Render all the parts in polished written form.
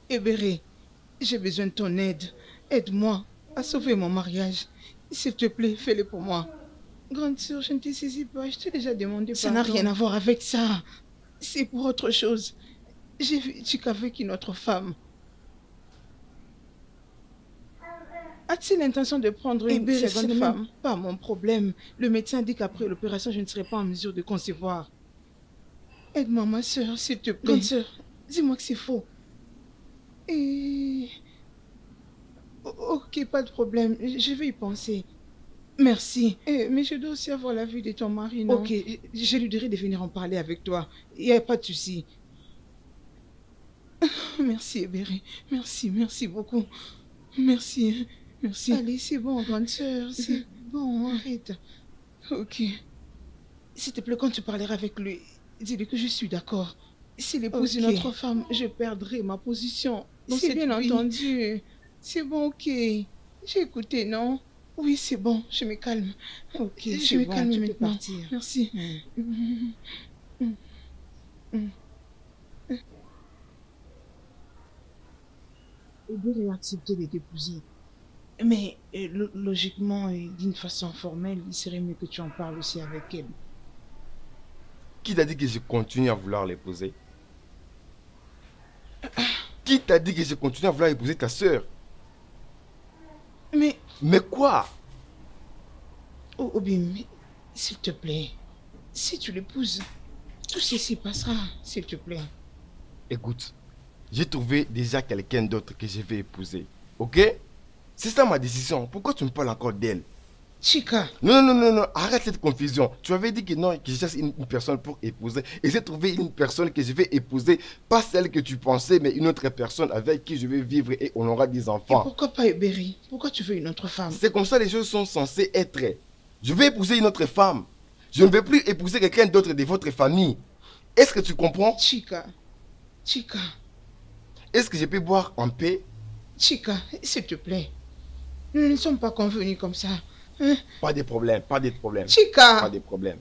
Ebéré, j'ai besoin de ton aide. Aide-moi à sauver mon mariage. S'il te plaît, fais-le pour moi. Grande sœur, je ne te saisis pas. Je t'ai déjà demandé pardon. Ça n'a rien à voir avec ça. C'est pour autre chose. J'ai vu Chika avec une autre femme. As-tu l'intention de prendre une seconde femme? Pas mon problème. Le médecin dit qu'après l'opération, je ne serai pas en mesure de concevoir. Aide-moi, ma soeur, s'il te plaît. Grande sœur, dis-moi que c'est faux. Et... Ok, pas de problème. Je vais y penser. Merci. Mais je dois aussi avoir l'avis de ton mari, non? Ok, je lui dirai de venir en parler avec toi. Il n'y a pas de souci. Merci, Ebéré. Merci beaucoup. Merci. Allez, c'est bon, grande sœur. C'est bon, arrête. Ok. S'il te plaît, quand tu parleras avec lui, dis-lui que je suis d'accord. S'il épouse une autre femme, je perdrai ma position. C'est bien entendu. C'est bon, ok. J'ai écouté, non? Oui, c'est bon, je me calme. Ok, je me calme maintenant. Tu peux partir. Merci. Ebéré a accepté de t'épouser. Mais logiquement, d'une façon formelle, il serait mieux que tu en parles aussi avec elle. Qui t'a dit que je continue à vouloir l'épouser? Qui t'a dit que je continue à vouloir épouser ta sœur? Mais quoi? Oh, Obim, s'il te plaît, si tu l'épouses, tout ceci passera, s'il te plaît. Écoute, j'ai trouvé déjà quelqu'un d'autre que je vais épouser, ok? C'est ça ma décision. Pourquoi tu me parles encore d'elle? Chika. Non, arrête cette confusion. Tu avais dit que non, que je cherche une personne pour épouser. Et j'ai trouvé une personne que je vais épouser. Pas celle que tu pensais, mais une autre personne avec qui je vais vivre et on aura des enfants. Et pourquoi pas Ebéré? Pourquoi tu veux une autre femme? C'est comme ça les choses sont censées être. Je vais épouser une autre femme. Je ne vais plus épouser quelqu'un d'autre de votre famille. Est-ce que tu comprends? Chika. Est-ce que je peux boire en paix? Chika, s'il te plaît. Nous ne sommes pas convenus comme ça. Hein? Pas de problème. Chika. Pas de problème.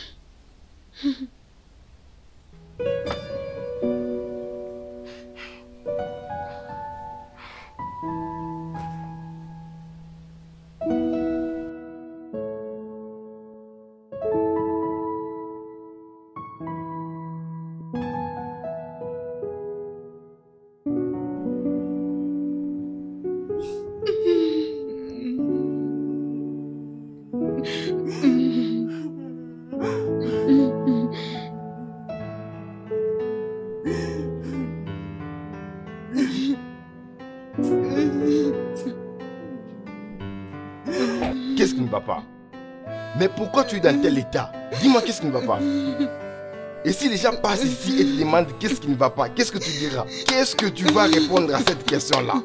Qu'est-ce qui ne va pas? Mais pourquoi tu es dans tel état? Dis-moi qu'est-ce qui ne va pas? Et si les gens passent ici et te demandent qu'est-ce qui ne va pas, qu'est-ce que tu diras? Qu'est-ce que tu vas répondre à cette question-là?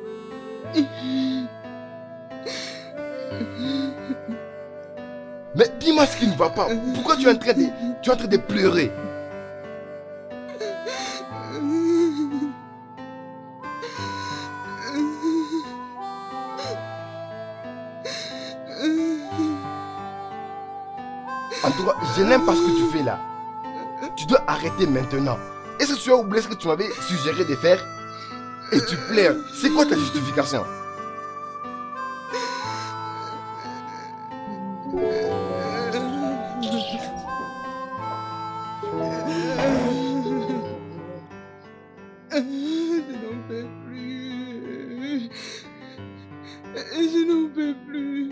Mais dis-moi ce qui ne va pas. Pourquoi tu es en train de pleurer? En tout cas, je n'aime pas ce que tu fais là. Tu dois arrêter maintenant. Est-ce que tu as oublié ce que tu m'avais suggéré de faire? Et tu pleures. C'est quoi ta justification? Je n'en peux plus.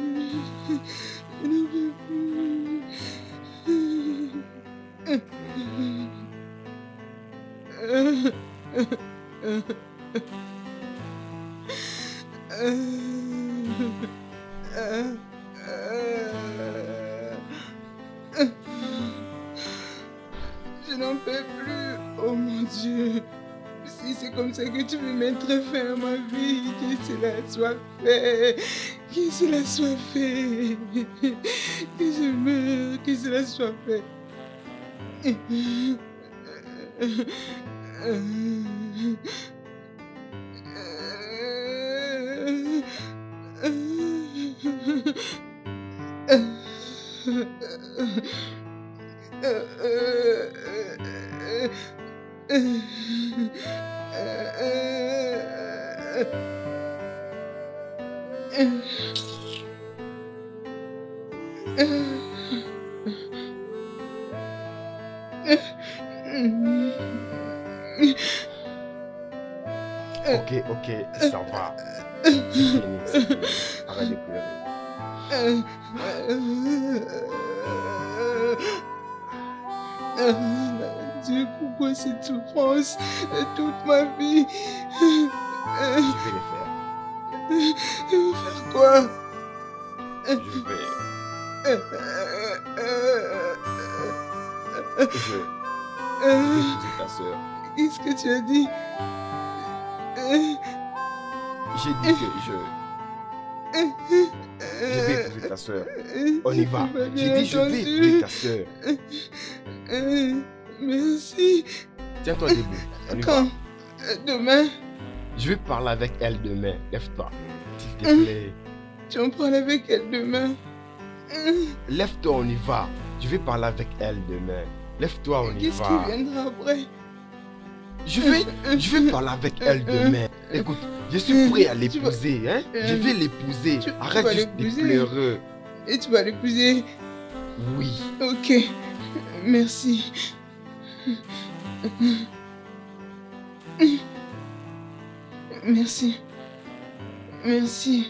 Je n'en peux plus. Oh mon Dieu. Si c'est comme ça que tu veux mettre fin à ma vie, que cela soit fait. Que cela soit fait. Que je meure, que cela soit fait. Ok, ça va. C'est fini, c'est fini. Arrête de pleurer. Dieu, pourquoi cette souffrance toute ma vie? Je vais le faire. Faire quoi? Je vais épouser ta soeur. Qu'est-ce que tu as dit? J'ai dit que je vais épouser ta soeur. On y va. J'ai dit je vais épouser ta soeur. Merci. Tiens-toi debout. On y va. Quand? Demain? Je vais parler avec elle demain. Lève-toi. S'il te plaît. Tu en parles avec elle demain? Lève-toi, on y va. Je vais parler avec elle demain. Lève-toi, on y Qu'est-ce va. qui viendra après? Je vais parler avec elle demain. Écoute, je suis prêt à l'épouser, hein. Je vais l'épouser. tu Arrête vas juste de l'épouser? pleurer. Et tu vas l'épouser? Oui. Ok. Merci. Merci. Merci.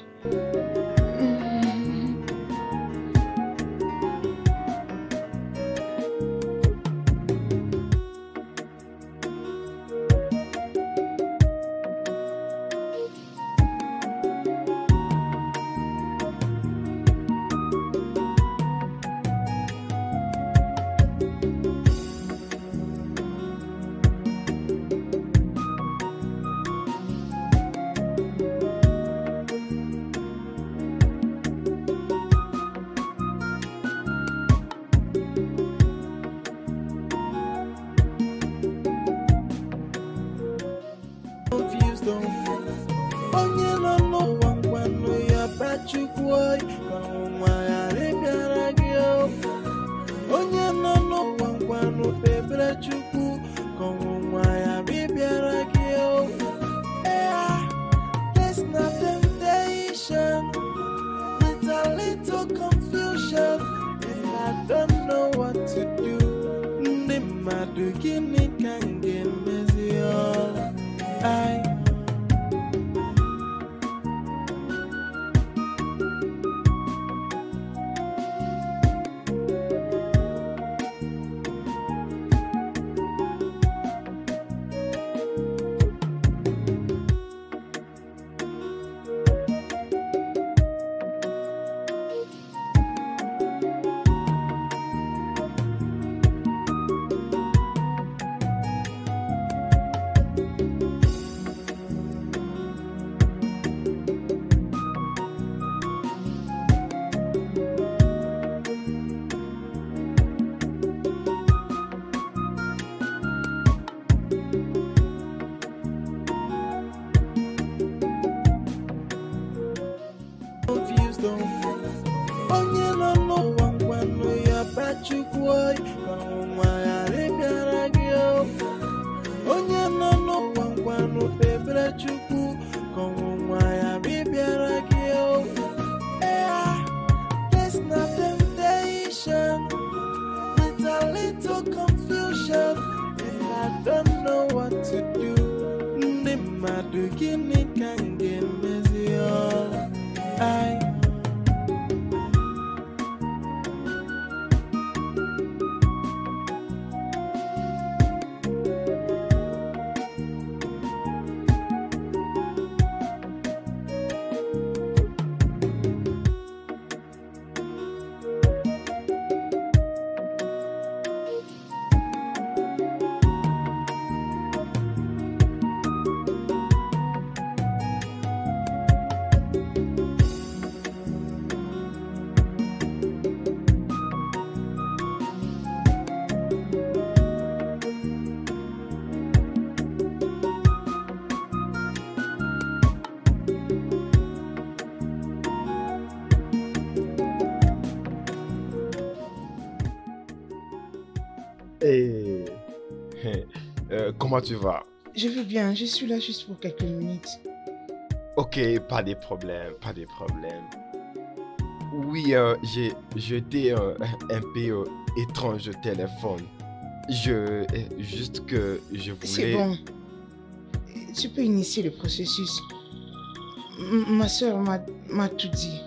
Et comment tu vas? Je vais bien, je suis là juste pour quelques minutes. Ok, pas de problème, pas de problème. Oui, j'étais un peu étrange au téléphone. Juste que je voulais... C'est bon. Tu peux initier le processus. Ma soeur m'a tout dit.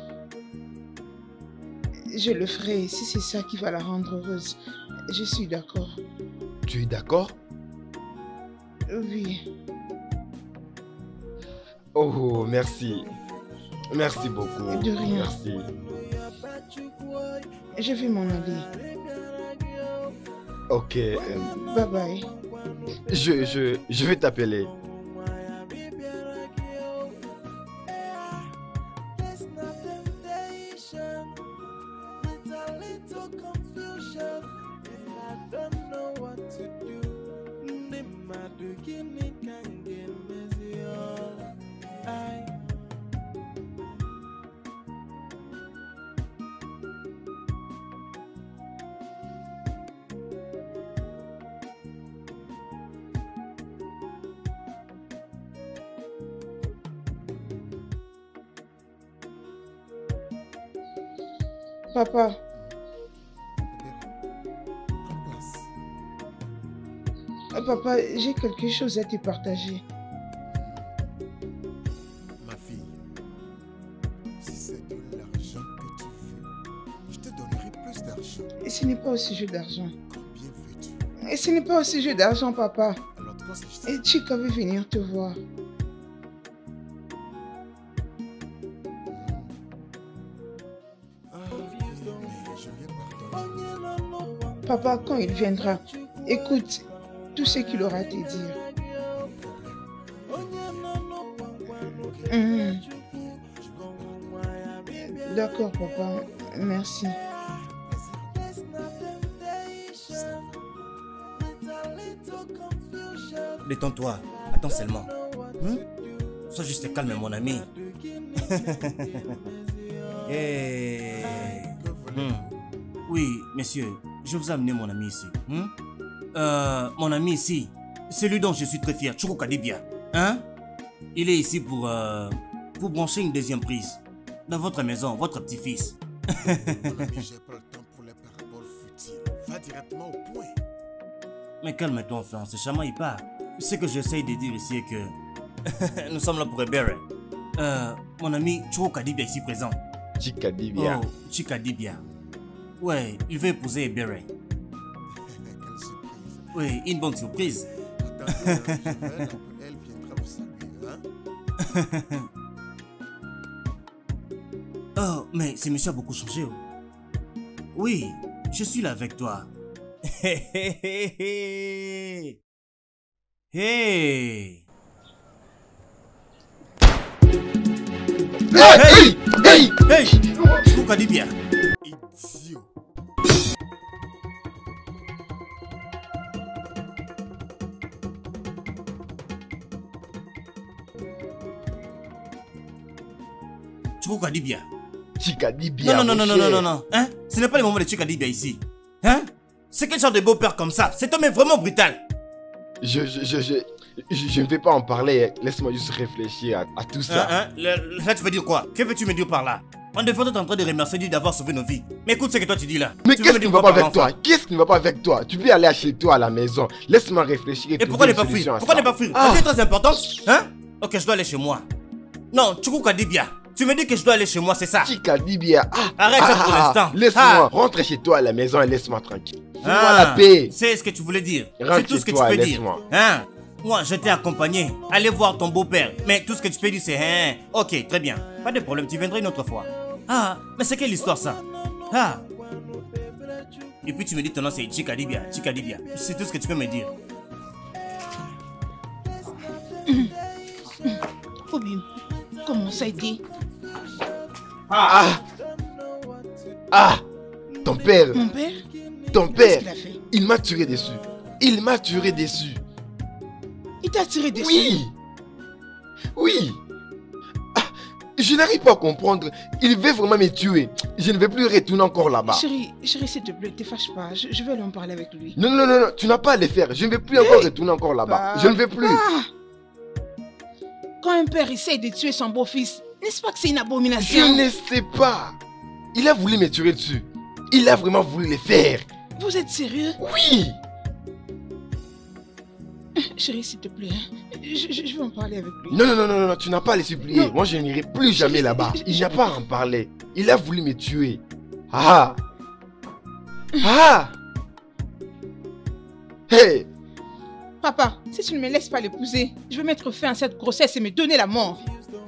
Je le ferai si c'est ça qui va la rendre heureuse. Je suis d'accord. Tu es d'accord? Oui. Oh, merci. Merci beaucoup. De rien. Merci. Je vais m'en aller. Ok. Bye bye. Je vais t'appeler. Papa. Papa, j'ai quelque chose à te partager. Ma fille, si c'est de l'argent que tu veux, je te donnerai plus d'argent. Et ce n'est pas au sujet d'argent. Combien veux-tu? Et ce n'est pas au sujet d'argent, papa. Alors toi, c'est Et Chica veut venir te voir. je lui ai pardonné. Papa, quand il viendra, écoute tout ce qu'il aura à te dire. D'accord, papa. Merci. Détends-toi. Attends seulement. Sois juste calme, mon ami. Hey. Oui, monsieur, je vous ai amené mon ami ici. Mon ami ici, celui dont je suis très fier, Choukou Kadibia. Hein? Il est ici pour brancher une deuxième prise. Dans votre maison, votre petit-fils. Mon ami, j'ai pas le temps pour les paraboles futiles. Va directement au point. Mais calme-toi, enfin, ce chaman il part. Ce que j'essaye de dire ici est que nous sommes là pour Ebere. Mon ami Choukou Kadibia ici présent. Chikadibia. Oh, Chikadibia. Ouais, il veut épouser Ebere. Quelle surprise. Oui, une bonne surprise. Attendez, elle viendra vous saluer, hein? Oh, mais ce monsieur a beaucoup changé. Oh. Oui, je suis là avec toi. Hey! Hey! Hey! Hey! Hey! Choukou dit bien. Idiot. Choukou dit bien. Chikadibia. Non. Hein? Ce n'est pas le moment de Chikadibia ici. Hein? C'est quel genre de beau-père comme ça? Cet homme est vraiment brutal. Je ne vais pas en parler. Laisse-moi juste réfléchir à tout ça. Là, tu veux dire quoi? Que veux-tu me dire par là? On devrait être en train de remercier Dieu d'avoir sauvé nos vies. Mais écoute ce que toi tu dis là. Mais Tu veux qu'est-ce me qui ne dire va quoi pas par avec toi? Qu'est-ce qui ne va pas avec toi? Tu peux aller chez toi à la maison. Laisse-moi réfléchir. Et pourquoi ne pas fuir? Pourquoi ne pas fuir? C'est très important. Hein? Ok, je dois aller chez moi. Non, Choukou Kadibia. Tu me dis que je dois aller chez moi, c'est ça? Chikadibia. Arrête ça pour l'instant. Laisse-moi. Rentre chez toi à la maison et laisse-moi tranquille. Fais-moi la paix. C'est ce que tu voulais dire. Rentre C'est tout chez ce que toi, tu peux dire. laisse-moi. Hein? Moi, je t'ai accompagné. Allez voir ton beau-père. Mais tout ce que tu peux dire, c'est hein. Ok, très bien. Pas de problème, tu viendras une autre fois. Ah, mais c'est quelle histoire ça? Ah. Et puis tu me dis ton nom c'est Chikadibia. Chikadibia. C'est tout ce que tu peux me dire. Obim, comment ça a été? Ton père. Mon père? Ton Qu'est-ce père. qu'il a fait? Il m'a tiré dessus. Il m'a tiré dessus. Il t'a tiré dessus? Oui. Oui. Je n'arrive pas à comprendre. Il veut vraiment me tuer. Je ne vais plus retourner encore là-bas. Chérie, s'il te plaît, ne te fâche pas. Je vais aller en parler avec lui. Non, non, non, non, tu n'as pas à le faire. Je ne vais plus encore retourner encore là-bas. Je ne vais plus. Quand un père essaye de tuer son beau-fils, n'est-ce pas que c'est une abomination? Je ne sais pas. Il a voulu me tuer dessus. Il a vraiment voulu le faire. Vous êtes sérieux? Oui. Chérie, s'il te plaît, je vais en parler avec lui. Non, non, non, non, non, tu n'as pas à le supplier. Non. Moi, je n'irai plus jamais là-bas. Il n'y a pas à en parler. Il a voulu me tuer. Ah. Ah. Hey. Papa, si tu ne me laisses pas l'épouser, je vais mettre fin à cette grossesse et me donner la mort.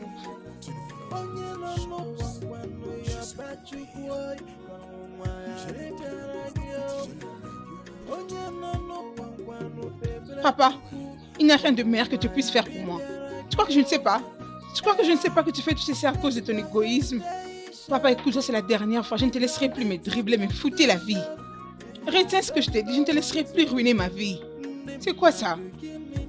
Papa, il n'y a rien de meilleur que tu puisses faire pour moi. Tu crois que je ne sais pas? Tu crois que je ne sais pas que tu fais tout ceci à cause de ton égoïsme? Papa, écoute, ça c'est la dernière fois. Je ne te laisserai plus me dribbler, me foutre la vie. Retiens ce que je t'ai dit, je ne te laisserai plus ruiner ma vie. C'est quoi ça? Tu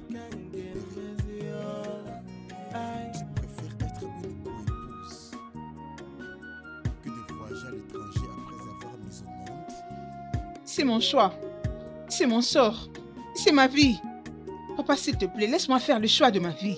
préfères être une co-épouse que de voyager à l'étranger après avoir mis au monde? C'est mon choix. C'est mon sort. C'est ma vie. Papa, s'il te plaît, laisse-moi faire le choix de ma vie.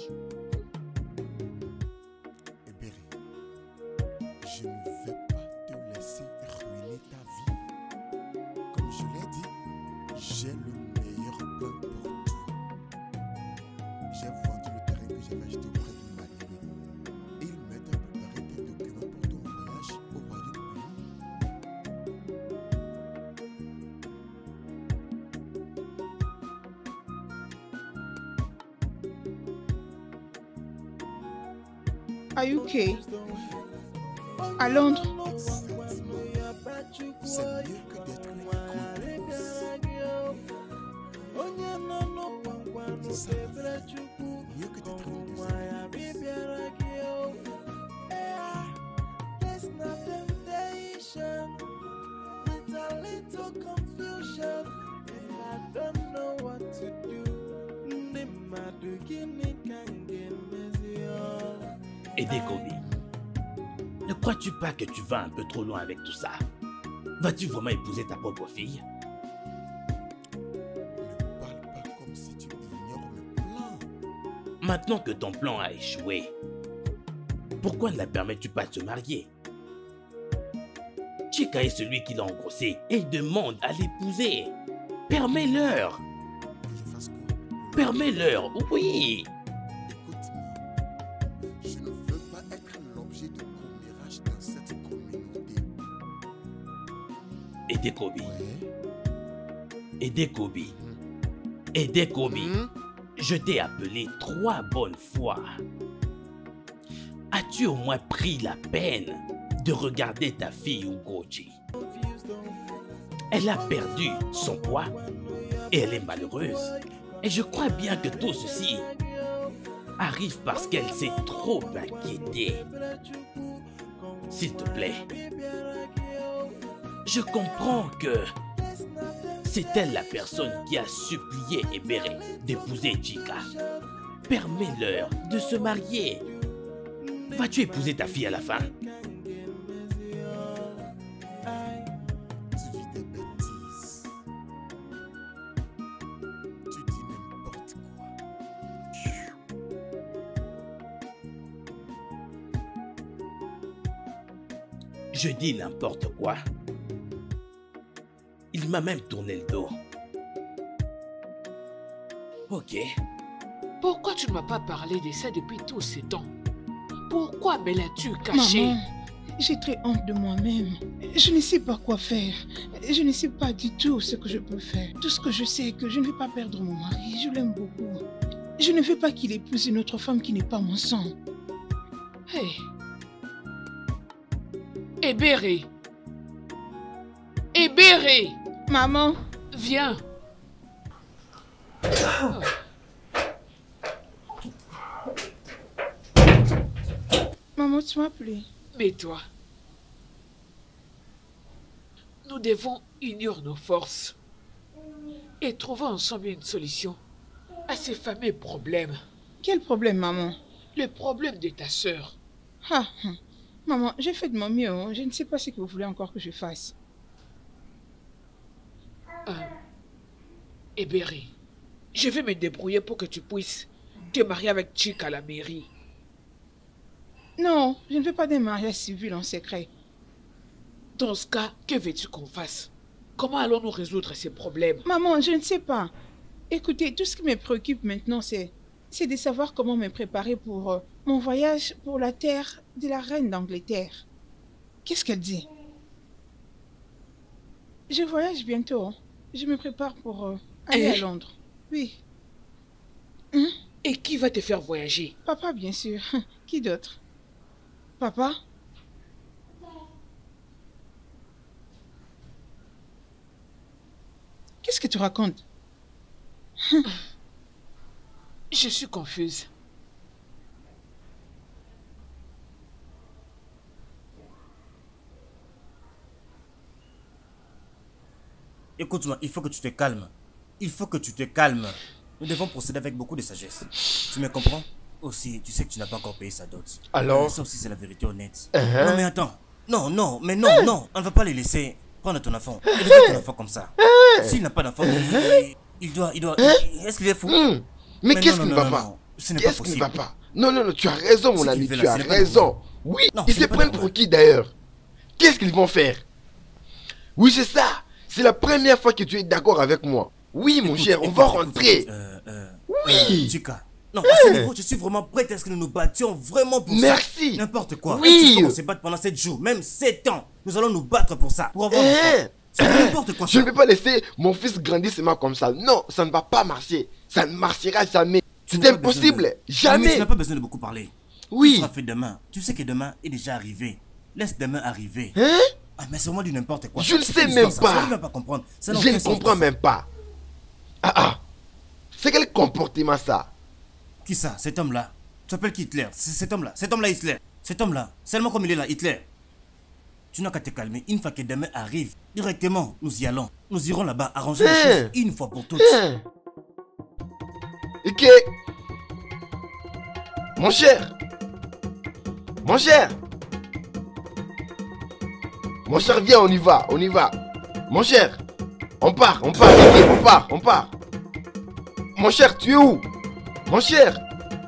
Ebere, je ne vais pas te laisser ruiner ta vie. Comme je l'ai dit, j'ai le meilleur plan pour toi. J'ai vendu le terrain que j'avais acheté auprès du malheureux. Et il m'aide à préparer tes documents pour ton voyage au Royaume-Uni. À UK. À Londres. C'est mieux que d'être une co-épouse. C'est ça, mieux que d'être une deuxième épouse. Et Kobe, ne crois-tu pas que tu vas un peu trop loin avec tout ça? Vas-tu vraiment épouser ta propre fille? Ne parle pas comme si tu ignores le plan. Maintenant que ton plan a échoué, pourquoi ne la permets-tu pas de se marier? Chika est celui qui l'a engrossé et il demande à l'épouser. Permets-leur. Que je fasse quoi? Permets-leur, oui. Écoute-moi, je ne veux pas être l'objet de commérage dans cette communauté. Et Kobe, Ouais. et Kobe, et Kobe, je t'ai appelé 3 bonnes fois. As-tu au moins pris la peine de regarder ta fille Ugochi? Elle a perdu son poids et elle est malheureuse. Et je crois bien que tout ceci arrive parce qu'elle s'est trop inquiétée. S'il te plaît, je comprends que c'est elle la personne qui a supplié Ebere d'épouser Chika. Permets-leur de se marier. Vas-tu épouser ta fille à la fin? Tu dis des bêtises. Tu dis n'importe quoi. Je dis n'importe quoi. Il m'a même tourné le dos. Ok. Pourquoi tu ne m'as pas parlé de ça depuis tout ce temps? Pourquoi me l'as-tu caché? Maman, j'ai très honte de moi-même. Je ne sais pas quoi faire. Je ne sais pas du tout ce que je peux faire. Tout ce que je sais est que je ne vais pas perdre mon mari. Je l'aime beaucoup. Je ne veux pas qu'il épouse une autre femme qui n'est pas mon sang. Hey. Ebere. Ebere. Maman, Viens. maman, tu m'as appelé. Mais toi, nous devons unir nos forces et trouver ensemble une solution à ces fameux problèmes. Quel problème, maman? Le problème de ta sœur. Ah, maman, j'ai fait de mon mieux. Hein. Je ne sais pas ce que vous voulez encore que je fasse. Eberi, je vais me débrouiller pour que tu puisses te marier avec Chick à la mairie. Non, je ne veux pas d'un mariage civil en secret. Dans ce cas, que veux-tu qu'on fasse? Comment allons-nous résoudre ces problèmes? Maman, je ne sais pas. Écoutez, tout ce qui me préoccupe maintenant, c'est de savoir comment me préparer pour mon voyage pour la terre de la reine d'Angleterre. Qu'est-ce qu'elle dit? Je voyage bientôt. Hein. Je me prépare pour aller à Londres. Oui. Hein? Et qui va te faire voyager? Papa, bien sûr. Qui d'autre? Papa? Qu'est-ce que tu racontes? Je suis confuse. Écoute-moi, il faut que tu te calmes. Il faut que tu te calmes. Nous devons procéder avec beaucoup de sagesse. Tu me comprends? Aussi, tu sais que tu n'as pas encore payé sa dot. Alors? Sauf si c'est la vérité honnête. Non mais attends. Non, non, mais non, non. On ne va pas les laisser prendre ton enfant. Élever ton enfant comme ça. S'il n'a pas d'enfant, il doit... Est-ce qu'il est fou? Mais qu'est-ce qui ne va pas? Qu'est-ce qui ne va pas? Non, non, non, tu as raison mon ami, tu as raison. Oui, ils se prennent pour qui d'ailleurs? Qu'est-ce qu'ils vont faire? Oui, c'est ça. C'est la première fois que tu es d'accord avec moi. Oui, mon cher, on va rentrer. Oui. Chica. Non, à ce niveau, je suis vraiment prête à ce que nous nous battions vraiment pour ça. Merci. N'importe quoi. Oui. On se battre pendant 7 jours, même 7 ans. Nous allons nous battre pour ça. Pour avoir n'importe quoi. Je ne peux pas laisser mon fils grandir seulement comme ça. Non, ça ne va pas marcher. Ça ne marchera jamais. C'est impossible. Jamais. Tu n'as pas besoin de beaucoup parler. Oui. Tout sera fait demain. Tu sais que demain est déjà arrivé. Laisse demain arriver. Hein? Ah, mais c'est moi du n'importe quoi. Je ne sais même pas. Je ne vais pas comprendre. Je ne comprends même pas. C'est quel comportement ça? Qui ça? Cet homme-là? Tu t'appelles qui Hitler? Cet homme-là. Cet homme-là Hitler. Cet homme-là. Seulement comme il est là, Hitler. Tu n'as qu'à te calmer. Une fois que demain arrive, directement, nous y allons. Nous irons là-bas arranger les choses une fois pour toutes. Ok. Mon cher. Mon cher. Mon cher, viens, on y va, on y va. Mon cher, on part, on part. Mon cher, tu es où? Mon cher.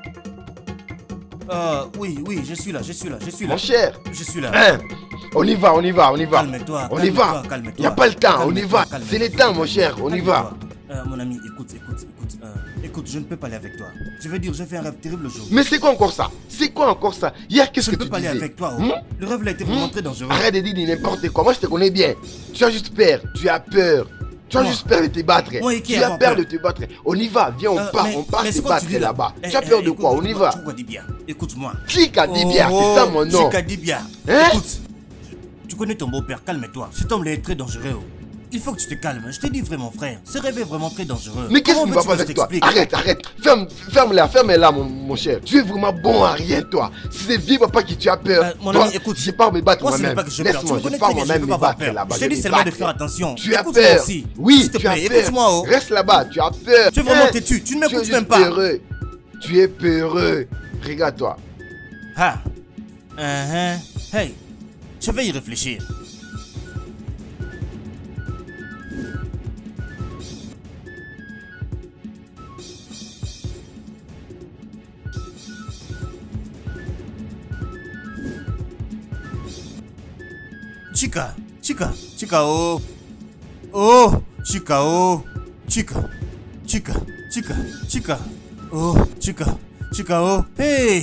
Oui, je suis là. Mon cher. Je suis là. Hein? On y va. Calme-toi. On y va. Il n'y a pas le temps, on y va. C'est le temps, mon cher, on y va. Mon ami, écoute. Écoute, je ne peux pas aller avec toi. Je veux dire, j'ai fait un rêve terrible aujourd'hui. Mais c'est quoi encore ça? Hier, qu'est-ce que tu disais? Je ne peux pas aller avec toi. Le rêve là était vraiment très dangereux. Arrête de dire n'importe quoi. Moi, je te connais bien. Tu as juste peur. Tu as peur de te battre. Tu as peur de te battre. On y va. Viens, on part se battre là-bas. Tu as peur de quoi? On y va. Écoute-moi. Chikadibia, c'est ça mon nom. Chikadibia. Écoute, tu connais ton beau-père, calme-toi. Cet homme là est très dangereux. Il faut que tu te calmes, je te dis vrai mon frère. Ce rêve est vraiment très dangereux. Mais qu'est-ce qui ne va pas avec toi? Arrête. Ferme-la, mon cher. Tu es vraiment bon à rien, toi. Si c'est vieux papa qui tu as peur. Mon ami, écoute. Je pars me battre moi moi-même. Laisse-moi, je pars moi-même me battre là-bas. Je te dis seulement de faire attention. Tu as peur. Oui, tu as peur. Écoute-moi. Reste là-bas, tu as peur. Tu es vraiment têtu, tu ne m'écoutes même pas. Tu es peureux. Regarde-toi. Hey, je vais y réfléchir. Chica, oh. Oh, Chica, oh. Chica. Oh, Chica, oh. Hey.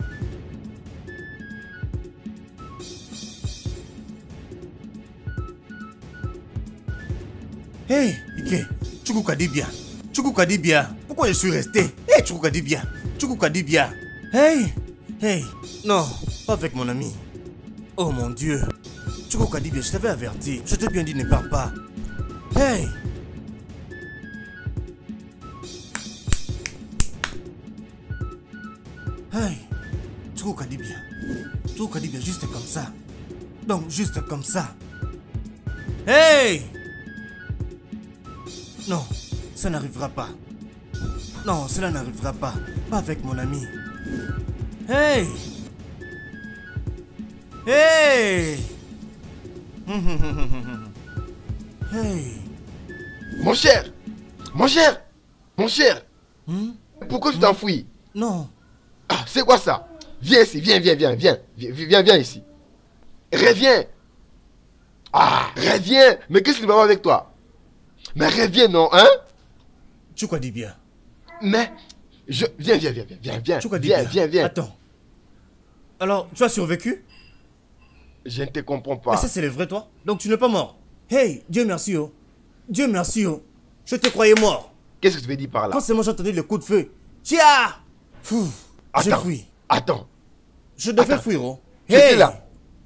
Hey, Ike. Chukukadibia. Pourquoi je suis resté? Hey, Chukukadibia. Hey. Non, pas avec mon ami. Oh mon Dieu. Chukukadibia, je t'avais averti. Je t'ai bien dit ne pars pas. Hey. Chukukadibia, juste comme ça. Donc, juste comme ça. Hey. Non, ça n'arrivera pas. Non, cela n'arrivera pas. Pas avec mon ami. Hey. Hey! Hey! Mon cher! Mon cher! Mon cher! Hmm? Pourquoi tu t'enfuis? Non. Ah, c'est quoi ça? Viens ici, viens ici. Reviens! Ah, reviens! Mais qu'est-ce qui va avec toi? Mais reviens, non, hein? Chouka dit bien. Mais, viens. Chouka dit bien. Viens. Attends. Alors, tu as survécu? Je ne te comprends Mais pas. ça, c'est le vrai, toi? Donc, tu n'es pas mort? Hey, Dieu merci, oh. Dieu merci, oh. Je te croyais mort. Qu'est-ce que tu veux dire par là? Quand seulement j'ai entendu le coup de feu. Tiens! Fou. J'ai fui. Attends. Je devais fuir, oh. Tu étais là.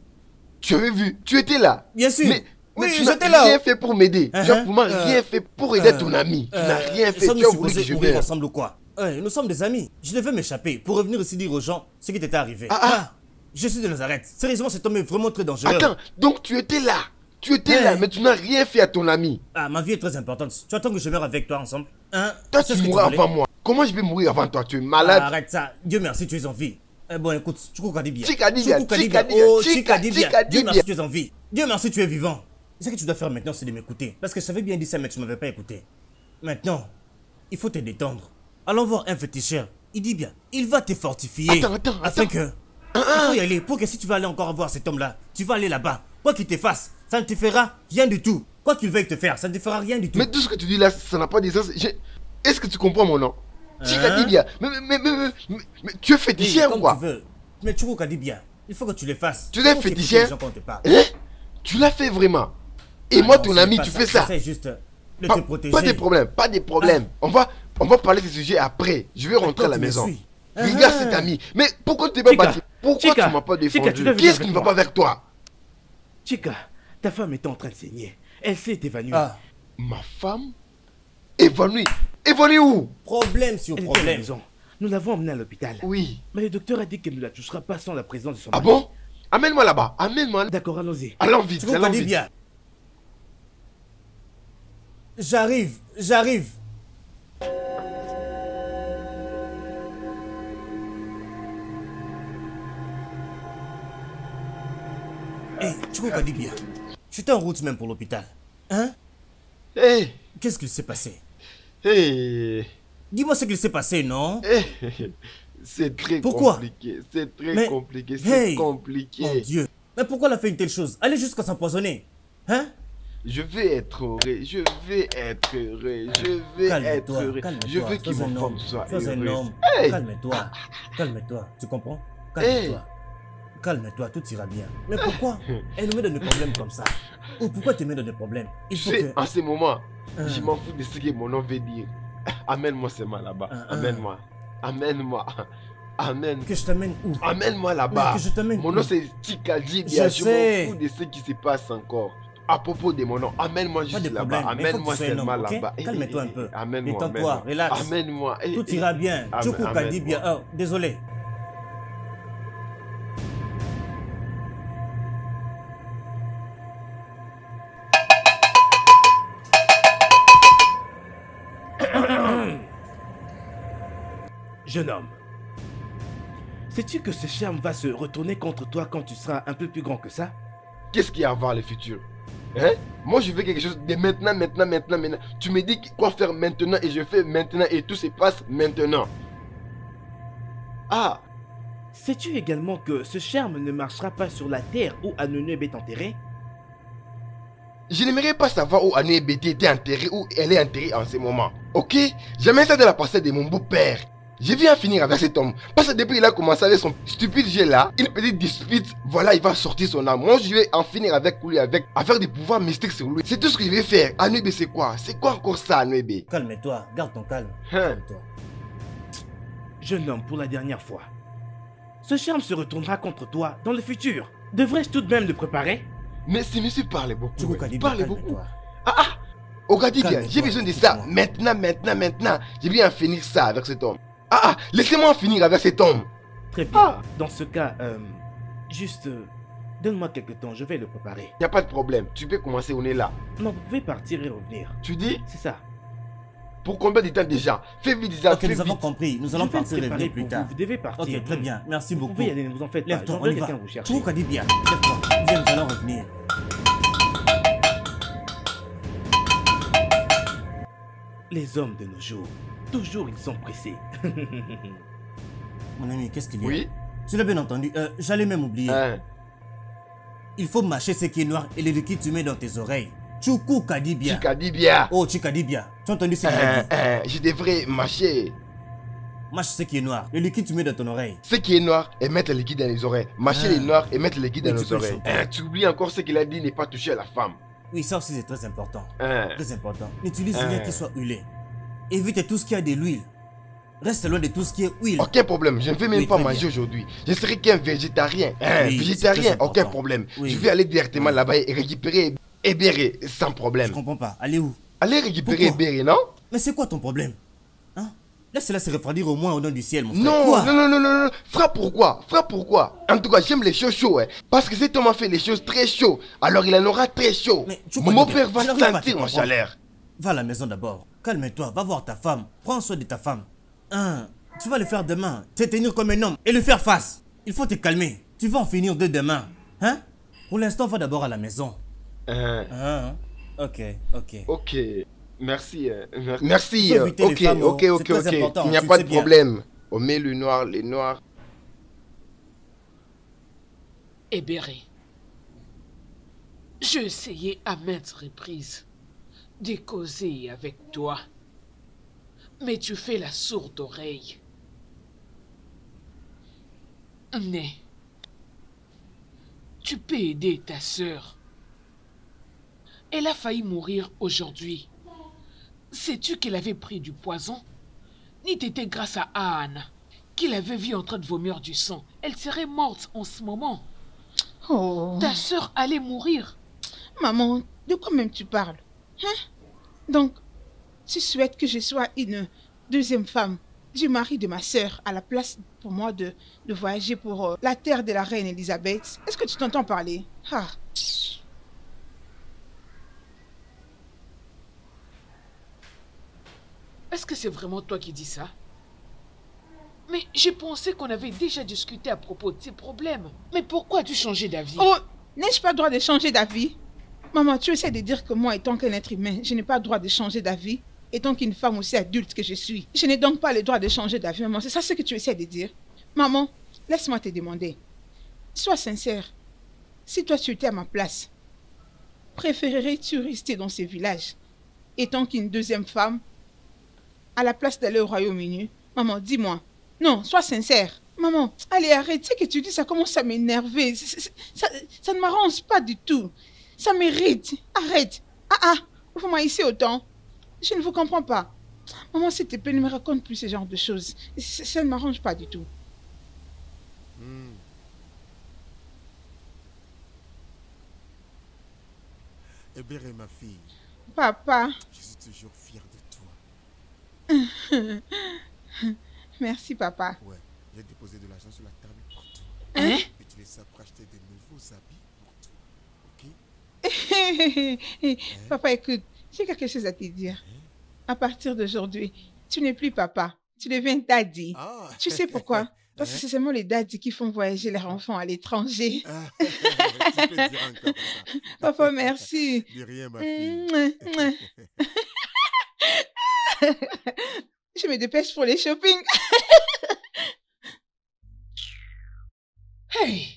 Tu avais vu. Tu étais là. Bien sûr. Mais Oui, tu n'as j'étais là. rien fait pour m'aider. Tu n'as vraiment Uh-huh. rien fait pour aider ton ami. Tu n'as rien fait. Tu as Sommes-nous voulu que supposés je mourir vienne. ensemble ou quoi? Nous sommes des amis. Je devais m'échapper pour revenir ici dire aux gens ce qui t'était arrivé. Je suis de Nazareth. Sérieusement, cet homme est vraiment très dangereux. Attends, donc tu étais là. Tu étais là, mais tu n'as rien fait à ton ami. Ah, ma vie est très importante. Tu attends que je meure avec toi ensemble? Hein? Toi, C'est tu ce que mourras voulais? avant moi. Comment je vais mourir avant toi? Tu es malade. Arrête ça. Dieu merci, tu es en vie. Bon, écoute, Choukou Kadibia. Chikadibia, Oh, Chikadibia. Chikadibia. Dieu merci, tu es en vie. Dieu merci, tu es vivant. Ce que tu dois faire maintenant, c'est de m'écouter. Parce que je savais bien dire ça, mais tu ne m'avais pas écouté. Maintenant, il faut te détendre. Allons voir un féticheur. Il dit bien, il va te fortifier. Attends. Afin que... Il faut y aller. Pour que si tu vas aller encore voir cet homme-là, tu vas aller là-bas. Quoi qu'il te fasse, ça ne te fera rien du tout. Quoi qu'il veuille te faire, ça ne te fera rien du tout. Mais tout ce que tu dis là, ça n'a pas de sens. Est-ce que tu comprends mon nom? Chikadibia. Mais tu es féticheur ou comme quoi? tu veux. Mais Choukou Kadibia, il faut que tu le fasses. Tu es féticheur? Hein? Tu l'as fait vraiment? Et moi, ton ami, tu fais ça? J'essaie juste de te protéger. Pas de problème. On va parler de ce sujet après. Je vais rentrer à la maison. Regarde cet ami. Mais pourquoi tu t'es pas battu? Pourquoi tu m'as pas défendu? Qu'est-ce qui ne va pas avec toi? Chica, ta femme était en train de saigner. Elle s'est évanouie. Ma femme? Évanouie? Évanouie où? Problème sur Elle était à la problème. maison. Nous l'avons emmenée à l'hôpital. Oui. Mais le docteur a dit qu'elle ne la touchera pas sans la présence de son Ah mari. bon? Amène-moi là-bas. Amène-moi. D'accord, allons-y. Allons vite. Choukou Allons vite. Kadibia. J'arrive. Hey, Choukou Kadibia. J'étais en route même pour l'hôpital. Hein? Hey. Qu'est-ce qu'il s'est passé? Hey. Dis-moi ce qu'il s'est passé, non? Hey. C'est très Pourquoi? compliqué. C'est très compliqué. C'est Hey, compliqué. Mon Dieu. Mais pourquoi elle a fait une telle chose? Allez jusqu'à s'empoisonner. Hein? Je vais être heureux. Je vais être heureux. Je vais être heureux. Je veux que mon femme soit heureuse. Sois un homme. Hey. Calme-toi. Calme-toi. Tu comprends? Calme-toi. Calme-toi, tout ira bien. Mais pourquoi elle nous met dans des problèmes comme ça? Ou pourquoi tu mets dans des problèmes? Il faut que... En ce moment, je m'en fous de ce que mon nom veut dire. Amène-moi seulement là-bas. Amène-moi. Amène-moi. Amène. Que je t'amène où? Amène-moi là-bas. Que je t'amène Mon où? nom c'est Chikadibia. Je m'en fous de ce qui se passe encore. À propos de mon nom, amène-moi juste là-bas. Amène-moi seulement là-bas. Calme-toi un peu. Amène-moi. Détends-toi, relax. Amène-moi. Tout ira bien. Choukou Kadibia. Oh, désolé. Jeune homme, sais-tu que ce charme va se retourner contre toi quand tu seras un peu plus grand que ça? Qu'est-ce qu'il y a à voir le futur? Hein? Moi je veux quelque chose de maintenant. Tu me dis quoi faire maintenant et je fais maintenant et tout se passe maintenant. Ah! Sais-tu également que ce charme ne marchera pas sur la terre où Anunub est enterré? Je n'aimerais pas savoir où Annie Betty était enterrée, où elle est enterrée en ce moment. Ok? Jamais ça de la passée de mon beau-père. Je viens finir avec cet homme. Parce que depuis qu'il a commencé avec son stupide jeu là, une petite dispute, voilà, il va sortir son âme. Moi, je vais en finir avec lui, avec faire des pouvoirs mystiques sur lui. C'est tout ce que je vais faire. Anouébé, c'est quoi? C'est quoi encore ça, Anouébé? Calme-toi, garde ton calme. Calme-toi. Jeune homme, pour la dernière fois. Ce charme se retournera contre toi dans le futur. Devrais-je tout de même le préparer? Mais ce monsieur parle beaucoup. Choukou Kadibia, Parle beaucoup. calme-toi. Okadibia, j'ai besoin de ça. Maintenant. Je vais en finir ça avec cet homme. Laissez-moi en finir avec cet homme. Très bien. Dans ce cas, juste... donne-moi quelques temps, je vais le préparer. Y a pas de problème. Tu peux commencer, on est là. Non, vous pouvez partir et revenir. Tu dis? C'est ça. Pour combien de temps déjà? Fais vite déjà, Ok, fais nous vite. avons compris. Nous allons Je vais me partir préparer revenir plus pour tard. vous. Vous devez partir. Ok, très bien. Merci Vous beaucoup. pouvez y aller, ne vous en faites pas. Lève-toi, on J'enverrai y va. quelqu'un vous chercher. Choukou Kadibia, lève-toi. Viens, nous allons revenir. Les hommes de nos jours, toujours ils sont pressés. Mon ami, qu'est-ce qu'il y a? Oui? Tu l'as bien entendu. J'allais même oublier. Hein? Il faut mâcher ce qui est noir et le liquide tu mets dans tes oreilles. Choukou Kadibia. Chikadibia. Oh, Chikadibia. Tu as entendu ce qu'il a dit? Je devrais mâcher Mâche ce qui est noir. Le liquide tu mets dans ton oreille. ce qui est noir et mettre le liquide dans les oreilles. Mâcher les noirs et mettre le liquide Oui, dans tu nos peux le oreilles. chanter. Tu oublies encore ce qu'il a dit, n'est pas toucher à la femme. Oui, ça aussi c'est très important. Hein? Très important. N'utilise rien qui soit huilé. Évite tout ce qui a de l'huile. Reste loin de tout ce qui est huile. Aucun problème, je ne vais même Oui, pas très manger bien. aujourd'hui. Je serai qu'un végétarien. Oui, Végétarien, c'est très aucun important. problème. Oui. Je vais aller directement Oui. là-bas et récupérer Ebéré sans Je problème. comprends pas. Allez où? Allez récupérer Pourquoi? Ebéré, non? Mais c'est quoi ton problème? Hein? Laisse-la se refroidir au moins au nom du ciel, mon frère. Non, Quoi? non, non, non, non, non. Frère, pourquoi? Frère, pourquoi? En tout cas, j'aime les choses chaudes. Parce que cet homme a fait les choses très chaudes. Alors il en aura très chaud. Mais tu Mon connais père bien. va Je n'arrive pas à te sentir en comprendre. chaleur. Va à la maison d'abord. Calme-toi. Va voir ta femme. Prends soin de ta femme. Hein? Tu vas le faire demain. Te tenir comme un homme et le faire face. Il faut te calmer. Tu vas en finir de demain. Hein? Pour l'instant, va d'abord à la maison. Hein? Ok, ok. Ok. Merci. Merci. Il faut éviter les Ok, femmes, ok, c'est ok, très ok. important, Il n'y a tu pas sais de bien. problème. On met le noir, les noirs. Ebéré, j'ai essayé à maintes reprises de causer avec toi, mais tu fais la sourde oreille. Mais tu peux aider ta sœur. Elle a failli mourir aujourd'hui. Sais-tu qu'elle avait pris du poison? Ni t'étais grâce à Anne, qu'il avait vu en train de vomir du sang. Elle serait morte en ce moment. Oh, Ta sœur allait mourir. maman, de quoi même tu parles? Hein? Donc, tu souhaites que je sois une deuxième femme du mari de ma sœur à la place pour moi de voyager pour la terre de la reine Elisabeth? Est-ce que tu t'entends parler? Ah. Est-ce que c'est vraiment toi qui dis ça? Mais j'ai pensé qu'on avait déjà discuté à propos de ces problèmes. Mais pourquoi as-tu changé d'avis? Oh, n'ai-je pas le droit de changer d'avis? Maman, tu essaies de dire que moi, étant qu'un être humain, je n'ai pas le droit de changer d'avis, étant qu'une femme aussi adulte que je suis. Je n'ai donc pas le droit de changer d'avis, maman. C'est ça ce que tu essaies de dire? Maman, laisse-moi te demander. Sois sincère. Si toi tu étais à ma place, préférerais-tu rester dans ce village, étant qu'une deuxième femme, à la place d'aller au Royaume-Uni? Maman, dis-moi. Non, sois sincère. Maman, allez, arrête. Ce que tu dis, ça commence à m'énerver. Ça ne m'arrange pas du tout. Ça m'irrite. Arrête. Vous m'haïssez autant. Je ne vous comprends pas. Maman, s'il te plaît, ne me raconte plus ce genre de choses. Ça ne m'arrange pas du tout. Ebéré, ma fille, Papa, je suis toujours fier de toi. merci papa. Ouais, j'ai déposé de l'argent sur la table pour toi. Hein? Et tu les as pour acheter de nouveaux habits pour toi. Ok? Papa, écoute, j'ai quelque chose à te dire. À partir d'aujourd'hui, tu n'es plus papa. Tu deviens daddy. Ah. Tu sais pourquoi? Parce que c'est seulement les daddies qui font voyager leurs enfants à l'étranger. Ah, tu peux dire encore ça. Papa, merci. De rien, ma fille. Je me dépêche pour les shopping. Hey!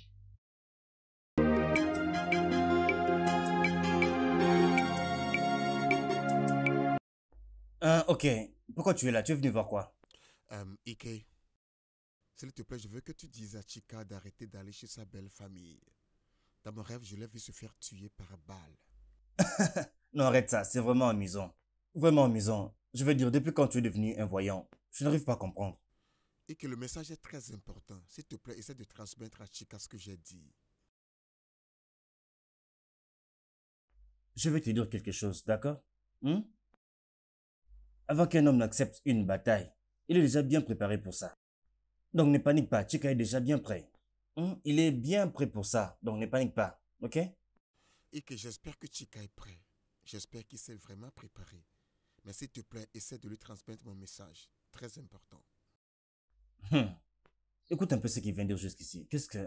Ok. Pourquoi tu es là? Tu es venu voir quoi? Ike, s'il te plaît, je veux que tu dises à Chika d'arrêter d'aller chez sa belle famille. Dans mon rêve, je l'ai vu se faire tuer par balle. Non, arrête ça. C'est vraiment amusant. Vraiment amusant. Je veux dire, depuis quand tu es devenu un voyant, je n'arrive pas à comprendre. Et que le message est très important. S'il te plaît, essaie de transmettre à Chika ce que j'ai dit. Je vais te dire quelque chose, d'accord? Avant qu'un homme n'accepte une bataille, il est déjà bien préparé pour ça. Donc ne panique pas, Chika est déjà bien prêt. Il est bien prêt pour ça, donc ne panique pas, ok? Et que j'espère que Chika est prêt. J'espère qu'il s'est vraiment préparé. Mais s'il te plaît, essaie de lui transmettre mon message. Très important. Écoute un peu ce qu'il vient de dire jusqu'ici. Qu'est-ce que...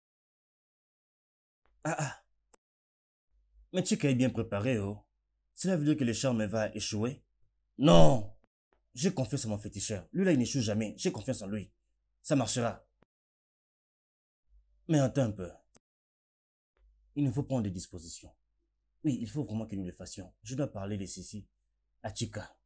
Ah. Mais Chika est bien préparé, oh. Cela veut dire que le charme va échouer? Non. J'ai confiance en mon féticheur. Lui là, il n'échoue jamais. J'ai confiance en lui. Ça marchera. Mais attends un peu. Il nous faut prendre des dispositions. Oui, il faut vraiment que nous le fassions. Je dois parler de ceci à Chika.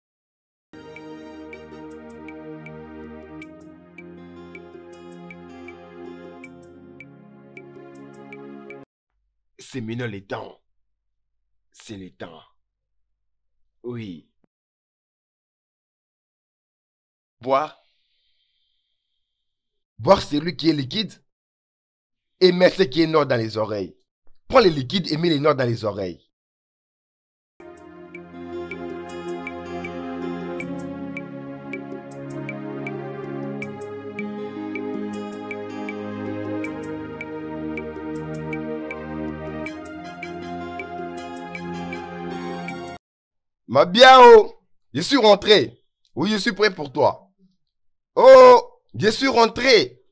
C'est maintenant le temps. C'est le temps. Oui. Boire. Boire celui qui est liquide. Et mettre ce qui est noir dans les oreilles. Prends le liquide et mets les noirs dans les oreilles. Ma biao, je suis rentré. Oui, je suis prêt pour toi. Oh, je suis rentré.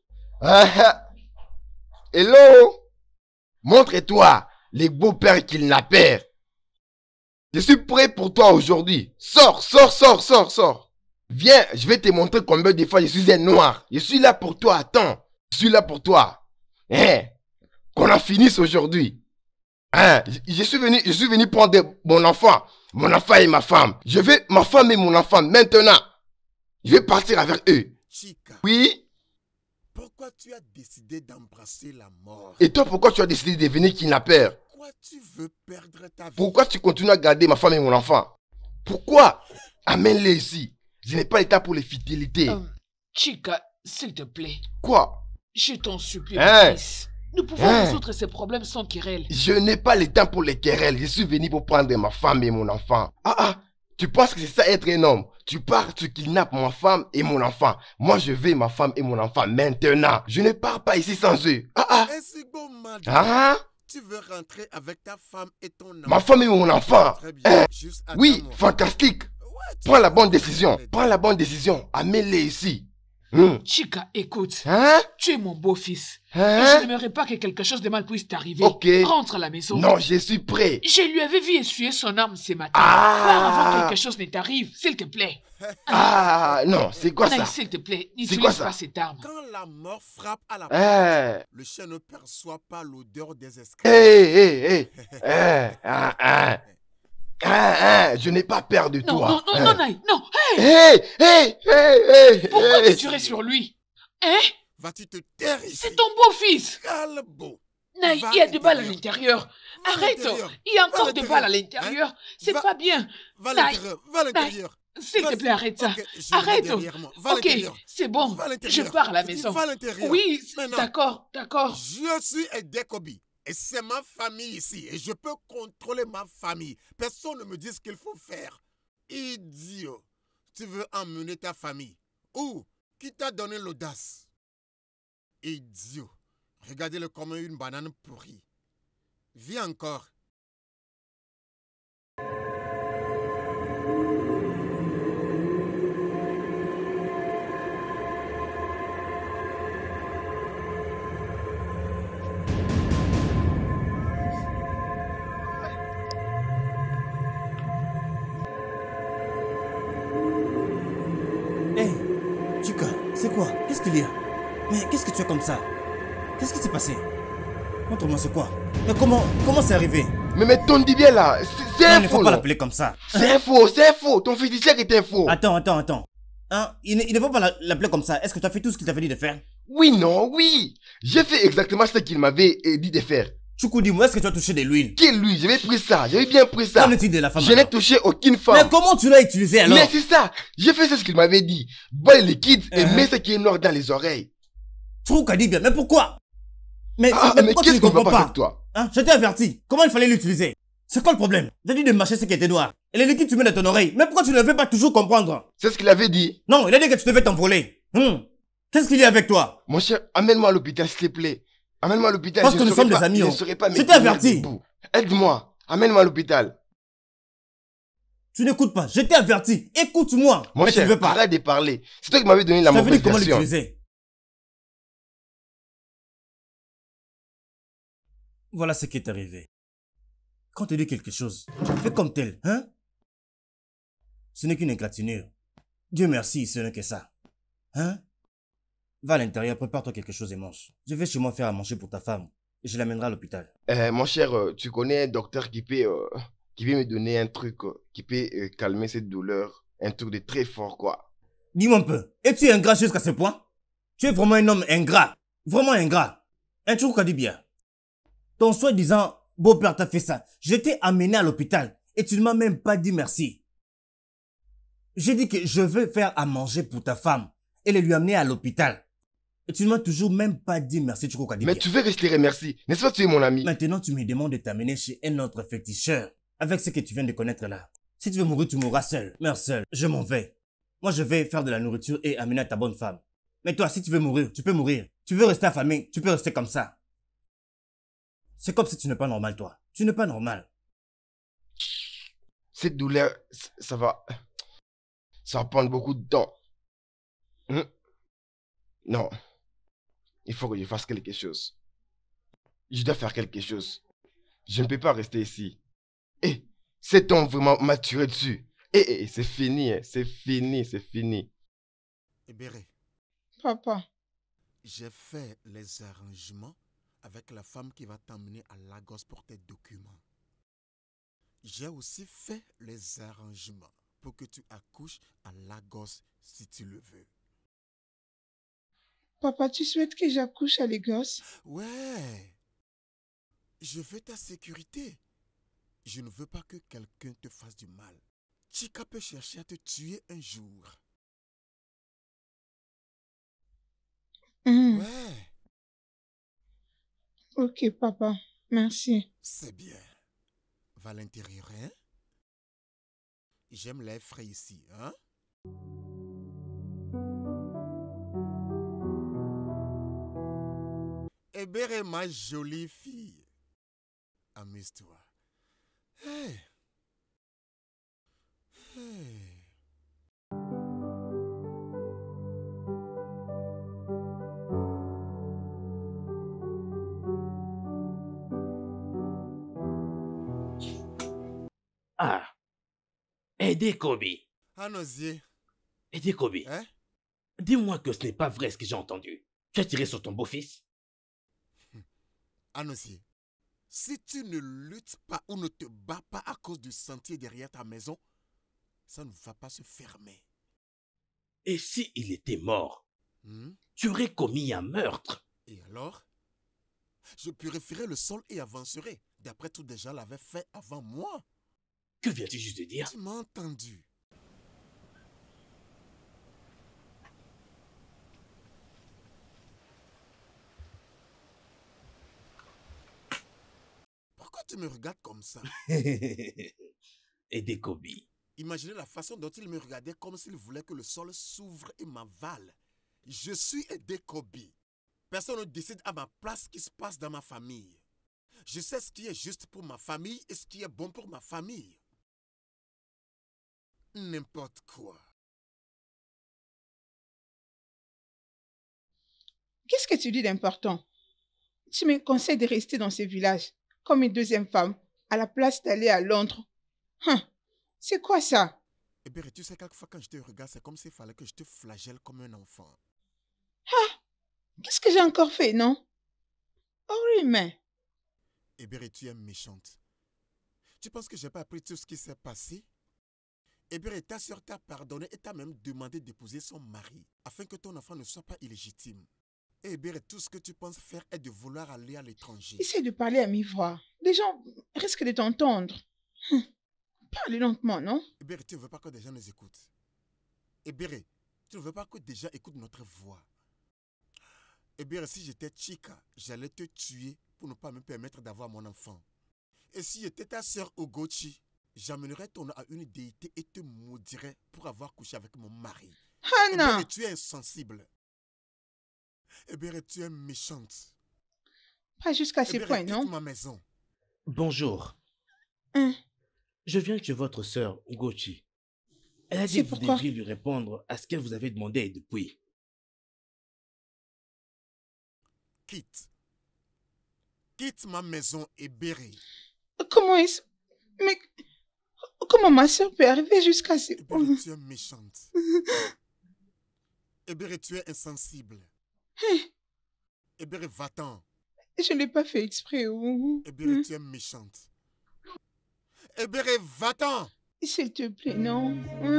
Hello. Montre-toi, les beaux-pères kidnappeurs. Je suis prêt pour toi aujourd'hui. Sors. Viens, je vais te montrer combien de fois je suis un noir. Je suis là pour toi, attends. Je suis là pour toi. Qu'on en finisse aujourd'hui. Je suis venu prendre mon enfant et ma femme. Je veux ma femme et mon enfant maintenant. Je vais partir avec eux. Chika. Oui? Pourquoi tu as décidé d'embrasser la mort? Et toi, pourquoi tu as décidé de devenir kidnappeur? Pourquoi tu veux perdre ta vie? Pourquoi tu continues à garder ma femme et mon enfant? Pourquoi? Amène-les ici. Je n'ai pas l'état pour les fidélités. Chika, s'il te plaît. Quoi? Je t'en supplie, mon fils. Nous pouvons résoudre ces problèmes sans querelle. Je n'ai pas le temps pour les querelles. Je suis venu pour prendre ma femme et mon enfant. Tu penses que c'est ça être un homme? Tu pars, tu kidnappes ma femme et mon enfant. Moi, je veux ma femme et mon enfant maintenant. Je ne pars pas ici sans eux. Tu veux rentrer avec ta femme et ton enfant? Ma femme et mon enfant. Très bien. Juste Oui, attends-moi. fantastique. Ouais, Prends la bonne décision. Prends la bonne décision. Amène-les ici. Chika, écoute. Hein? Tu es mon beau-fils. Hein? Et je n'aimerais pas que quelque chose de mal puisse t'arriver. Ok. Rentre à la maison. Non, je suis prêt. Je lui avais vu essuyer son arme ce matin. Pars avant que quelque chose ne t'arrive, s'il te plaît. Non, c'est quoi ça? Naï, s'il te plaît, C'est quoi n'utilise ça? pas cette arme. Quand la mort frappe à la porte, le chien ne perçoit pas l'odeur des esclaves. Je n'ai pas peur de toi. Non, Naï, non. Pourquoi tu tirais sur lui? Vas-tu te taire ici? C'est ton beau-fils. Calme-beau. Naï, il y a des balles à l'intérieur. Arrête. Il y a encore des balles à l'intérieur. C'est pas bien. Va à Naï, l'intérieur. Va à l'intérieur. S'il te plaît, arrête ça. Ok, je Arrête. vais derrière moi. Va à Ok, l'intérieur. c'est bon. Va à Je l'intérieur. pars à la Je dis, maison. va à l'intérieur. Oui, Maintenant. d'accord. Je suis Edekobi. Et c'est ma famille ici. Et je peux contrôler ma famille. Personne ne me dit ce qu'il faut faire. Idiot. Tu veux emmener ta famille. Où? Qui t'a donné l'audace? Idiot. Regardez-le comme une banane pourrie. Viens encore. Chika, c'est quoi? Qu'est-ce qu'il y a? Mais qu'est-ce que tu as comme ça? Qu'est-ce qui s'est passé? Montre-moi c'est quoi? Mais comment c'est arrivé? Mais ton Didier là, c'est un Il ne faux. faut pas l'appeler comme ça. C'est faux. Ton féticheur est un faux. Attends. Il ne faut pas l'appeler comme ça. Est-ce que tu as fait tout ce qu'il t'avait dit de faire? Oui. J'ai fait exactement ce qu'il m'avait dit de faire. Choukou, dis-moi, est-ce que tu as touché de l'huile? Quelle lui? J'avais pris ça. J'avais bien pris ça. Qu'en est-il de la femme? Je n'ai touché aucune femme. Mais comment tu l'as utilisé alors? Mais c'est ça. J'ai fait ce qu'il m'avait dit. Bois le liquide et mets ce qui est noir dans les oreilles. Choukou, dis bien, mais pourquoi? Mais pourquoi tu qu'est-ce ne qui va comprends pas pas? avec toi? Je t'ai averti. Comment il fallait l'utiliser? C'est quoi le problème? J'ai dit de mâcher ce qui était noir. Et le liquide tu mets dans ton oreille. Mais pourquoi tu ne veux pas toujours comprendre? C'est ce qu'il avait dit. Non, il a dit que tu devais t'envoler. Qu'est-ce qu'il y a avec toi? Mon cher, amène-moi à l'hôpital s'il te plaît. Amène-moi à l'hôpital. Parce que nous sommes des amis. Je ne serai pas Je t'ai averti. Aide-moi. Amène-moi à l'hôpital. Tu n'écoutes pas, je t'ai averti. Écoute-moi. Mon Mais cher, tu ne veux pas. arrête de parler. C'est toi qui m'avais donné la Je t'avais mauvaise dit comment version. l'utiliser. Voilà ce qui est arrivé. Quand tu dis quelque chose, fais comme tel, hein? Ce n'est qu'une égratignure. Dieu merci, ce n'est que ça. Hein? Va à l'intérieur, prépare-toi quelque chose et mange. Je vais chez moi faire à manger pour ta femme. Et je l'amènerai à l'hôpital. Mon cher, tu connais un docteur qui peut me donner un truc qui peut calmer cette douleur. Un truc de très fort, quoi. Dis-moi un peu, es-tu ingrat jusqu'à ce point? Tu es vraiment un homme ingrat. Vraiment ingrat. Un truc qu'a dit bien. Ton soi-disant beau-père t'a fait ça. Je t'ai amené à l'hôpital et tu ne m'as même pas dit merci. J'ai dit que je veux faire à manger pour ta femme et le lui amener à l'hôpital. Et tu ne m'as toujours même pas dit merci, tu crois. Mais tu veux rester remercier. N'est-ce pas que tu es mon ami? Maintenant, tu me demandes de t'amener chez un autre féticheur. Avec ce que tu viens de connaître là. Si tu veux mourir, tu mourras seul. Meurs seul. Je m'en vais. Moi, je vais faire de la nourriture et amener à ta bonne femme. Mais toi, si tu veux mourir, tu peux mourir. Tu veux rester affamé, tu peux rester comme ça. C'est comme si tu n'es pas normal, toi. Tu n'es pas normal. Cette douleur, ça va prendre beaucoup de temps. Non. Il faut que je fasse quelque chose. Je dois faire quelque chose. Je ne peux pas rester ici. Et cet homme vraiment m'a tiré dessus. Et c'est fini, hein. C'est fini, c'est fini. Ebere, Papa, j'ai fait les arrangements avec la femme qui va t'emmener à Lagos pour tes documents. J'ai aussi fait les arrangements pour que tu accouches à Lagos si tu le veux. papa, tu souhaites que j'accouche à Lagos? Ouais. Je veux ta sécurité. Je ne veux pas que quelqu'un te fasse du mal. Chika peut chercher à te tuer un jour. Ouais, Ok, papa, merci. c'est bien. Va à l'intérieur, hein? J'aime l'air frais ici, hein? Ebere, ma jolie fille. Amuse-toi. Hey. Hey. Ah, aidez Kobe. Allons-y. Aidez Kobe. Hein? Dis-moi que ce n'est pas vrai ce que j'ai entendu. Tu as tiré sur ton beau-fils? Allons-y. Si tu ne luttes pas ou ne te bats pas à cause du sentier derrière ta maison, ça ne va pas se fermer. Et si il était mort, Hmm? tu aurais commis un meurtre. Et alors? Je purifierai le sol et avancerai. D'après tout, des gens l'avaient fait avant moi. Que viens-tu juste de dire? Tu m'as entendu. Pourquoi tu me regardes comme ça? Aidez Kobe. Imaginez la façon dont il me regardait comme s'il voulait que le sol s'ouvre et m'avale. Je suis Aidé Kobe. Personne ne décide à ma place ce qui se passe dans ma famille. Je sais ce qui est juste pour ma famille et ce qui est bon pour ma famille. N'importe quoi. Qu'est-ce que tu dis d'important? Tu me conseilles de rester dans ce village, comme une deuxième femme, à la place d'aller à Londres. C'est quoi ça? Eh bien, tu sais, quelquefois quand je te regarde, c'est comme s'il fallait que je te flagelle comme un enfant. Qu'est-ce que j'ai encore fait, non? Oh oui, mais... Eh bien, tu es méchante. Tu penses que je n'ai pas appris tout ce qui s'est passé? Eh bien, ta soeur t'a pardonné et t'a même demandé d'épouser son mari, afin que ton enfant ne soit pas illégitime. Eh bien, tout ce que tu penses faire est de vouloir aller à l'étranger. Essaye de parler à mi-voix. Les gens risquent de t'entendre. Parle lentement, non? Eh bien, tu ne veux pas que des gens nous écoutent. Eh bien, tu ne veux pas que des gens écoutent notre voix. Eh bien, si j'étais Chika, j'allais te tuer pour ne pas me permettre d'avoir mon enfant. Et si j'étais ta soeur Ogochi, j'amènerais ton nom à une déité et te maudirais pour avoir couché avec mon mari. Eh bien, Hannah! tu es insensible. Eh bien, tu es méchante. Pas jusqu'à Eh ce bien, point, quitte non? ma maison. Bonjour. Hein? Je viens chez votre sœur, Ugochi. Elle a dit C'est que vous pourquoi? devriez lui répondre à ce qu'elle vous avait demandé depuis. Quitte. Quitte ma maison, Ebere. Comment est-ce... Mais comment ma soeur peut arriver jusqu'à ce point? Ebere, tu es méchante. Ebere, tu es insensible. Ebere, va-t'en. Je ne l'ai pas fait exprès. Ebere, tu es méchante. Ebere, va-t'en. S'il te plaît, non.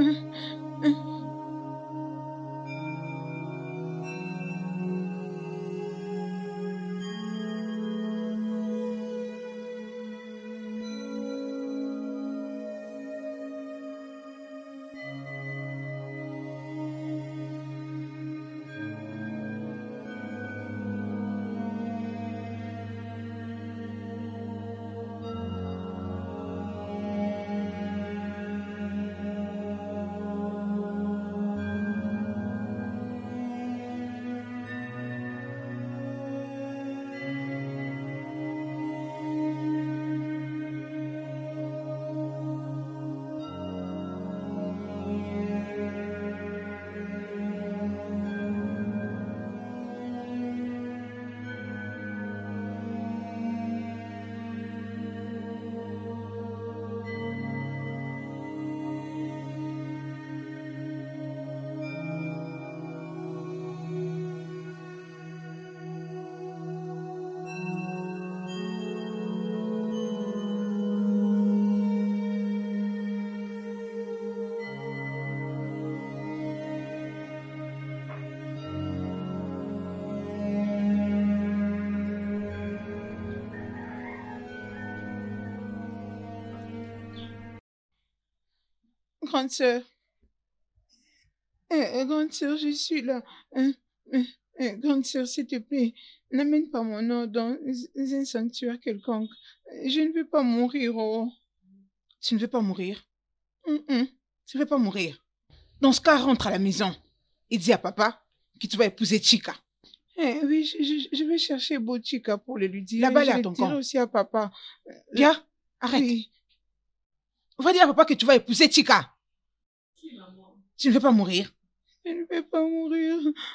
Grande sœur. Grande sœur, je suis là. Grande sœur, s'il te plaît, n'amène pas mon nom dans un sanctuaire quelconque. Je ne veux pas mourir. Oh. Tu ne veux pas mourir? Tu ne veux pas mourir. Dans ce cas, rentre à la maison et dis à papa que tu vas épouser Chika. Oui, je vais chercher beau Chika pour le lui dire. Là-bas, là, à ton camp. Je vais aussi à papa. Bien, arrête. Oui. Va dire à papa que tu vas épouser Chika. Tu ne veux pas mourir? Je ne veux pas mourir.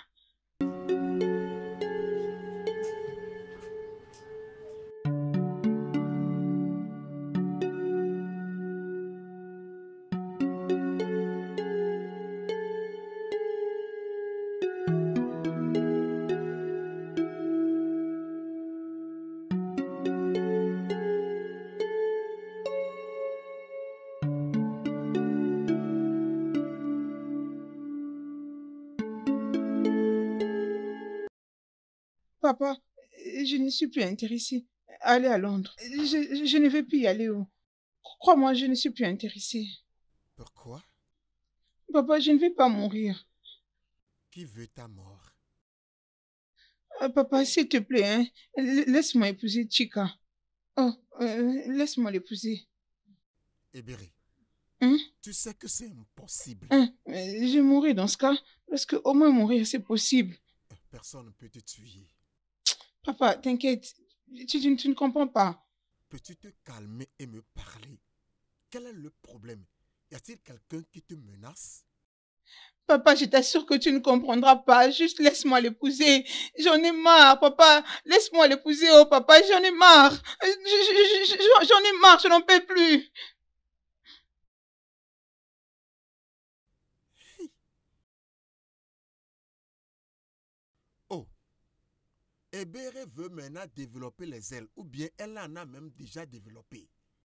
Papa, je ne suis plus intéressée. Allez à Londres. Je ne vais plus y aller. Crois-moi, je ne suis plus intéressée. Pourquoi? Papa, je ne vais pas mourir. Qui veut ta mort? Papa, s'il te plaît, hein, laisse-moi épouser Chika. Oh, laisse-moi l'épouser. Ebere, tu sais que c'est impossible. Je mourrai dans ce cas, parce que au moins mourir, c'est possible. Personne ne peut te tuer. Papa, t'inquiète, tu ne comprends pas. Peux-tu te calmer et me parler? Quel est le problème? Y a-t-il quelqu'un qui te menace? Papa, je t'assure que tu ne comprendras pas. Juste laisse-moi l'épouser. J'en ai marre, papa. Laisse-moi l'épouser, oh papa, j'en ai marre. J'en ai marre, je n'en peux plus. Oh, Ebere veut maintenant développer les ailes, ou bien elle en a même déjà développé.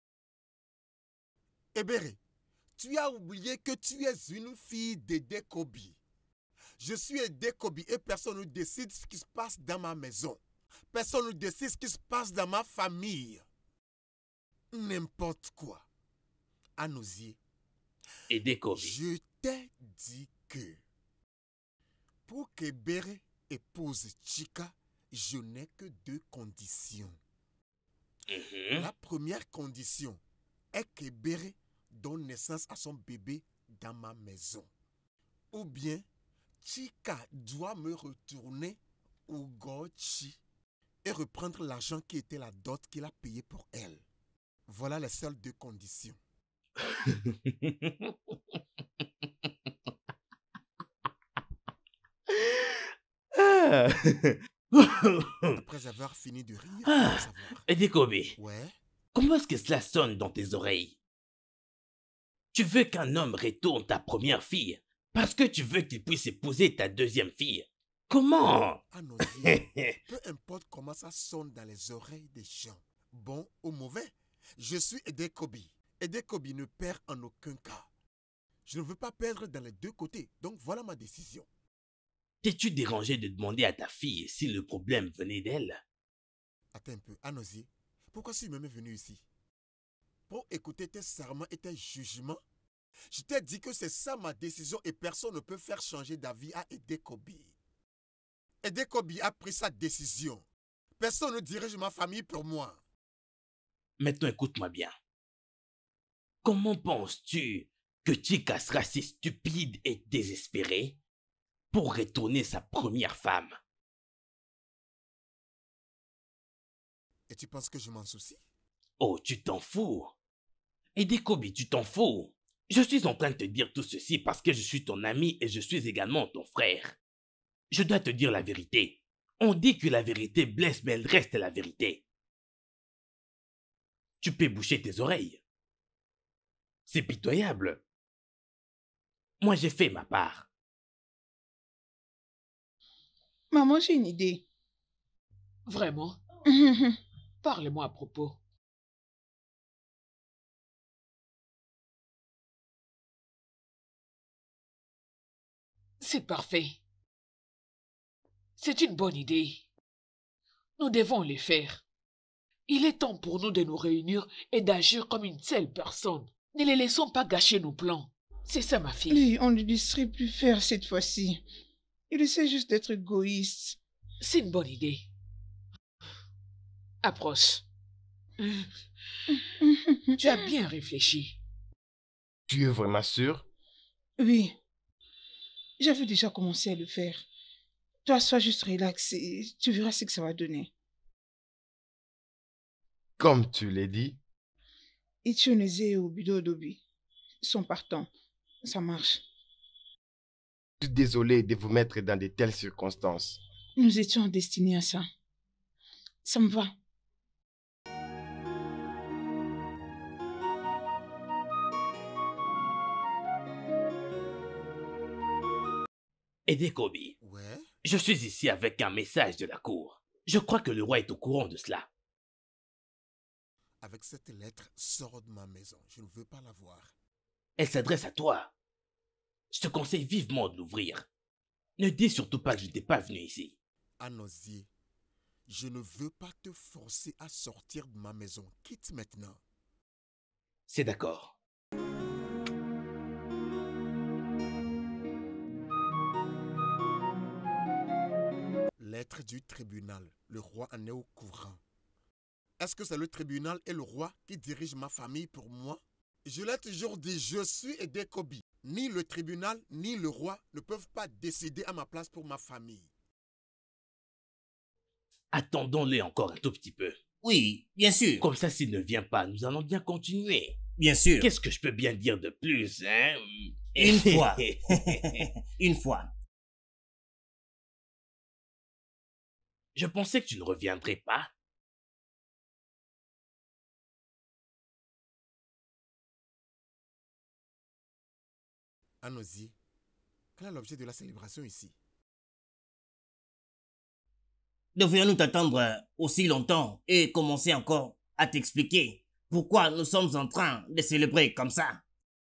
Ebere, tu as oublié que tu es une fille d'Edekobi. Je suis Edekobi et personne ne décide ce qui se passe dans ma maison. Personne ne décide ce qui se passe dans ma famille. N'importe quoi. À nos yeux. Edekobi. Je t'ai dit que pour qu'Ebere épouse Chika, je n'ai que deux conditions. La première condition est qu'Ebere donne naissance à son bébé dans ma maison. Ou bien, Chika doit me retourner Ugochi et reprendre l'argent qui était la dot qu'il a payé pour elle. Voilà les seules deux conditions. Ah. Après avoir fini de rire, Ah. je veux savoir. Edekobe, Ouais, comment est-ce que cela sonne dans tes oreilles? Tu veux qu'un homme retourne ta première fille parce que tu veux qu'il puisse épouser ta deuxième fille? Comment? à nos yeux, peu importe comment ça sonne dans les oreilles des gens, bon ou mauvais, je suis Edekobe. Edekobe ne perd en aucun cas. Je ne veux pas perdre dans les deux côtés, donc voilà ma décision. T'es-tu dérangé de demander à ta fille si le problème venait d'elle? Attends un peu, Anozie, pourquoi suis-tu même venu ici? Pour écouter tes serments et tes jugements? Je t'ai dit que c'est ça ma décision et personne ne peut faire changer d'avis à Edekobe. Edekobe a pris sa décision. Personne ne dirige ma famille pour moi. Maintenant écoute-moi bien. Comment penses-tu que Chika sera si stupide et désespérée pour retourner sa première femme? Et tu penses que je m'en soucie? Oh, tu t'en fous. Edekobe, tu t'en fous. Je suis en train de te dire tout ceci parce que je suis ton ami et je suis également ton frère. Je dois te dire la vérité. On dit que la vérité blesse, mais elle reste la vérité. Tu peux boucher tes oreilles. C'est pitoyable. Moi, j'ai fait ma part. Maman, j'ai une idée. Vraiment? Parlez-moi à propos. C'est parfait. C'est une bonne idée. Nous devons les faire. Il est temps pour nous de nous réunir et d'agir comme une seule personne. Ne les laissons pas gâcher nos plans. C'est ça, ma fille. Lui, on ne lui laisserait plus faire cette fois-ci. Il essaie juste d'être égoïste. C'est une bonne idée. Approche. Tu as bien réfléchi. Tu es vraiment sûr? Oui. J'avais déjà commencé à le faire. Toi, sois juste relax et tu verras ce que ça va donner. Comme tu l'as dit, Ichioneze et Obido Dobi sont partants. Ça marche. je suis désolé de vous mettre dans de telles circonstances. Nous étions destinés à ça. Ça me va. Edekobe, Ouais, je suis ici avec un message de la cour. Je crois que le roi est au courant de cela. avec cette lettre, sors de ma maison. Je ne veux pas la voir. Elle s'adresse à toi. Je te conseille vivement de l'ouvrir. Ne dis surtout pas que je n'étais pas venu ici. Anozie, je ne veux pas te forcer à sortir de ma maison. Quitte maintenant. C'est d'accord. Lettre du tribunal. Le roi en est au courant. Est-ce que c'est le tribunal et le roi qui dirigent ma famille pour moi? Je l'ai toujours dit, je suis Edekobe. Ni le tribunal, ni le roi ne peuvent pas décider à ma place pour ma famille. Attendons-les encore un tout petit peu. Oui, bien sûr. Comme ça, s'il ne vient pas, nous allons bien continuer. Bien sûr. Qu'est-ce que je peux bien dire de plus, hein? Une fois. Une fois. Je pensais que tu ne reviendrais pas. Anozie, quel est l'objet de la célébration ici? Devrions-nous t'attendre aussi longtemps et commencer encore à t'expliquer pourquoi nous sommes en train de célébrer comme ça?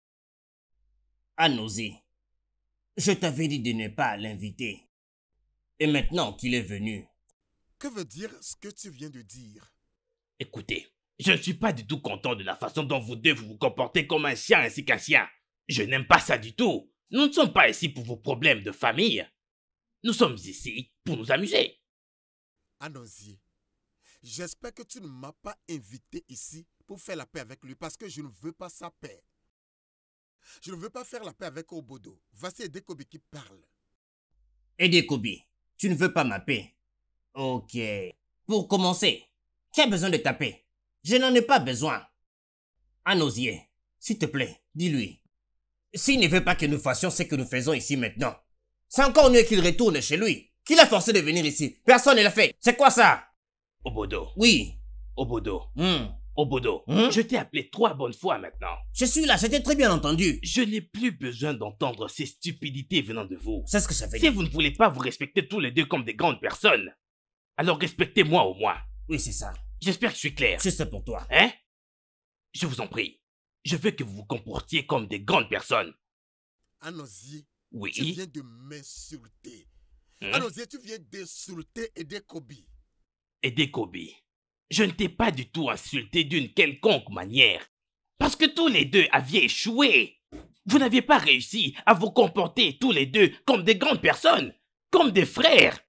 Anozie, je t'avais dit de ne pas l'inviter. Et maintenant qu'il est venu, Que veut dire ce que tu viens de dire? Écoutez, je ne suis pas du tout content de la façon dont vous deux vous comportez comme un chien ainsi qu'un chien. Je n'aime pas ça du tout. Nous ne sommes pas ici pour vos problèmes de famille. Nous sommes ici pour nous amuser. Anozie, j'espère que tu ne m'as pas invité ici pour faire la paix avec lui parce que je ne veux pas sa paix. Je ne veux pas faire la paix avec Obodo. Voici Edekobe qui parle. Edekobe, tu ne veux pas ma paix? Ok. Pour commencer, qui a besoin de ta paix? Je n'en ai pas besoin. Anozie, S'il te plaît, dis-lui. S'il ne veut pas que nous fassions ce que nous faisons ici maintenant, c'est encore mieux qu'il retourne chez lui. Qui l'a forcé de venir ici? Personne ne l'a fait. C'est quoi ça? Obodo. Oui. Obodo. Hmm. Obodo, Hmm? je t'ai appelé 3 bonnes fois maintenant. Je suis là, j'étais très bien entendu. Je n'ai plus besoin d'entendre ces stupidités venant de vous. C'est ce que j'avais Si dit. vous ne voulez pas vous respecter tous les deux comme des grandes personnes, alors respectez-moi au moins. Oui, c'est ça. J'espère que je suis clair. Juste pour toi. Hein? Je vous en prie. Je veux que vous vous comportiez comme des grandes personnes. Anosier, Oui. tu viens de m'insulter. Hein? Anosier, tu viens d'insulter Edekobi. Et Kobe, je ne t'ai pas du tout insulté d'une quelconque manière. Parce que tous les deux aviez échoué. Vous n'aviez pas réussi à vous comporter tous les deux comme des grandes personnes, comme des frères.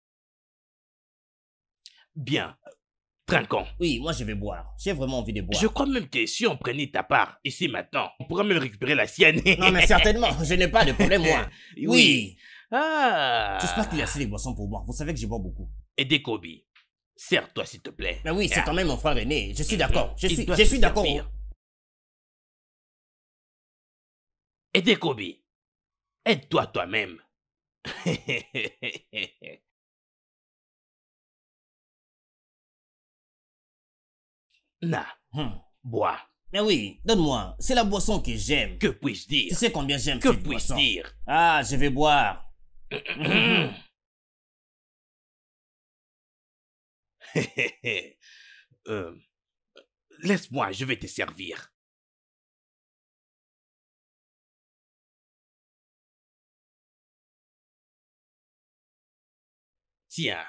Bien. Trinquons. Oui, moi je vais boire. J'ai vraiment envie de boire. Je crois même que si on prenait ta part ici maintenant, on pourrait même récupérer la sienne. Non, mais certainement, je n'ai pas de problème, moi. Oui. Ah. J'espère qu'il y a assez de boissons pour moi. Vous savez que je bois beaucoup. Et Kobe, serre-toi s'il te plaît. Mais oui, c'est quand même mon frère aîné. Je suis d'accord. Je Il doit suis se d'accord. servir. Et Kobe, aide-toi toi-même. Na, bois. Mais oui, donne-moi. C'est la boisson que j'aime. Que puis-je Tu dire? sais combien j'aime Que cette puis-je boisson. dire? Ah, je vais boire. Laisse-moi, je vais te servir. Tiens.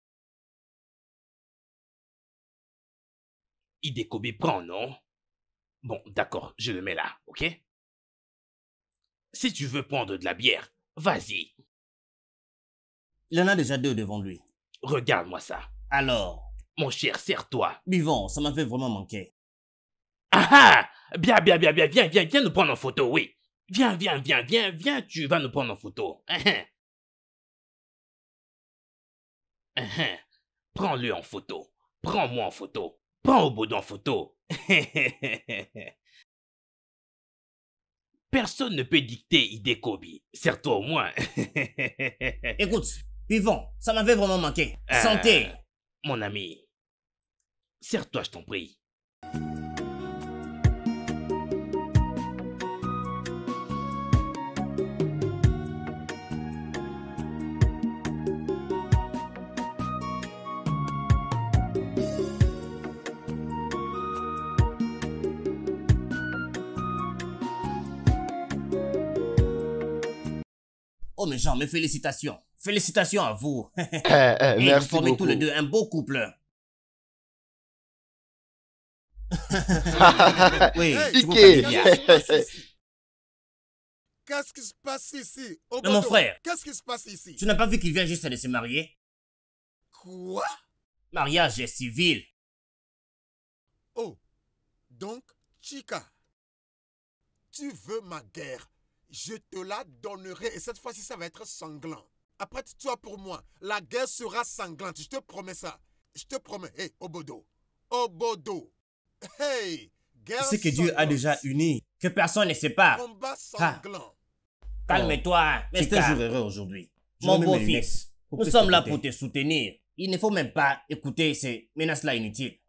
Kobe prend, non? Bon, d'accord, je le mets là, ok? Si tu veux prendre de la bière, vas-y. Il en a déjà 2 devant lui. Regarde-moi ça. Alors, Mon cher, serre-toi. buvons, ça m'avait vraiment manqué. Ah ah! Bien, viens nous prendre en photo, oui. Viens, tu vas nous prendre en photo. Prends-le en photo. Prends-moi en photo. Prends Obodo en photo. Personne ne peut dicter Kobe. Serre-toi au moins. Écoute, buvons, ça m'avait vraiment manqué. Santé. Mon ami. Serre-toi, je t'en prie. Oh, mais Jean, mes félicitations. Félicitations à vous. Et Merci vous formez beaucoup. tous les deux un beau couple. Oui, Hey, tu vous Piqué. connais bien. Qu'est-ce qui se passe ici? Mais mon frère. Qu'est-ce qui se passe ici? Tu n'as pas vu qu'il vient juste de se marier? Quoi? Mariage civil. Oh, donc, Chica, tu veux ma guerre? Je te la donnerai et cette fois-ci, ça va être sanglant. Apprête-toi pour moi. La guerre sera sanglante. Je te promets ça. Je te promets. Hey, Obodo. Obodo. Hey, guerre C'est que Dieu a sanglante. déjà uni. Que personne ne sépare. Combat sanglant. Calme-toi. Mais c'est un jour heureux aujourd'hui. Mon beau-fils, nous sommes là pour te soutenir. Il ne faut même pas écouter ces menaces-là inutiles.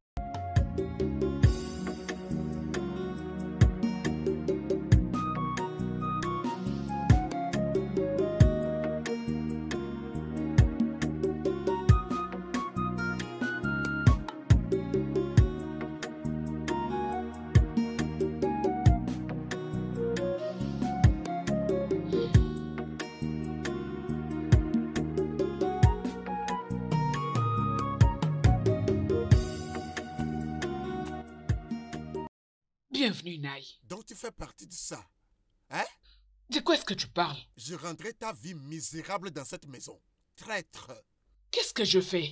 Bienvenue, Nai. Donc tu fais partie de ça. Hein? De quoi est-ce que tu parles? Je rendrai ta vie misérable dans cette maison. Traître. Qu'est-ce que je fais?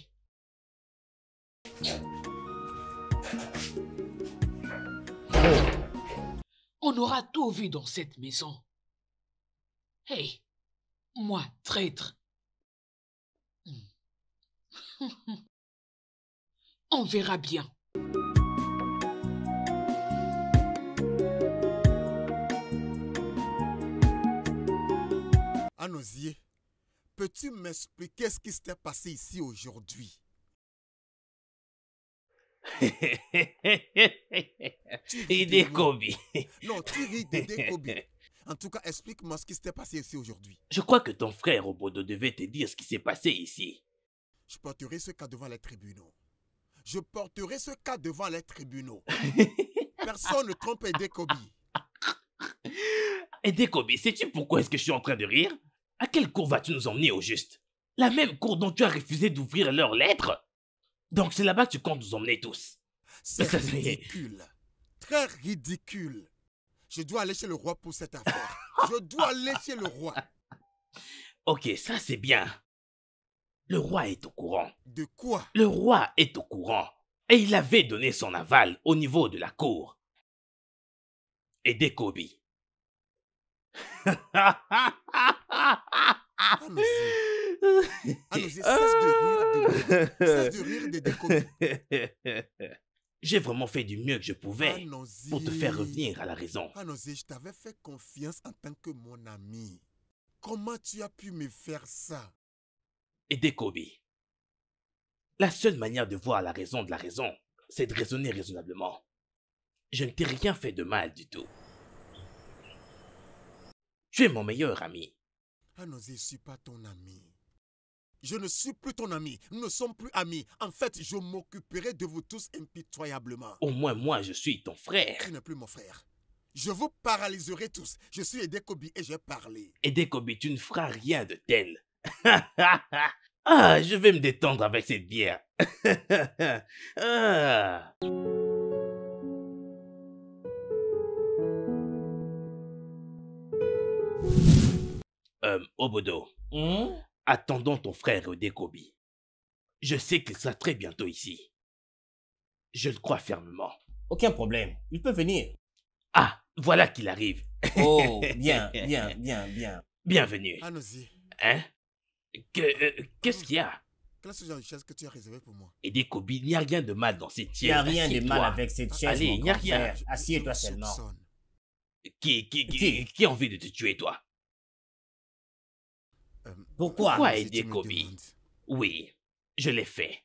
On aura tout vu dans cette maison. Hey, moi, traître. On verra bien. Anosier, peux-tu m'expliquer ce qui s'est passé ici aujourd'hui? Edekobi. Non, tu ris d'Edekobi. En tout cas, explique-moi ce qui s'est passé ici aujourd'hui. Je crois que ton frère Obodo devait te dire ce qui s'est passé ici. Je porterai ce cas devant les tribunaux. Je porterai ce cas devant les tribunaux. Personne ne trompe Edekobi. Edekobi, sais-tu pourquoi est-ce que je suis en train de rire? À quelle cour vas-tu nous emmener au juste? La même cour dont tu as refusé d'ouvrir leurs lettres? Donc c'est là-bas que tu comptes nous emmener tous. C'est Ça, c'est- ridicule. Très ridicule. Je dois aller chez le roi pour cette affaire. Je dois aller chez le roi. Ok, ça c'est bien. Le roi est au courant. De quoi? Le roi est au courant. Et il avait donné son aval au niveau de la cour. Edekobi. Anosier, cesse de rire de moi. Cesse de rire d'Edekobi. J'ai vraiment fait du mieux que je pouvais Anosier. pour te faire revenir à la raison. Anosier, je t'avais fait confiance en tant que mon ami. Comment tu as pu me faire ça? Edekobi. La seule manière de voir la raison de la raison, c'est de raisonner raisonnablement. Je ne t'ai rien fait de mal du tout. Tu es mon meilleur ami. Anosier, je ne suis pas ton ami. Je ne suis plus ton ami. Nous ne sommes plus amis. En fait, je m'occuperai de vous tous impitoyablement. Au moins moi, je suis ton frère. Tu n'es plus mon frère. Je vous paralyserai tous. Je suis Edekobi et j'ai parlé. Edekobi, tu ne feras rien de tel. Ah, je vais me détendre avec cette bière. Ah. Obodo, attendons ton frère Edekobi. Je sais qu'il sera très bientôt ici. Je le crois fermement. Aucun problème. Il peut venir. Ah, voilà qu'il arrive. Oh, bien, bien, bien, bien. Bienvenue. Anosier, Hein? Qu'est-ce qu'il y a? quelle est ce genre de chaise que tu as réservé pour moi? Edekobi, il n'y a rien de mal dans cette Il chaise. n'y a rien de Assieds-toi. mal avec cette chaise, Allez, mon il n'y a grand rien. frère. Assieds-toi Je me seulement. soupçonne. Qui a envie de te tuer, toi? Pourquoi? Pourquoi si tu me Edekobi? demandes. Oui, je l'ai fait.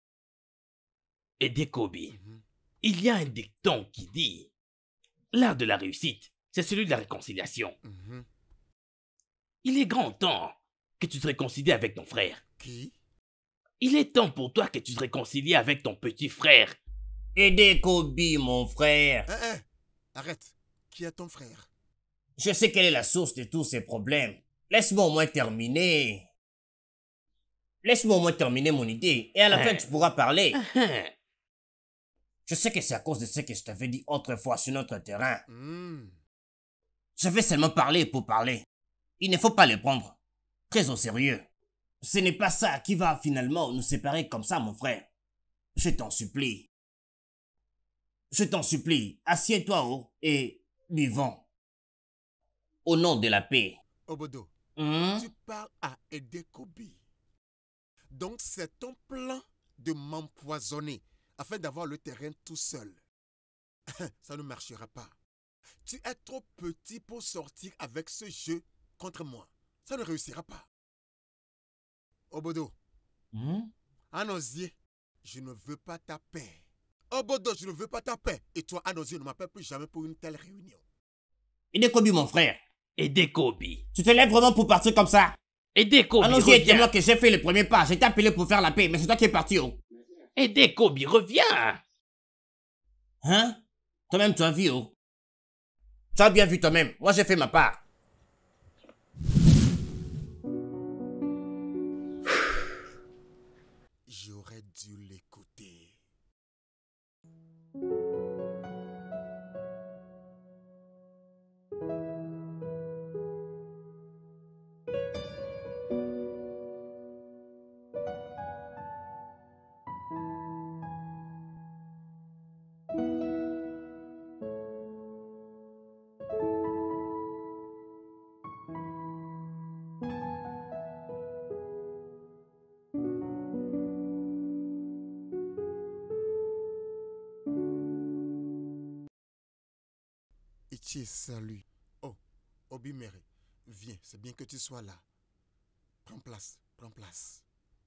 Edekobi, Mhm. il y a un dicton qui dit: l'art de la réussite, c'est celui de la réconciliation. Mhm. Il est grand temps que tu te réconcilies avec ton frère. Qui? Il est temps pour toi que tu te réconcilies avec ton petit frère. Edekobi, mon frère. Arrête. Qui est ton frère? Je sais quelle est la source de tous ces problèmes. Laisse-moi au moins terminer. Laisse-moi au moins terminer mon idée. Et à la fin, tu pourras parler. Je sais que c'est à cause de ce que je t'avais dit autrefois sur notre terrain. Je vais seulement parler pour parler. Il ne faut pas le prendre très au sérieux. Ce n'est pas ça qui va finalement nous séparer comme ça, mon frère. Je t'en supplie. Je t'en supplie, assieds-toi haut et buvons. Au nom de la paix. Obodo, Hein? tu parles à Edekobi. Donc c'est ton plan de m'empoisonner afin d'avoir le terrain tout seul. Ça ne marchera pas. Tu es trop petit pour sortir avec ce jeu contre moi. Ça ne réussira pas. Obodo, Hein? Anosier, je ne veux pas ta paix. Obodo, je ne veux pas ta paix. Et toi, Anosier, ne m'appelle plus jamais pour une telle réunion. Edekobi, mon frère. Edekobi. Tu te lèves vraiment pour partir comme ça? Edekobi, Allons-y, dis-moi reviens. que j'ai fait le premier pas. J'ai appelé pour faire la paix, mais c'est toi qui es parti, oh. Edekobi, reviens. Hein? Toi-même, tu as vu, oh. Tu as bien vu toi-même. Moi, j'ai fait ma part. J'aurais dû l'écouter. Ichi, salut. Oh, Obimere, viens, c'est bien que tu sois là. Prends place, prends place.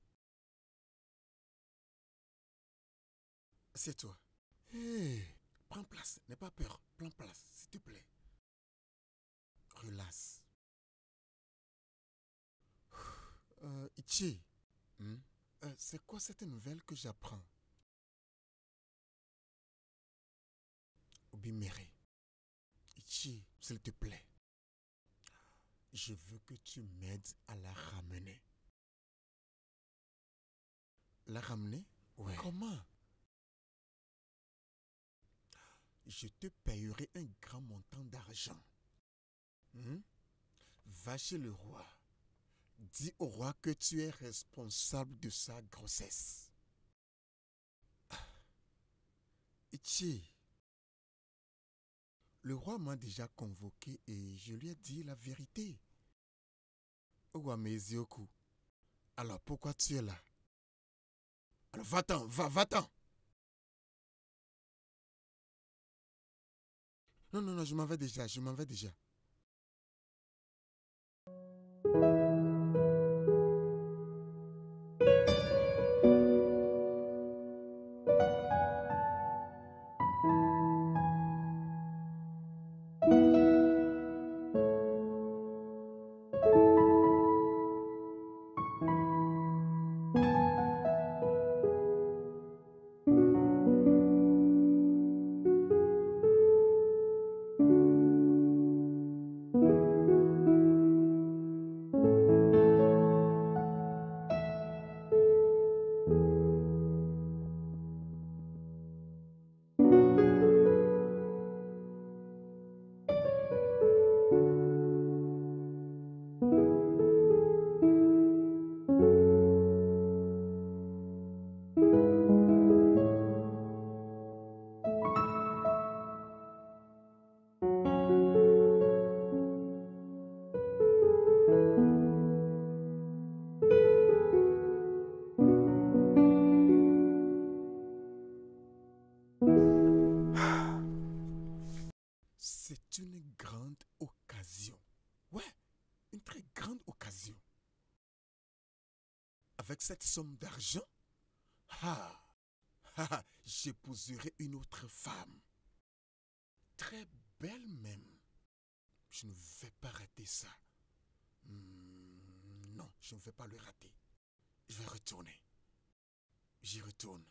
Assieds-toi. Hé, prends place, n'aie pas peur. Prends place, s'il te plaît. Relaxe. Ichi, c'est quoi cette nouvelle que j'apprends? Obimere. Ichi, s'il te plaît. Je veux que tu m'aides à la ramener. La ramener? Ouais. Comment? Je te payerai un grand montant d'argent. Va chez le roi. Dis au roi que tu es responsable de sa grossesse. Ichi, le roi m'a déjà convoqué et je lui ai dit la vérité. Ouamezioku, alors pourquoi tu es là? Alors va-t'en, va-t'en. Non, je m'en vais déjà, C'est une grande occasion. Ouais, une très grande occasion. Avec cette somme d'argent, j'épouserai une autre femme. Très belle même. Je ne vais pas rater ça. Non, je ne vais pas le rater. Je vais retourner. J'y retourne.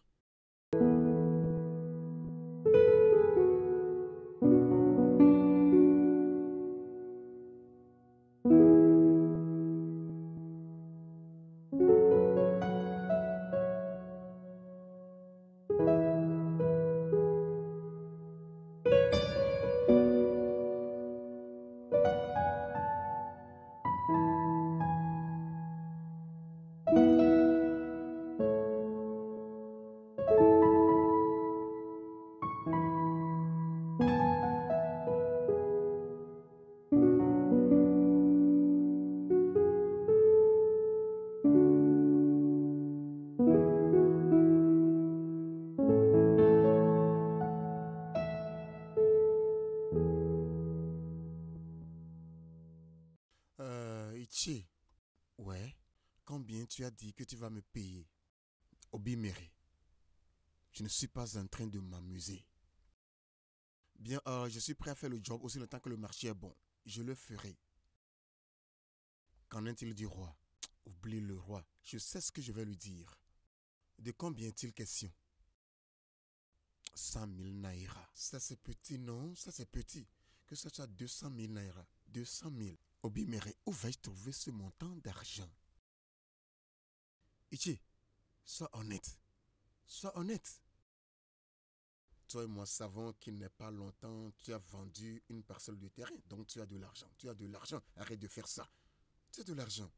Ichi, ouais, combien tu as dit que tu vas me payer? Obimere, je ne suis pas en train de m'amuser. Bien, je suis prêt à faire le job aussi longtemps que le marché est bon. Je le ferai. Qu'en est-il du roi? Oublie le roi, je sais ce que je vais lui dire. De combien est-il question? 100 000 naira. Ça c'est petit, non? Ça c'est petit. Que ça soit 200 000 naira. 200 000. Obimere, où vais-je trouver ce montant d'argent? Ichi, sois honnête. Sois honnête. Toi et moi savons qu'il n'est pas longtemps, tu as vendu une parcelle de terrain. Donc tu as de l'argent. Tu as de l'argent. Arrête de faire ça. Tu as de l'argent.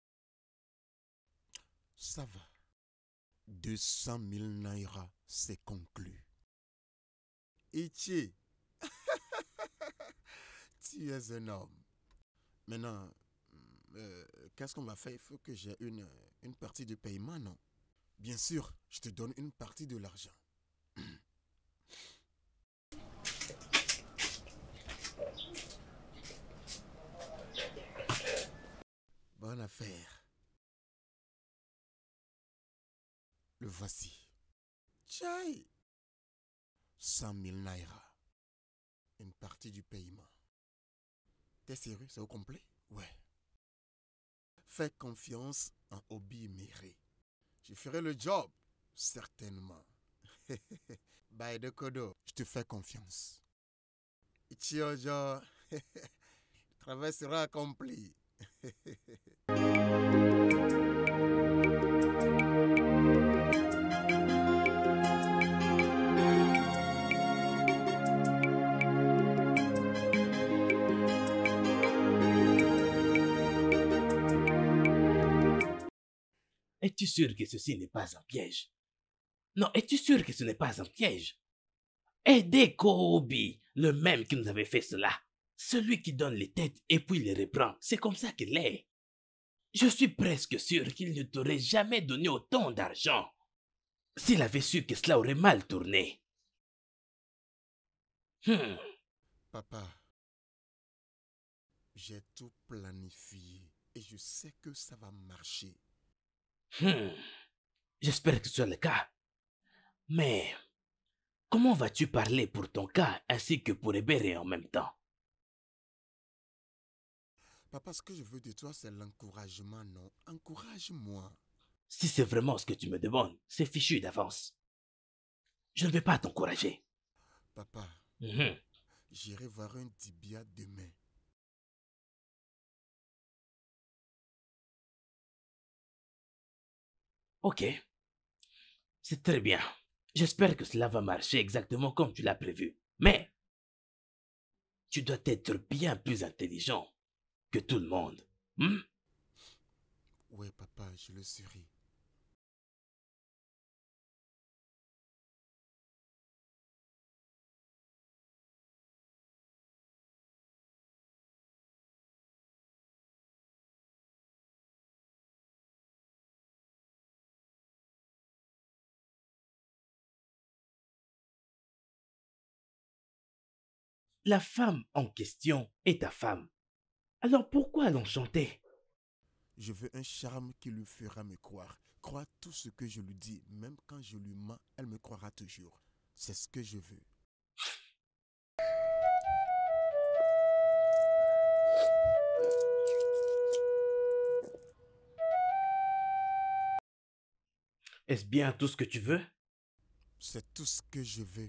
Ça va. 200 000 naira, c'est conclu. Ichi, tu es un homme. Maintenant, qu'est-ce qu'on va faire? Il faut que j'ai une partie de paiement, non? Bien sûr, je te donne une partie de l'argent. Bonne affaire. Le voici. Tchaï. 100 000 naira. Une partie du paiement. T'es sérieux, c'est au complet? Ouais. Fais confiance en Obi Méré. Je ferai le job, certainement. Bye de Kodo, je te fais confiance. Ichiojo, le travail sera accompli. Es-tu sûr que ceci n'est pas un piège? Non, es-tu sûr que ce n'est pas un piège? Aidez Kobe, le même qui nous avait fait cela. Celui qui donne les têtes et puis les reprend. C'est comme ça qu'il est. Je suis presque sûr qu'il ne t'aurait jamais donné autant d'argent. S'il avait su que cela aurait mal tourné. Papa, j'ai tout planifié et je sais que ça va marcher. J'espère que ce soit le cas. Mais comment vas-tu parler pour ton cas ainsi que pour Ebere en même temps? Papa, ce que je veux de toi, c'est l'encouragement, non? Encourage-moi. Si c'est vraiment ce que tu me demandes, c'est fichu d'avance. Je ne vais pas t'encourager. Papa, j'irai voir un tibia demain. Ok. C'est très bien. J'espère que cela va marcher exactement comme tu l'as prévu. Mais tu dois être bien plus intelligent que tout le monde. Oui, papa, je le serai. La femme en question est ta femme. Alors pourquoi l'enchanter? Je veux un charme qui lui fera me croire. Croire tout ce que je lui dis, même quand je lui mens, elle me croira toujours. C'est ce que je veux. Est-ce bien tout ce que tu veux? C'est tout ce que je veux.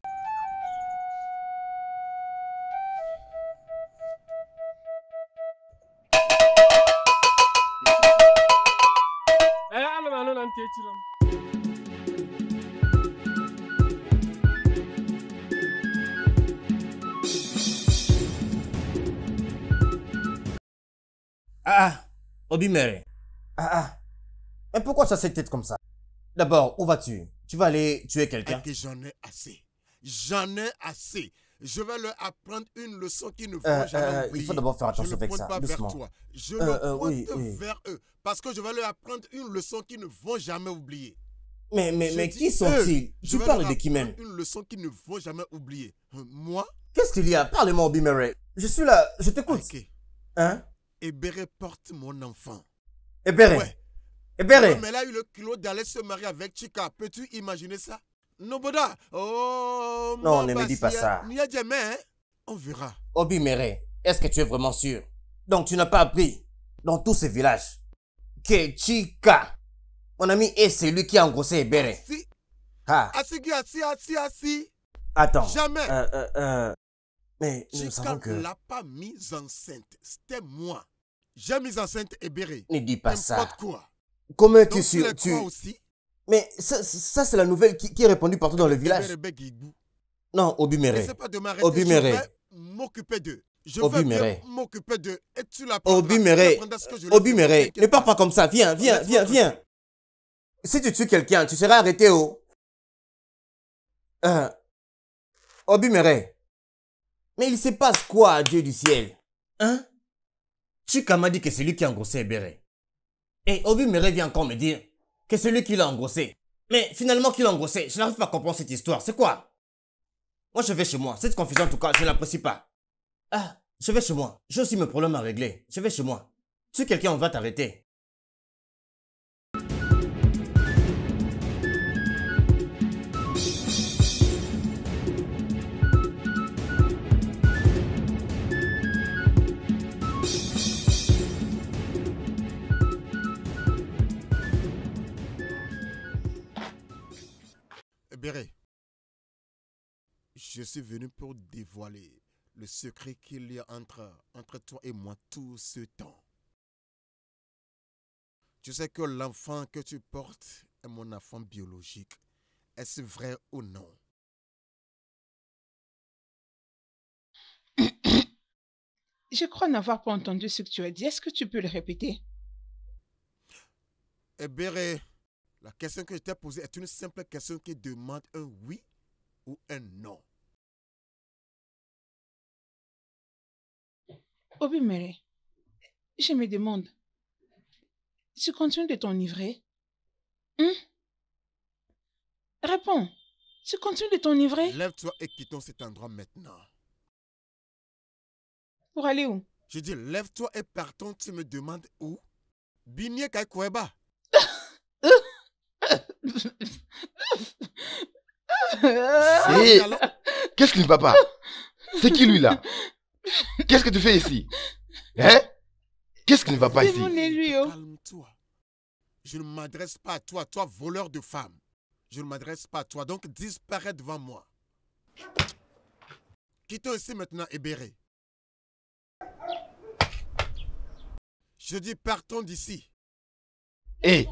Obi Méré. Mais pourquoi tu as cette tête comme ça? D'abord, où vas-tu? Tu vas aller tuer quelqu'un? Et que j'en ai assez. J'en ai assez. Je vais leur apprendre une leçon qu'ils ne vont jamais oublier. Il faut d'abord faire attention avec ça, doucement. Vers toi. Je le pointe vers eux. Parce que je vais leur apprendre une leçon qu'ils ne vont jamais oublier. Mais qui sont-ils? Tu parles de qui même? Une leçon qu'ils ne vont jamais oublier. Moi? Qu'est-ce qu'il y a? Parle-moi, Obi Méré. Je suis là, je t'écoute. Okay. Hein? Ebere porte mon enfant. Ebere? Ouais. Ebere? Mais elle a eu le culot d'aller se marier avec Chika. Peux-tu imaginer ça? Noboda. Oh, non, ne me dis pas ça. Hein? On verra. Obi Méré, est-ce que tu es vraiment sûr? Donc tu n'as pas appris dans tous ces villages que Chika, mon ami, est celui qui a engrossé Ebere? Si. Assis. Attends. Jamais. Mais nous Chika savons que... ne l'a pas mise enceinte. C'était moi. J'ai mis enceinte Ebere. Ne dis pas ça. N'importe quoi. Comment Donc, tu aussi? Mais ça c'est la nouvelle qui est répandue partout dans le village. Non, Obi Méré. Obi Méré. Je vais m'occuper d'eux. Je vais m'occuper d'eux. Et tu l'apprendras. Obi Méré. Obi Méré. Ne pars pas comme ça. Viens. Si tu tues quelqu'un, tu seras arrêté au... Obi Méré. Mais il se passe quoi, Dieu du ciel? Hein? Chika m'a dit que c'est lui qui a engrossé Ebere. Et Obi Méré vient encore me dire que c'est lui qui l'a engrossé. Mais finalement, qui l'a engrossé? Je n'arrive pas à comprendre cette histoire. C'est quoi? Moi, je vais chez moi. Cette confusion, en tout cas, je ne l'apprécie pas. Je vais chez moi. J'ai aussi mes problèmes à régler. Je vais chez moi. Si quelqu'un, on va t'arrêter. Ebere, je suis venu pour dévoiler le secret qu'il y a entre toi et moi tout ce temps. Tu sais que l'enfant que tu portes est mon enfant biologique. Est-ce vrai ou non? Je crois n'avoir pas entendu ce que tu as dit. Est-ce que tu peux le répéter? Ebere, la question que je t'ai posée est une simple question qui demande un oui ou un non. Obimere, je me demande, tu continues de t'enivrer? Réponds, tu continues de t'enivrer? Lève-toi et quittons cet endroit maintenant. Pour aller où? Je dis, lève-toi et partons, tu me demandes où? Binie Kaikweba. Qu'est-ce qui ne va pas? C'est qui lui là? Qu'est-ce que tu fais ici? Hein? Qu'est-ce qui ne va pas ici? Calme-toi. Je ne m'adresse pas à toi, toi voleur de femmes. Je ne m'adresse pas à toi, donc disparais devant moi. Quittons ici maintenant, Ebere. Je dis partons d'ici. Hé!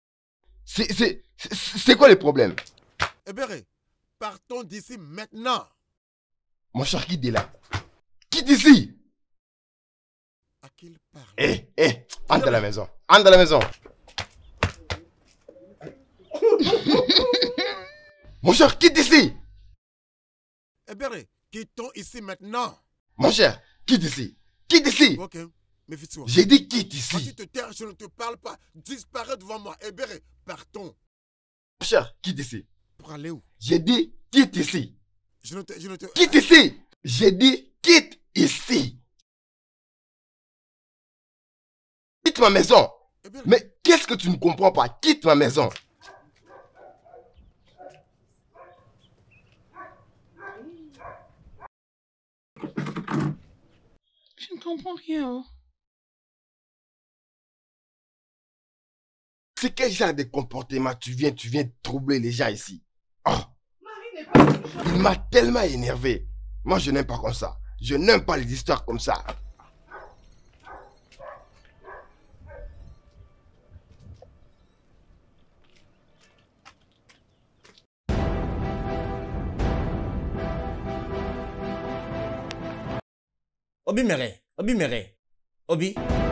C'est quoi le problème? Ebere, partons d'ici maintenant. Mon cher, quitte de là. Quitte d'ici! À qui il parle? Hé, entre à la maison. Entre à la maison. Mon cher, quitte d'ici! Ebere, quittons ici maintenant. Mon cher, quitte ici. Quitte ici! Ok, méfie-toi. J'ai dit quitte Quand ici. tu te tais, je ne te parle pas. Disparais devant moi. Ebere, partons. Mon cher, quitte ici. Pour aller où? J'ai dit quitte ici. Je ne te... Quitte ici! J'ai dit quitte ici. Quitte ma maison. Ebere, Mais qu'est-ce que tu ne comprends pas? Quitte ma maison. Je ne comprends rien. Oh. C'est quel genre de comportement tu viens troubler les gens ici? Oh, il m'a tellement énervé. Moi, je n'aime pas comme ça. Je n'aime pas les histoires comme ça. Obi Mere, Obi Mere, Obi.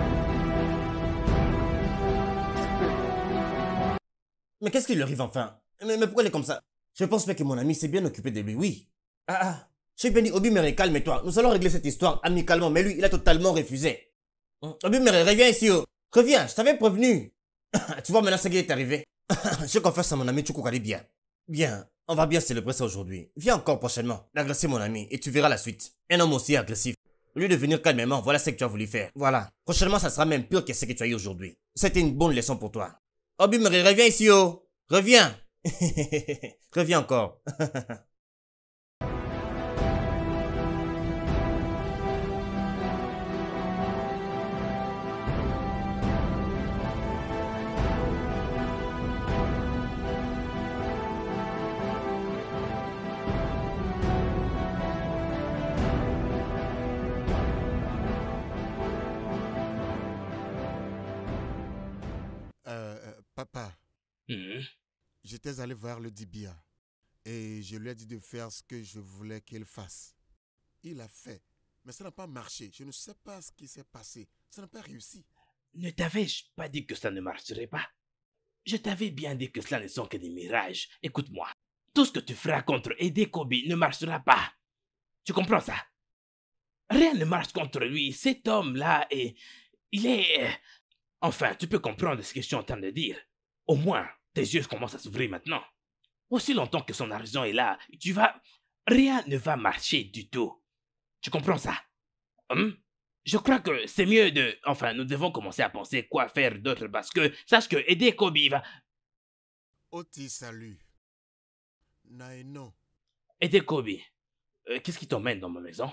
Mais qu'est-ce qui lui arrive enfin? Mais pourquoi il est comme ça? Je pense pas que mon ami s'est bien occupé de lui, oui. J'ai bien dit, Obi Mere, calme-toi. Nous allons régler cette histoire amicalement, mais lui, il a totalement refusé. Obi Mere, reviens ici, oh. Reviens, je t'avais prévenu. Tu vois maintenant ce qui est arrivé. Je confesse à mon ami Chuku bien. Bien, on va bien célébrer ça aujourd'hui. Viens encore prochainement, agresser mon ami, et tu verras la suite. Un homme aussi agressif. Au lieu de venir calmement, voilà ce que tu as voulu faire. Voilà. Prochainement, ça sera même pire que ce que tu as eu aujourd'hui. C'était une bonne leçon pour toi. Obi Mere, reviens ici, oh. Reviens. Reviens encore. Papa, Mhm. j'étais allé voir le Dibia et je lui ai dit de faire ce que je voulais qu'il fasse. Il a fait, mais ça n'a pas marché. Je ne sais pas ce qui s'est passé. Ça n'a pas réussi. Ne t'avais-je pas dit que ça ne marcherait pas? Je t'avais bien dit que cela ne sont que des mirages. Écoute-moi. Tout ce que tu feras contre Ede Kobi ne marchera pas. Tu comprends ça? Rien ne marche contre lui. Cet homme-là il est... Enfin, tu peux comprendre ce que je suis en train de dire. Au moins, tes yeux commencent à s'ouvrir maintenant. Aussi longtemps que son argent est là, rien ne va marcher du tout. Tu comprends ça? Je crois que c'est mieux de... Enfin, nous devons commencer à penser quoi faire d'autre parce que sache que Ede Kobi va... Oti, salut. Naïno. Ede Kobi, qu'est-ce qui t'emmène dans ma maison?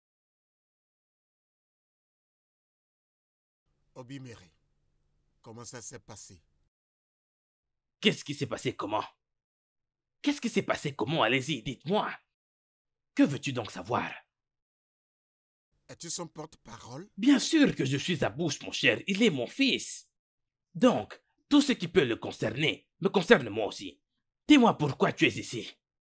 Obi Mere, comment ça s'est passé? Qu'est-ce qui s'est passé comment? Qu'est-ce qui s'est passé? Comment? Allez-y, dites-moi. Que veux-tu donc savoir? Es-tu son porte-parole? Bien sûr que je suis à bouche, mon cher. Il est mon fils. Donc, tout ce qui peut le concerner me concerne moi aussi. Dis-moi pourquoi tu es ici.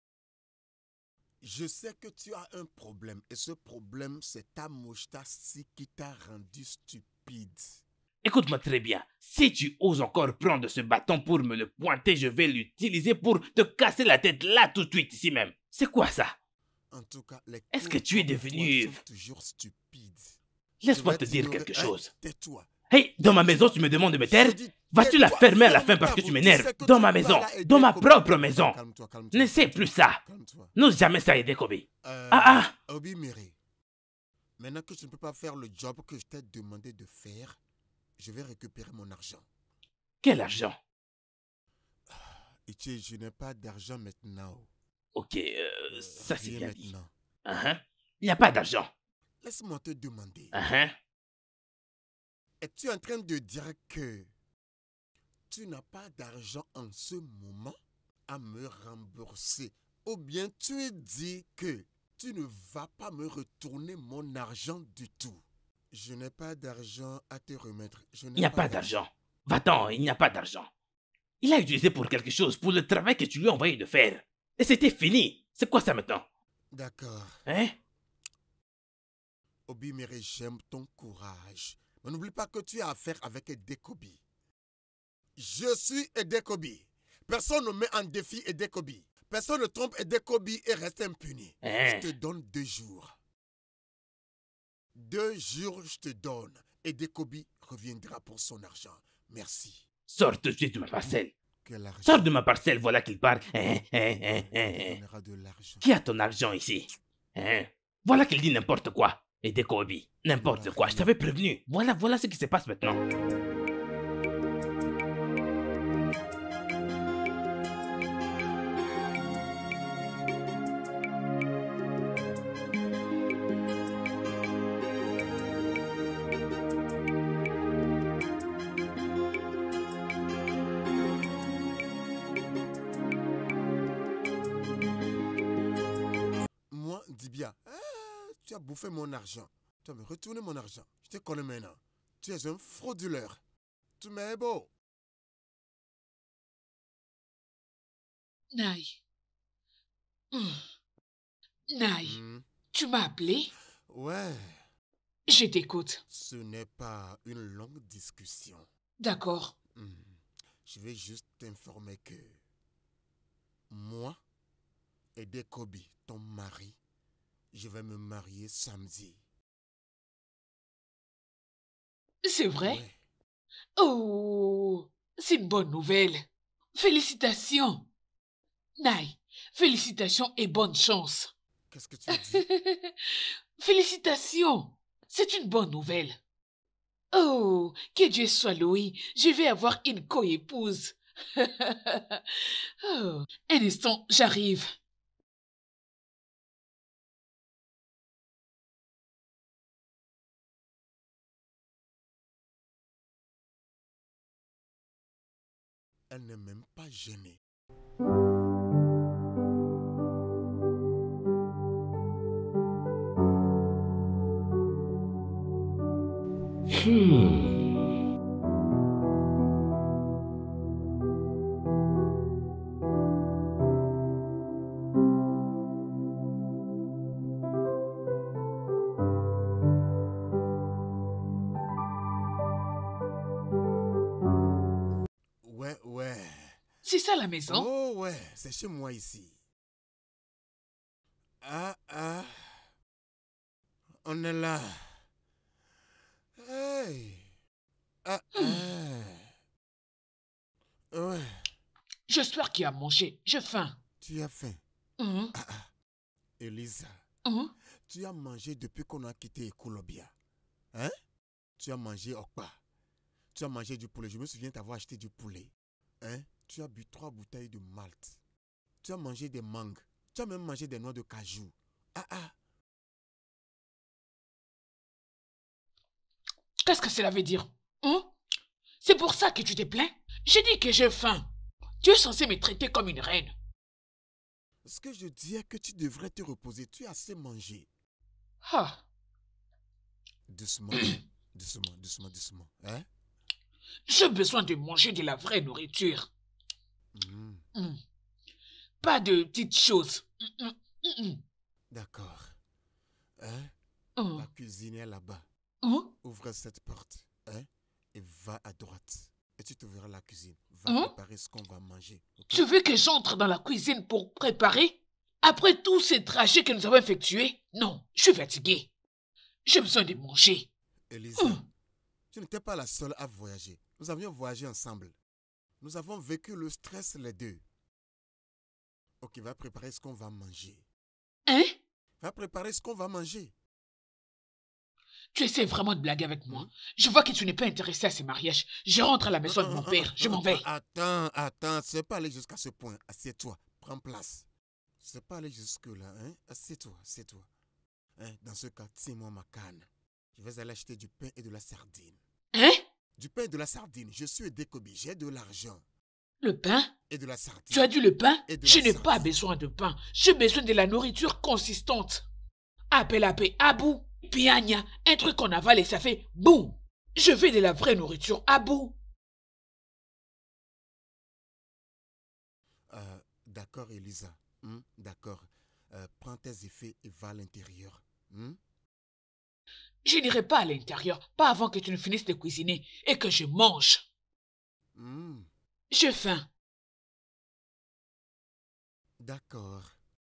Je sais que tu as un problème et ce problème, c'est ta moustache qui t'a rendu stupide. Écoute-moi très bien. Si tu oses encore prendre ce bâton pour me le pointer, je vais l'utiliser pour te casser la tête là tout de suite, ici même. C'est quoi ça? En tout cas, les Est-ce que tu es cours comme devenu... toi sont toujours stupides. Laisse-moi Je te vais dire t'ignorer. quelque chose. Tais-toi. Hey, dans ma maison, tu me demandes de me taire? Je dis, Vas-tu la tais-toi, fermer à la ferme fin parce ta que tu bouche. m'énerves? sais que Dans tu ma peux maison, pas aider dans ma Kobe. propre maison. Calme-toi, Ne sais plus ça. calme-toi. N'ose jamais ça aider Kobe. Ah, Ah. Obi Miri, maintenant que je ne peux pas faire le job que je t'ai demandé de faire, je vais récupérer mon argent. Quel argent? Ichi, je n'ai pas d'argent maintenant. Ok, ça c'est Rien bien dit. maintenant. Il n'y a pas d'argent. Laisse-moi te demander. Es-tu en train de dire que tu n'as pas d'argent en ce moment à me rembourser? Ou bien tu dis que tu ne vas pas me retourner mon argent du tout? Je n'ai pas d'argent à te remettre. Il n'y a pas d'argent. Va-t'en, il n'y a pas d'argent. Il a utilisé pour quelque chose, pour le travail que tu lui as envoyé de faire. Et c'était fini. C'est quoi ça maintenant? D'accord. Hein? Obi Miri, j'aime ton courage. Mais n'oublie pas que tu as affaire avec Edekobi. Je suis Edekobi. Personne ne met en défi Edekobi. Personne ne trompe Edekobi et reste impuni. Hein? Je te donne 2 jours. 2 jours, je te donne. Edekobi reviendra pour son argent. Merci. Sors tout de suite de ma parcelle. Quel argent? Sors de ma parcelle, voilà qu'il parle. On te donnera de l'argent. Qui a ton argent ici? Voilà qu'il dit n'importe quoi. Et des Kobe, n'importe quoi. Je t'avais prévenu. Voilà ce qui se passe maintenant. Moi, Dibia, tu as bouffé mon argent. Tu vas me retourner mon argent. Je te connais maintenant. Tu es un frauduleur. Tu m'es beau. Nai. Nai, tu m'as appelé? Ouais, Je t'écoute. ce n'est pas une longue discussion. D'accord. Je vais juste t'informer que moi et Dekobi, ton mari, je vais me marier samedi. C'est vrai? Ouais. Oh, c'est une bonne nouvelle. Félicitations. Nai, félicitations et bonne chance. Qu'est-ce que tu as dit? Félicitations. C'est une bonne nouvelle. Oh, que Dieu soit loué. Je vais avoir une co-épouse. Oh, un instant, j'arrive. Elle n'est même pas gênée. Ouais. C'est ça la maison? Oh ouais, c'est chez moi ici. On est là. Hey. Ouais, J'espère qu'il a mangé. J'ai faim. tu as faim. Hum, Elisa, hum. tu as mangé depuis qu'on a quitté Ekolobia. Hein? Tu as mangé Okpa. Tu as mangé du poulet. Je me souviens t'avoir acheté du poulet. Hein? Tu as bu 3 bouteilles de malt. Tu as mangé des mangues. Tu as même mangé des noix de cajou. Qu'est-ce que cela veut dire? Hein? C'est pour ça que tu t'es plaint? J'ai dit que j'ai faim. Tu es censé me traiter comme une reine. Ce que je dis est que tu devrais te reposer. Tu as assez mangé. Ah, Doucement, doucement, doucement, doucement. Hein? j'ai besoin de manger de la vraie nourriture. Hmm, Mm. Pas de petites choses. D'accord. Hein? Mm. La cuisine est là-bas. Hein? Ouvre cette porte. Hein? Et va à droite. Et tu trouveras la cuisine. Va Hein? préparer ce qu'on va manger. Ok? Tu veux que j'entre dans la cuisine pour préparer? Après tous ces trajets que nous avons effectués? Non, je suis fatigué. J'ai besoin de manger. Elisa, tu n'étais pas la seule à voyager. Nous avions voyagé ensemble. Nous avons vécu le stress les deux. Ok, va préparer ce qu'on va manger. Hein? Va préparer ce qu'on va manger. Tu essaies vraiment de blaguer avec moi. Hein? Je vois que tu n'es pas intéressé à ces mariages. Je rentre à la maison de mon père. Je m'en vais. Attends, c'est pas aller jusqu'à ce point. Assieds-toi, prends place. C'est pas aller jusque-là, hein? Assieds-toi, assieds-toi. Hein? Dans ce cas, tiens-moi ma canne. Je vais aller acheter du pain et de la sardine. Hein? Du pain et de la sardine. Je suis Dekobi, j'ai de l'argent. Le pain? Et de la sardine. Tu as dit le pain? Et de Je la n'ai pas sardine. besoin de pain. J'ai besoin de la nourriture consistante. Appelle Abou, piagna, un truc qu'on avale et ça fait boum. Je veux de la vraie nourriture, Abou. D'accord, Elisa. D'accord. Prends tes effets et va à l'intérieur. Je n'irai pas à l'intérieur, pas avant que tu ne finisses de cuisiner et que je mange. J'ai faim. D'accord.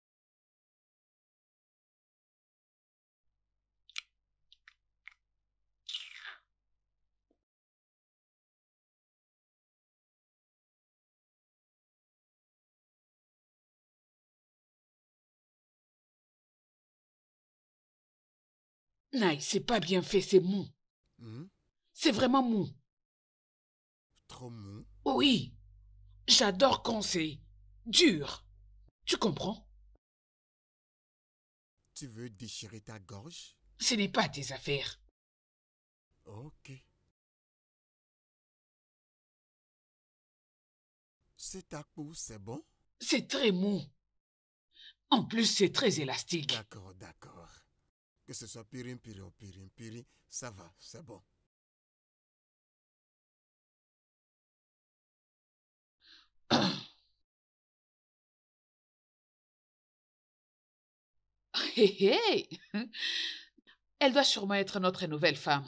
Naï, c'est pas bien fait, c'est mou. C'est vraiment mou. Trop mou. Oui, j'adore quand c'est dur. Tu comprends? Tu veux déchirer ta gorge? Ce n'est pas tes affaires. Ok. C'est ta peau, c'est bon? C'est très mou. En plus, c'est très élastique. D'accord, d'accord. Que ce soit pirin, ça va, c'est bon. Hé hé! Elle doit sûrement être notre nouvelle femme.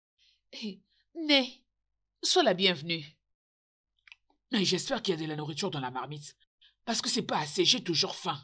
Né, sois la bienvenue. Et j'espère qu'il y a de la nourriture dans la marmite. Parce que c'est pas assez, j'ai toujours faim.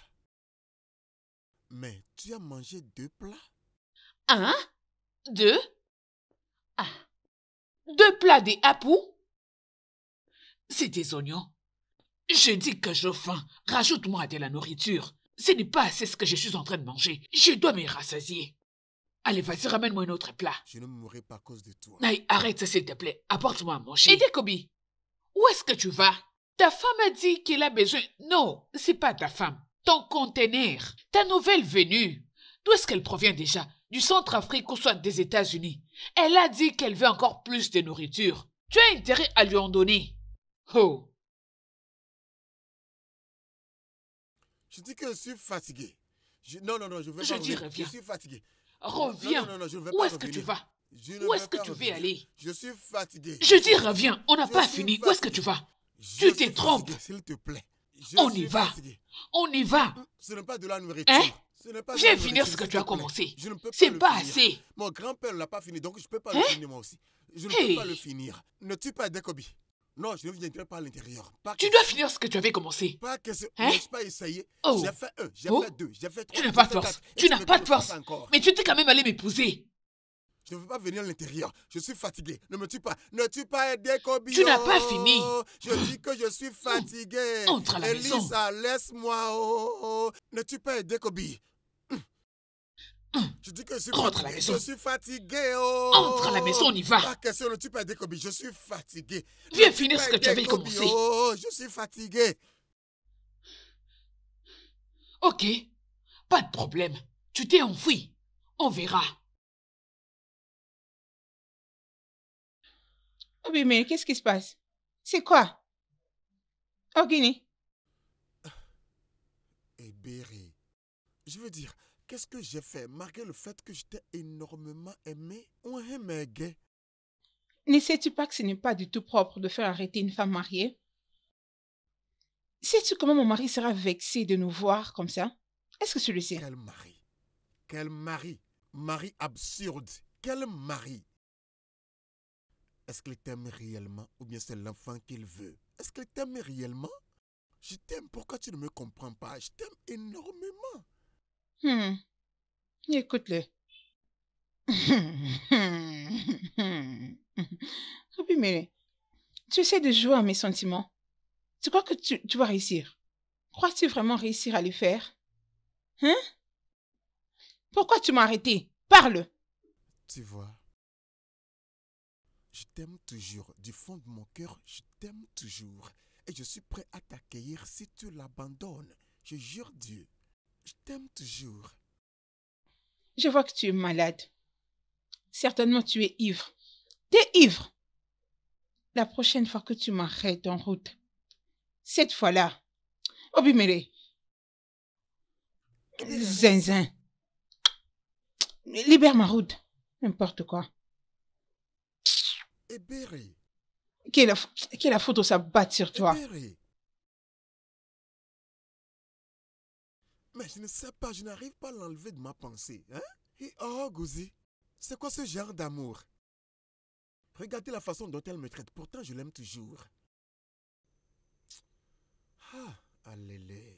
Mais tu as mangé 2 plats? 1, 2. Ah, 2 plats de hapou. C'est des oignons. Je dis que j'ai faim. Rajoute-moi de la nourriture. Ce n'est pas assez ce que je suis en train de manger. Je dois me rassasier. Allez, vas-y, ramène-moi un autre plat. Je ne mourrai pas à cause de toi. Naï, arrête, s'il te plaît. Apporte-moi à manger. Et Dekobi, où est-ce que tu vas? Ta femme a dit qu'elle a besoin... Non, c'est pas ta femme. Ton conteneur. Ta nouvelle venue. D'où est-ce qu'elle provient déjà? Du Centrafrique ou soit des États-Unis. Elle a dit qu'elle veut encore plus de nourriture. Tu as intérêt à lui en donner. Oh. Je dis que je suis fatigué. Non, je veux Je pas dis revenir. reviens. Je suis fatigué. Reviens. Non, je veux Où pas est-ce que tu revenir. vas? Je ne Où est-ce veux que pas tu veux revenir. aller? Je suis fatigué. Je dis reviens. On n'a Je pas suis fini. Où est-ce que fatigué. tu vas? Je Tu suis te trompes. fatigué, s'il te plaît. Je On suis y va. fatigué. On y va. Ce n'est pas de la nourriture. Hein? Ce n'est pas de Viens la finir nourriture, ce que s'il tu as te plaît. commencé. Je ne peux pas C'est le pas finir. assez. Mon grand-père ne l'a pas fini, donc je ne peux pas Hein? le finir moi aussi. Je ne peux Hey. pas le finir. Ne tue pas Dekobi. Non, je ne viendrai pas à l'intérieur. Pas Tu que- dois finir ce que tu avais commencé. Pas que ce... Hein? N'ai-je pas essayé? Oh. J'ai fait 1, j'ai Oh. fait 2, j'ai fait 3. Tu n'as pas de force. Tu n'as pas de force. Mais tu t'es quand même allé m'épouser. Je ne veux pas venir à l'intérieur. Je suis fatigué. Ne me tue pas. Ne tue pas Dekobi. Tu n'as pas fini. Je dis que je suis fatigué. Entre à la maison. Elisa, laisse-moi. Ne tue pas Dekobi. Je dis que je suis Rentre à la fatigué. maison. Je suis fatigué. Entre à la maison, on y va. Pas question, ne tue pas Dekobi. Je suis fatigué. Viens Ne tue finir pas ce que tu avais Dekobi. commencé. Je suis fatigué. Ok. Pas de problème. Tu t'es enfoui. On verra. Oui, mais qu'est-ce qui se passe? C'est quoi? Ogini, Berry. Je veux dire, qu'est-ce que j'ai fait malgré le fait que je t'ai énormément aimé? On aimait gay. Ne sais-tu pas que ce n'est pas du tout propre de faire arrêter une femme mariée? Sais-tu comment mon mari sera vexé de nous voir comme ça? Est-ce que tu le sais? Quel mari? Quel mari? Mari absurde. Quel mari? Est-ce qu'il t'aime réellement ou bien c'est l'enfant qu'il veut? Est-ce qu'il t'aime réellement? Je t'aime, pourquoi tu ne me comprends pas? Je t'aime énormément. Écoute-le. Obi Mere, tu essaies de jouer à mes sentiments. Tu crois que tu vas réussir? Crois-tu vraiment réussir à les faire? Hein? Pourquoi tu m'as arrêté? Parle! Tu vois, je t'aime toujours. Du fond de mon cœur, je t'aime toujours. Et je suis prêt à t'accueillir si tu l'abandonnes. Je jure Dieu, je t'aime toujours. Je vois que tu es malade. Certainement tu es ivre. T'es ivre! La prochaine fois que tu m'arrêtes en route, cette fois-là, Obi Mere, zinzin, libère ma route, n'importe quoi. Et Berry. Qui est la faute où ça batte sur toi? Berry. Mais je ne sais pas, je n'arrive pas à l'enlever de ma pensée. Hein? Et oh, Gouzi, c'est quoi ce genre d'amour? Regardez la façon dont elle me traite. Pourtant, je l'aime toujours. Ah, allez.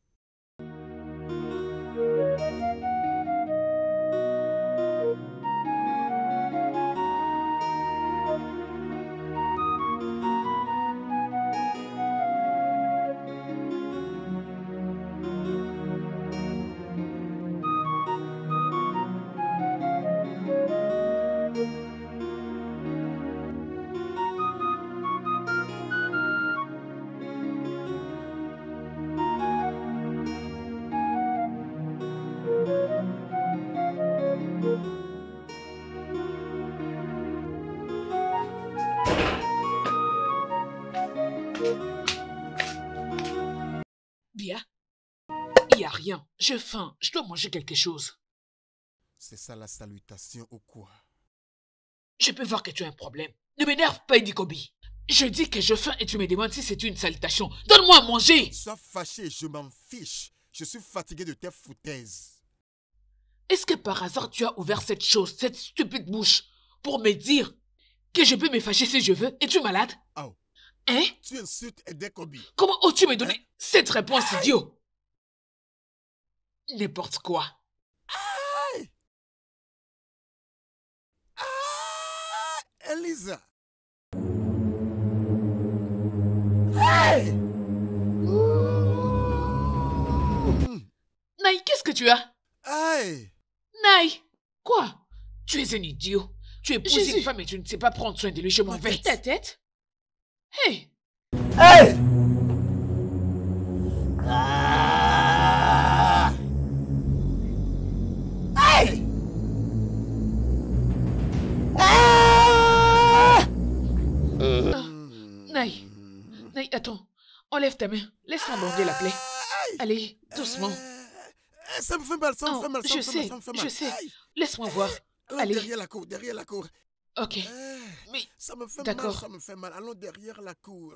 Bien. Il n'y a rien. J'ai faim. Je dois manger quelque chose. C'est ça la salutation ou quoi? Je peux voir que tu as un problème. Ne m'énerve pas, Eddie Kobi. Je dis que j'ai faim et tu me demandes si c'est une salutation. Donne-moi à manger. Sois fâché, je m'en fiche. Je suis fatigué de tes foutaises. Est-ce que par hasard tu as ouvert cette chose, cette stupide bouche, pour me dire que je peux me fâcher si je veux? Es-tu malade? Oh. Hein? Tu insultes Eddie Kobi. Comment oses-tu me donner cette réponse, idiot? N'importe quoi. Aïe! Ah! Elisa! Hey! Naï, qu'est-ce que tu as? Aïe! Naï! Quoi? Tu es un idiot. Tu épouses Jésus. une femme et tu ne sais pas prendre soin de lui. Je m'en vais. Ta tête? Hey! Hey! Hey! Naï! Naï, attends. Enlève ta main. Laisse-moi bander la plaie. Allez, doucement. Ça me fait mal, ça me Oh, fait mal, ça je me fait mal, sais, ça me fait mal. je sais. Aïe. Laisse-moi voir. Allons Allez. derrière la cour, derrière la cour. Ok. Mais, Ça me fait mal, d'accord. ça me fait mal. Allons derrière la cour.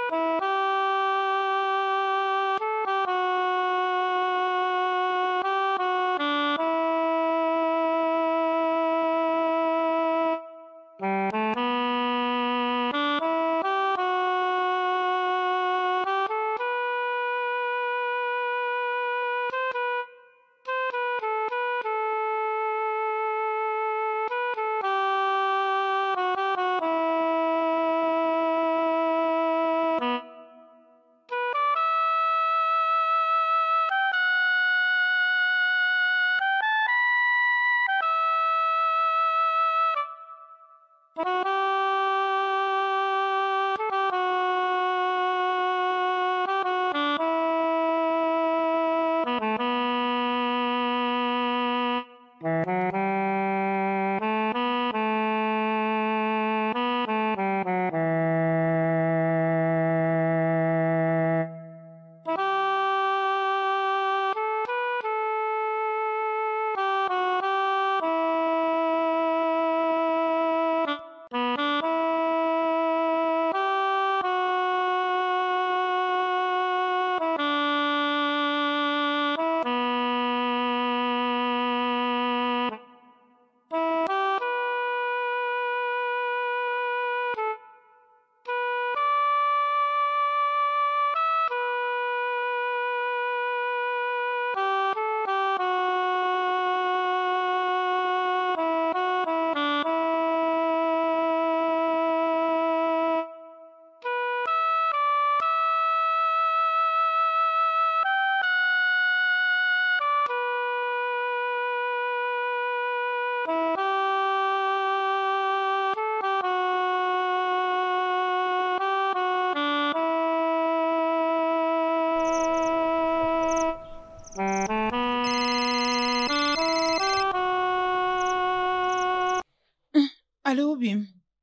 Allô, Bim.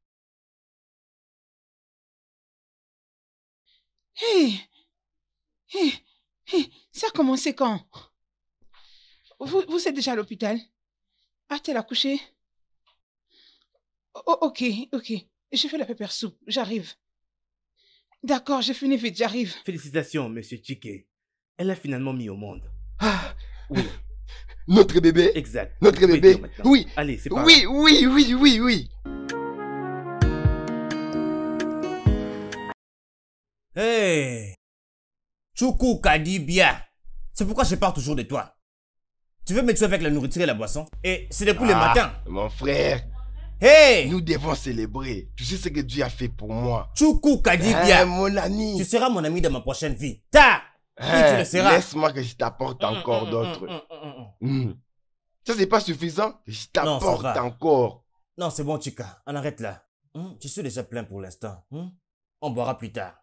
Hé, hé, hé, ça a commencé quand? Vous êtes déjà à l'hôpital? A-t-elle accouché? Oh, ok, ok. Je fais la pepper soup, j'arrive. D'accord, j'ai fini vite, j'arrive. Félicitations, monsieur Chike. Elle a finalement mis au monde. Ah, Oui, notre bébé. exact. Notre Vous pouvez bébé. dire maintenant. Oui. Allez, c'est pas Oui, oui, oui, oui, oui. Hey, Choukou Kadibia. C'est pourquoi je parle toujours de toi. Tu veux me tuer avec la nourriture et la boisson? Et c'est depuis le matin. Mon frère, Hey, nous devons célébrer. Tu sais ce que Dieu a fait pour moi. Choukou Kadibia. Mon ami. Tu seras mon ami dans ma prochaine vie. Ta! Oui, tu le seras. Laisse-moi que je t'apporte encore d'autres. Ça, c'est pas suffisant? Je Non, ça t'apporte va. encore. Non, c'est bon, Chika. On arrête là. Je suis déjà plein pour l'instant. On boira plus tard.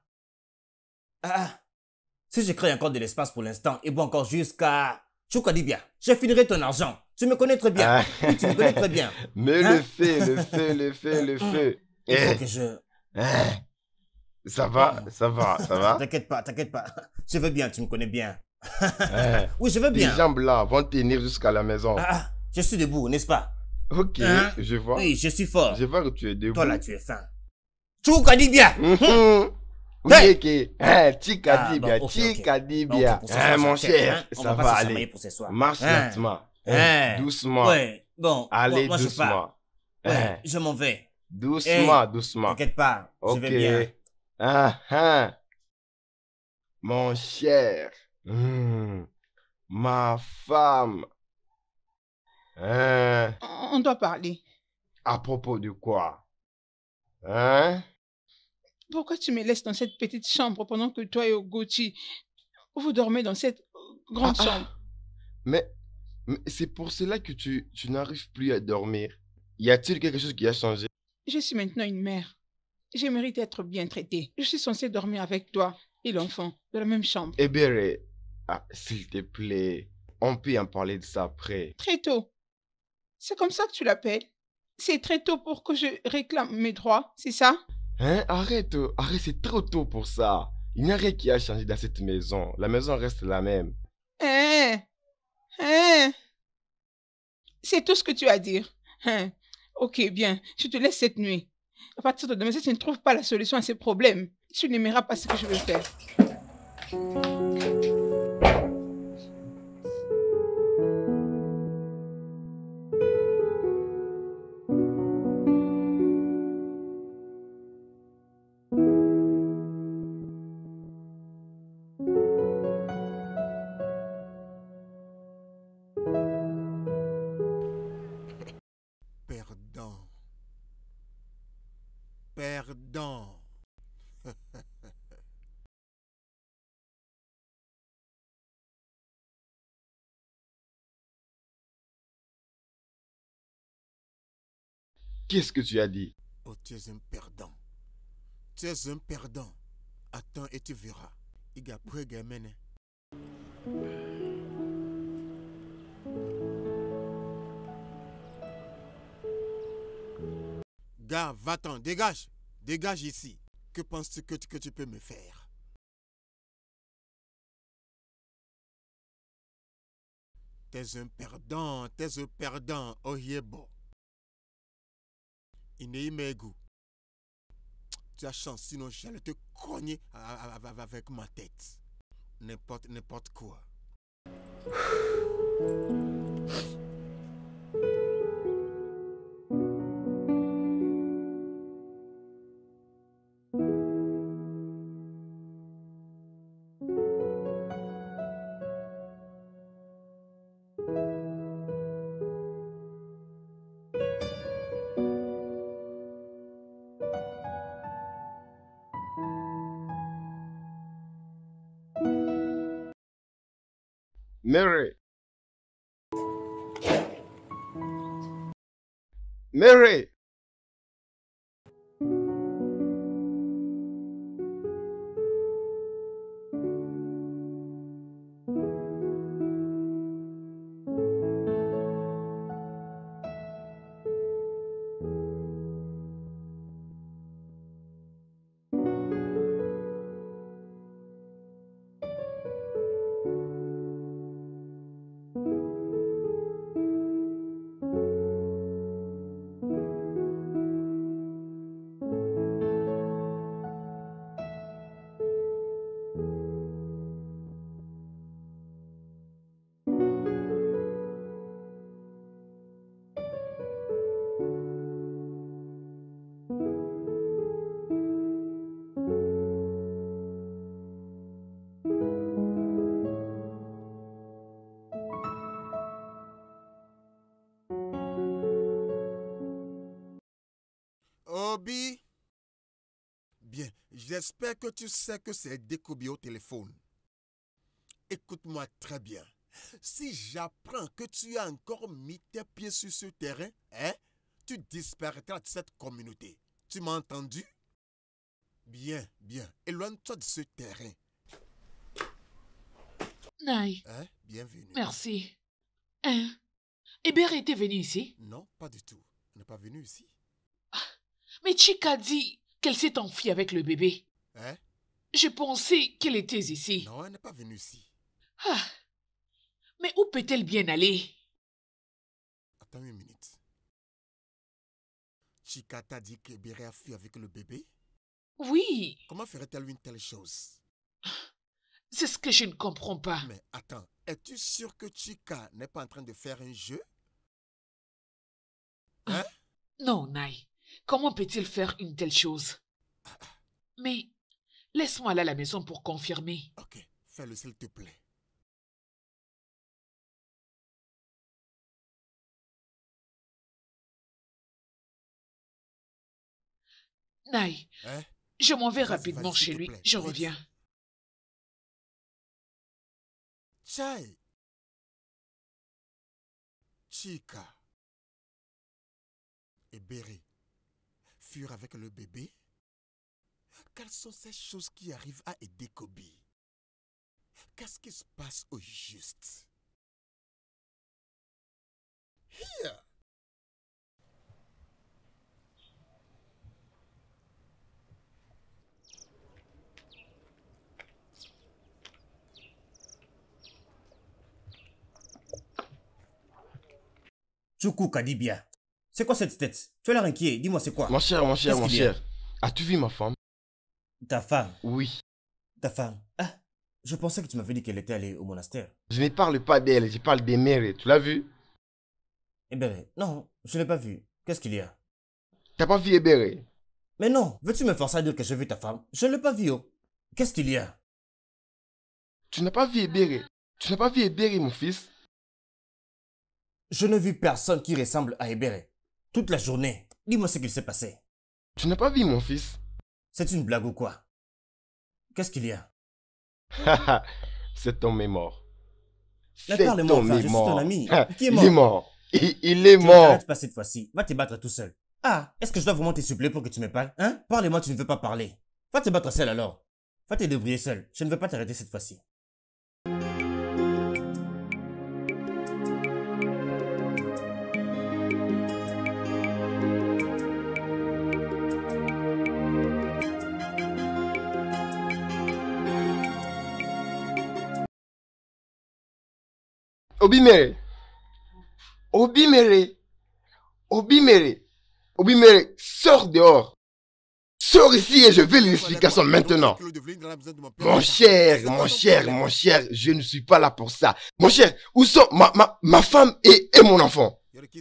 Si je crée encore de l'espace pour l'instant et bois encore jusqu'à... Choukou Kadibia, je finirai ton argent. Tu me connais très bien. Oui, tu me connais très bien. Mais Hein? le feu, le feu, le feu, le feu. Il faut que je... Ça va, ça va, ça va. T'inquiète pas, t'inquiète pas. Je veux bien, tu me connais bien. Eh, Oui, je veux Tes bien. jambes là vont tenir jusqu'à la maison. Je suis debout, n'est-ce pas? Ok, Hein? je vois. Oui, je suis fort. Je vois que tu es debout. Toi là, tu es fin. Choukou Kadibia. Oui, Hey! ok. Chikadibia, Bon, ok. Chikadibia. Ok, pour ce soir, Mon j'accepte, cher, hein. On ça va va pas se aller. chamailler pour ce soir. Marche Hein? lentement. Hein? Doucement. Ouais, bon, Allez moi je pars. doucement. Ouais, je m'en vais. Doucement, Hey, doucement. T'inquiète pas, je Ok. vais bien. Mon cher. Ma femme. On doit parler. À propos de quoi? Hein? Pourquoi tu me laisses dans cette petite chambre pendant que toi et Ogochi, vous dormez dans cette grande chambre? Mais c'est pour cela que tu n'arrives plus à dormir. Y a-t-il quelque chose qui a changé? Je suis maintenant une mère. Je mérite d'être bien traitée. Je suis censée dormir avec toi et l'enfant dans la même chambre. Ebere, s'il te plaît, on peut en parler de ça après. Très tôt. C'est comme ça que tu l'appelles? C'est très tôt pour que je réclame mes droits, c'est ça? Hein? Arrête, c'est trop tôt pour ça. Il n'y a rien qui a changé dans cette maison. La maison reste la même. C'est tout ce que tu as à dire. Ok, bien, je te laisse cette nuit. À partir de demain, si tu ne trouves pas la solution à ces problèmes, tu n'aimeras pas ce que je veux faire. Perdant. Perdant. Qu'est-ce que tu as dit? Oh, tu es un perdant. Tu es un perdant. Attends et tu verras. Il y a peu de gamins. Gars, va-t'en, dégage. Dégage ici. Que penses-tu que tu peux me faire? T'es un perdant, t'es un perdant. Oh, yebo. Ineimegu. Tu as chance, sinon j'allais te cogner avec ma tête. N'importe quoi. Mary! Mary! Obi, bien, j'espère que tu sais que c'est Dekobi au téléphone. Écoute-moi très bien. Si j'apprends que tu as encore mis tes pieds sur ce terrain, hein, tu disparaîtras de cette communauté. Tu m'as entendu? Bien, bien. Éloigne-toi de ce terrain. Naï, Hein? Bienvenue. merci. Hein? Hébert était venu ici? Non, pas du tout. Elle n'est pas venue ici. Mais Chika dit qu'elle s'est enfuie avec le bébé. Hein? Je pensais qu'elle était ici. Non, elle n'est pas venue ici. Ah, mais où peut-elle bien aller? Attends une minute. Chika t'a dit que Béré a fui avec le bébé? Oui, Comment ferait-elle une telle chose? c'est ce que je ne comprends pas. Mais attends, es-tu sûr que Chika n'est pas en train de faire un jeu? Hein? Non, Naï. Comment peut-il faire une telle chose? Mais laisse-moi aller à la maison pour confirmer. Ok, fais-le s'il te plaît. Naï, Hein? je m'en vais Vas-y, rapidement vas-y, s'il chez te lui. plaît, Je vite. reviens. Chai! Chika et Béré furent avec le bébé? Quelles sont ces choses qui arrivent à aider Kobi? Qu'est-ce qui se passe au juste? Here! Tchoukou Kadibia, C'est quoi cette tête? Tu as l'air inquiet. Dis-moi, c'est quoi? Mon cher, mon cher, Qu'est-ce mon qu'il y a? cher. As-tu vu ma femme? Ta femme. Oui. Ta femme. Ah, je pensais que tu m'avais dit qu'elle était allée au monastère. Je ne parle pas d'elle, je parle d'Emere. Tu l'as vu? Ebere. Non, je ne l'ai pas vue. Qu'est-ce qu'il y a? T'as pas vu Ebere? Mais non, veux-tu me forcer à dire que j'ai vu ta femme? Je ne l'ai pas vue. Oh. Qu'est-ce qu'il y a? Tu n'as pas vu Ebere? Tu n'as pas vu Ebere, mon fils? Je n'ai vu personne qui ressemble à Ebere. Toute la journée. Dis-moi ce qu'il s'est passé. Tu n'as pas vu mon fils? C'est une blague ou quoi? Qu'est-ce qu'il y a? Cet homme est mort. Mais Cet parle-moi homme enfin, est je suis mort. ton ami. Qui est Il mort? est mort. Il est Tu mort. n'arrêtes pas cette fois-ci. Va te battre tout seul. Ah, est-ce que je dois vraiment te supplier pour que tu me parles? Hein? Parle-moi, tu ne veux pas parler. Va te battre seul alors. Va te débrouiller seul. Je ne veux pas t'arrêter cette fois-ci. Obimere. Obimere. Obimere. Obimere, sors dehors. Sors ici et je veux l'explication maintenant. Mon cher, je ne suis pas là pour ça. Mon cher, où sont ma femme et mon enfant?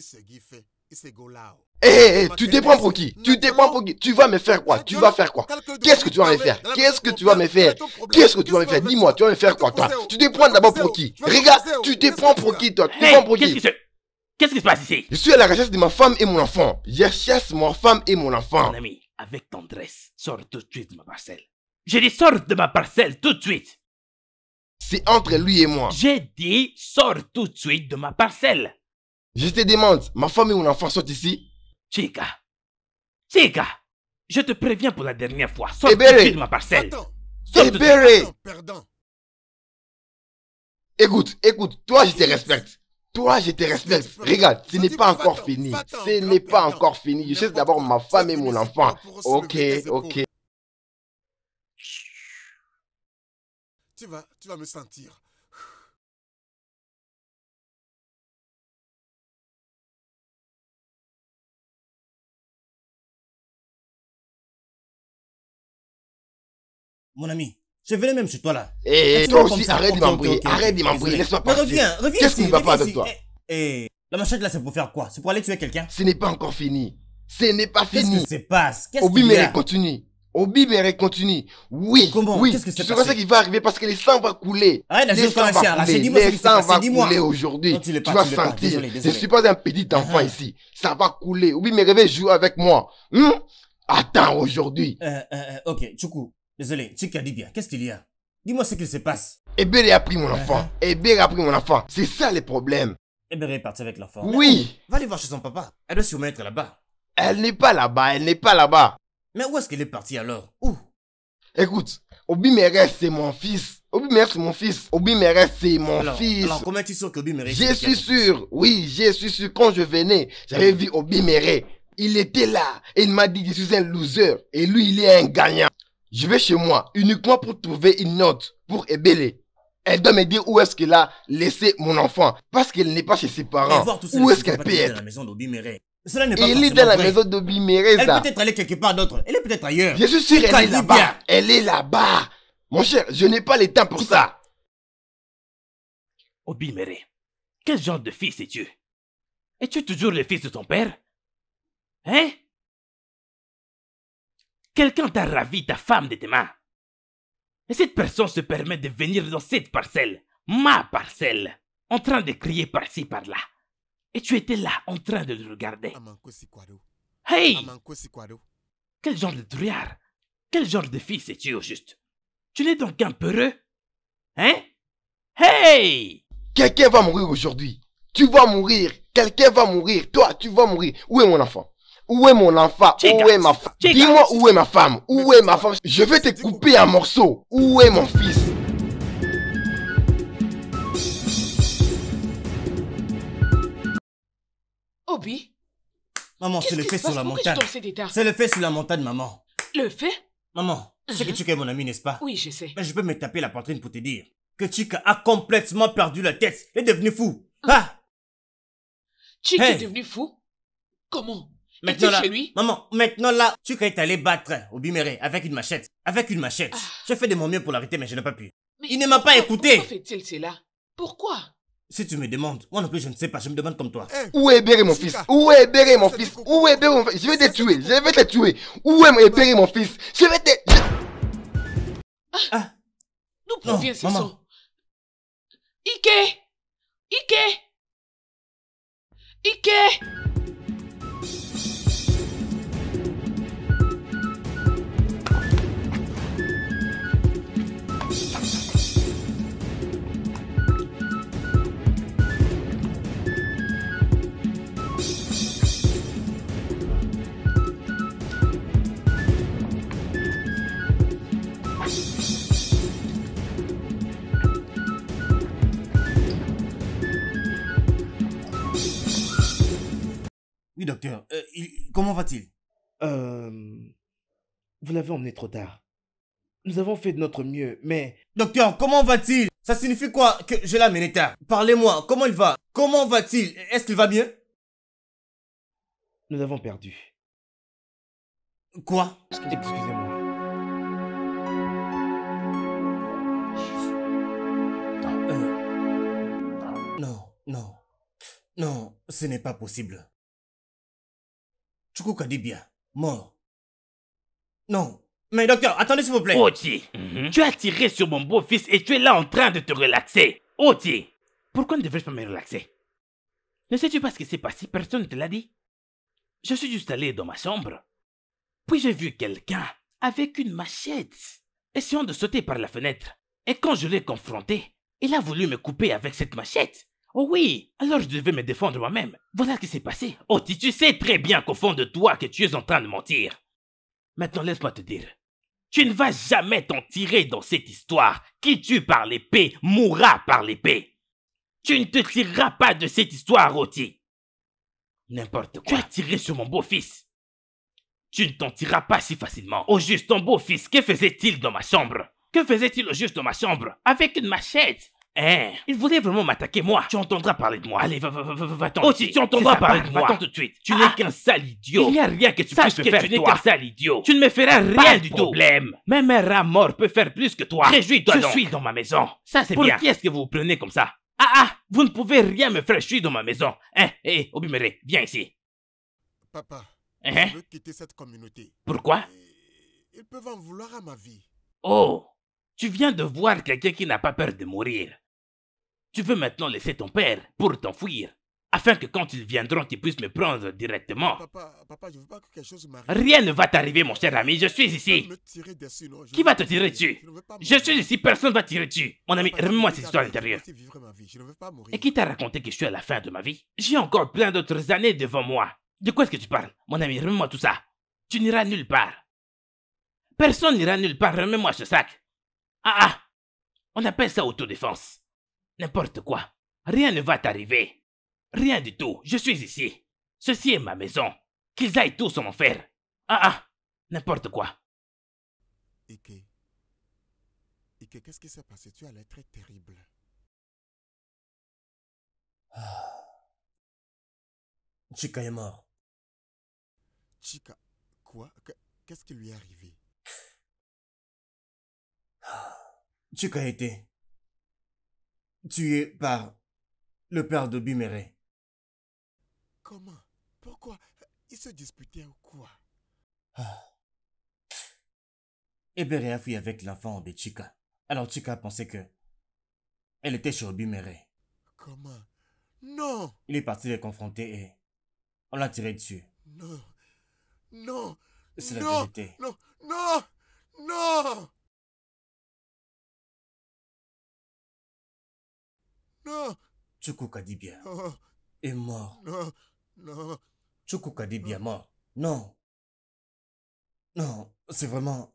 Tu te prends pour qui? Tu te prends pour qui? Tu vas me faire quoi? Tu vas faire quoi? Qu'est-ce que tu vas me faire? Qu'est-ce que tu vas me faire? Qu'est-ce que tu vas me faire? Dis-moi, tu vas me faire quoi, toi? Tu te prends d'abord pour qui? Regarde, tu te prends pour qui, toi? Tu te prends pour qui? Qu'est-ce qui se passe ici? Je suis à la recherche de ma femme et mon enfant. Je cherche ma femme et mon enfant. Mon ami, avec tendresse, sors tout de suite de ma parcelle. J'ai dit sors de ma parcelle tout de suite. C'est entre lui et moi. J'ai dit sors tout de suite de ma parcelle. Je te demande, ma femme et mon enfant sont ici? Chica, je te préviens pour la dernière fois. Sors tout de Ebere. suite de ma parcelle. Ebere. Écoute, toi je te respecte. Toi, je te respecte. Regarde, ce n'est pas encore fini. Ce n'est pas encore fini. Je cherche d'abord ma femme et mon enfant. Ok. Tu vas me sentir. Mon ami, je venais même chez toi là. Et tu toi vois comme aussi, ça. arrête Ok, de m'embrouiller. ok, Arrête de m'embrouiller. désolé. Laisse-moi Mais partir. reviens Qu'est-ce qui ici, ne va pas reviens avec ici. toi? La machette là, c'est pour faire quoi? C'est pour aller tuer quelqu'un? Ce n'est pas encore fini. Ce n'est pas Qu'est-ce fini. qui se passe? Qu'est-ce qu'il y Obimere a? continue. Obimere continue. Oui. Comment? Oui. Qu'est-ce qui s'est Tu sauras ce passé? qui va arriver parce que le sang va couler. Arrête d'agir Le comme un sang chien, va Rachel. couler. Dis-moi ce Le qui s'est sang passé. va Dis-moi. couler aujourd'hui. Non, tu l'es pas, Tu vas tu l'es pas. sentir. Désolé, Je désolé. ne suis pas un petit enfant ici. Ça va couler. Obimere veut jouer avec moi. Attends aujourd'hui. Ok, Choukou. Désolé, Chika dit bien. Qu'est-ce qu'il y a? Dis-moi ce qu'il se passe. Ebere a pris mon enfant. Ebere a pris mon enfant. C'est ça le problème. Ebere est parti avec l'enfant. Oui. Va aller voir chez son papa. Elle doit sûrement être là-bas. Elle n'est pas là-bas. Elle n'est pas là-bas. Mais où est-ce qu'elle est partie alors? Où? Écoute, Obimere c'est mon fils. Obimere c'est mon fils. Obimere c'est mon fils. Alors, comment es-tu sûr que Obimere Je suis sûr. Oui, je suis sûr. Quand je venais, j'avais vu Obimere. Il était là. Et il m'a dit que je suis un loser. Et lui, il est un gagnant. Je vais chez moi uniquement pour trouver une note pour Ebele. Elle doit me dire où est-ce qu'elle a laissé mon enfant. Parce qu'elle n'est pas chez ses parents. Où est-ce qu'elle peut dans être? la maison d'Obimere. Cela n'est pas Elle est forcément dans la vrai. maison d'Obimere, Elle ça. peut être allée quelque part d'autre. Elle est peut-être ailleurs. Je suis sûr, Chika elle est dit là-bas. bien. Elle est là-bas. Mon cher, je n'ai pas le temps pour ça. Obimere, quel genre de fils es-tu? Es-tu toujours le fils de ton père? Hein? Quelqu'un t'a ravi ta femme de tes mains. Et cette personne se permet de venir dans cette parcelle, ma parcelle, en train de crier par-ci par-là. Et tu étais là en train de le regarder. Hey! Quel genre de trouillard? Quel genre de fils es-tu au juste? Tu n'es donc qu'un peureux? Hein? Hey! Quelqu'un va mourir aujourd'hui. Tu vas mourir. Quelqu'un va mourir. Toi, tu vas mourir. Où est mon enfant? Où est mon enfant? Chika, Où est ma femme? Chika. Dis-moi où est ma femme? Où est ma femme? Je vais te couper en morceaux. Où est mon fils? Obi, Maman, c'est qu'est-ce le qui fait se sur passe? la Pourquoi tu montagne. tombes cet état? C'est le fait sur la montagne, maman. Le fait? Maman, c'est que Chika est mon ami, n'est-ce pas? Oui, je sais. Mais je peux me taper la poitrine pour te dire que Chika a complètement perdu la tête. Il est devenu fou. Ah! Chica Hey. est devenu fou? Comment? Maintenant Es-tu là, chez lui? maman, maintenant là, tu croyais que t'allais battre Obimere avec une machette. Avec une machette. J'ai fait de mon mieux pour l'arrêter, mais je n'ai pas pu. Mais Il ne m'a pas écouté. Pourquoi fait-il cela? Pourquoi? Si tu me demandes, moi non plus je ne sais pas, je me demande comme toi. Où est Béré mon fils? Où est Béré mon fils? Où est Béré mon fils? Je vais te tuer, je vais te tuer. Où est Béré mon fils? Je vais te... D'où provient ce maman. son? Ike! Ike! Ike! Oui, docteur, comment va-t-il? Vous l'avez emmené trop tard. Nous avons fait de notre mieux, mais... Docteur, comment va-t-il? Ça signifie quoi que je l'ai amené tard? Parlez-moi, comment il va? Comment va-t-il? Est-ce qu'il va bien? Nous avons perdu. Quoi? Excusez-moi. Non, ce n'est pas possible. Chukwuka Dibia, mort. Non, mais docteur, attendez s'il vous plaît. Oti, tu as tiré sur mon beau-fils et tu es là en train de te relaxer. Oti, pourquoi ne devrais-je pas me relaxer? Ne sais-tu pas ce qui s'est passé? Personne ne te l'a dit. Je suis juste allé dans ma chambre. Puis j'ai vu quelqu'un avec une machette, essayant de sauter par la fenêtre. Et quand je l'ai confronté, il a voulu me couper avec cette machette. Oh oui, alors je devais me défendre moi-même. Voilà ce qui s'est passé. Oti, tu sais très bien qu'au fond de toi que tu es en train de mentir. Maintenant, laisse-moi te dire. Tu ne vas jamais t'en tirer dans cette histoire. Qui tue par l'épée mourra par l'épée. Tu ne te tireras pas de cette histoire, Oti. N'importe quoi. Tu as tiré sur mon beau-fils. Tu ne t'en tireras pas si facilement. Au juste, ton beau-fils, que faisait-il dans ma chambre? Que faisait-il au juste dans ma chambre? Avec une machette. Hein? Il voulait vraiment m'attaquer, moi. Tu entendras parler de moi. Allez, va-t'en. Oti, tu entendras parler de moi. Va-t'en tout de suite. Tu n'es qu'un sale idiot. Il n'y a rien que tu puisses me faire, toi. Tu n'es qu'un sale idiot. Tu ne me feras rien du tout. Problème. Même un rat mort peut faire plus que toi. Réjouis-toi donc. Je suis dans ma maison. Ça, c'est bien. Pour qui est-ce que vous vous prenez comme ça? Vous ne pouvez rien me faire. Je suis dans ma maison. Obimere, viens ici. Papa, je veux quitter cette communauté. Pourquoi? Ils peuvent en vouloir à ma vie. Oh, tu viens de voir quelqu'un qui n'a pas peur de mourir. Tu veux maintenant laisser ton père pour t'enfuir, afin que quand ils viendront, tu puisses me prendre directement. Papa, je veux pas que quelque chose m'arrive. Rien ne va t'arriver, mon cher ami, je suis ici. Me tirer dessus, non, Qui va te tirer dessus? Je suis ici, personne ne va tirer dessus. Mon ami, remets-moi cette histoire intérieure. Et qui t'a raconté que je suis à la fin de ma vie? J'ai encore plein d'autres années devant moi. De quoi est-ce que tu parles? Mon ami, remets-moi tout ça. Tu n'iras nulle part. Personne n'ira nulle part, remets-moi ce sac. On appelle ça autodéfense. N'importe quoi. Rien ne va t'arriver. Rien du tout. Je suis ici. Ceci est ma maison. Qu'ils aillent tous en enfer. N'importe quoi. Ike, qu'est-ce qui s'est passé? Tu as l'air très terrible. Chika est mort. Chika, quoi? Qu'est-ce qui lui est arrivé? Chika a été tué par le père de Bimere. Comment? Pourquoi? Ils se disputaient ou quoi? Ebere a fui avec l'enfant de Chika. Alors Chika a pensé que elle était sur Bimere. Comment? Non! Il est parti les confronter et on l'a tiré dessus. Non! C'est la vérité. Non! Chukwuka Dibia est mort. Non. Chukwuka Dibia mort. Non, c'est vraiment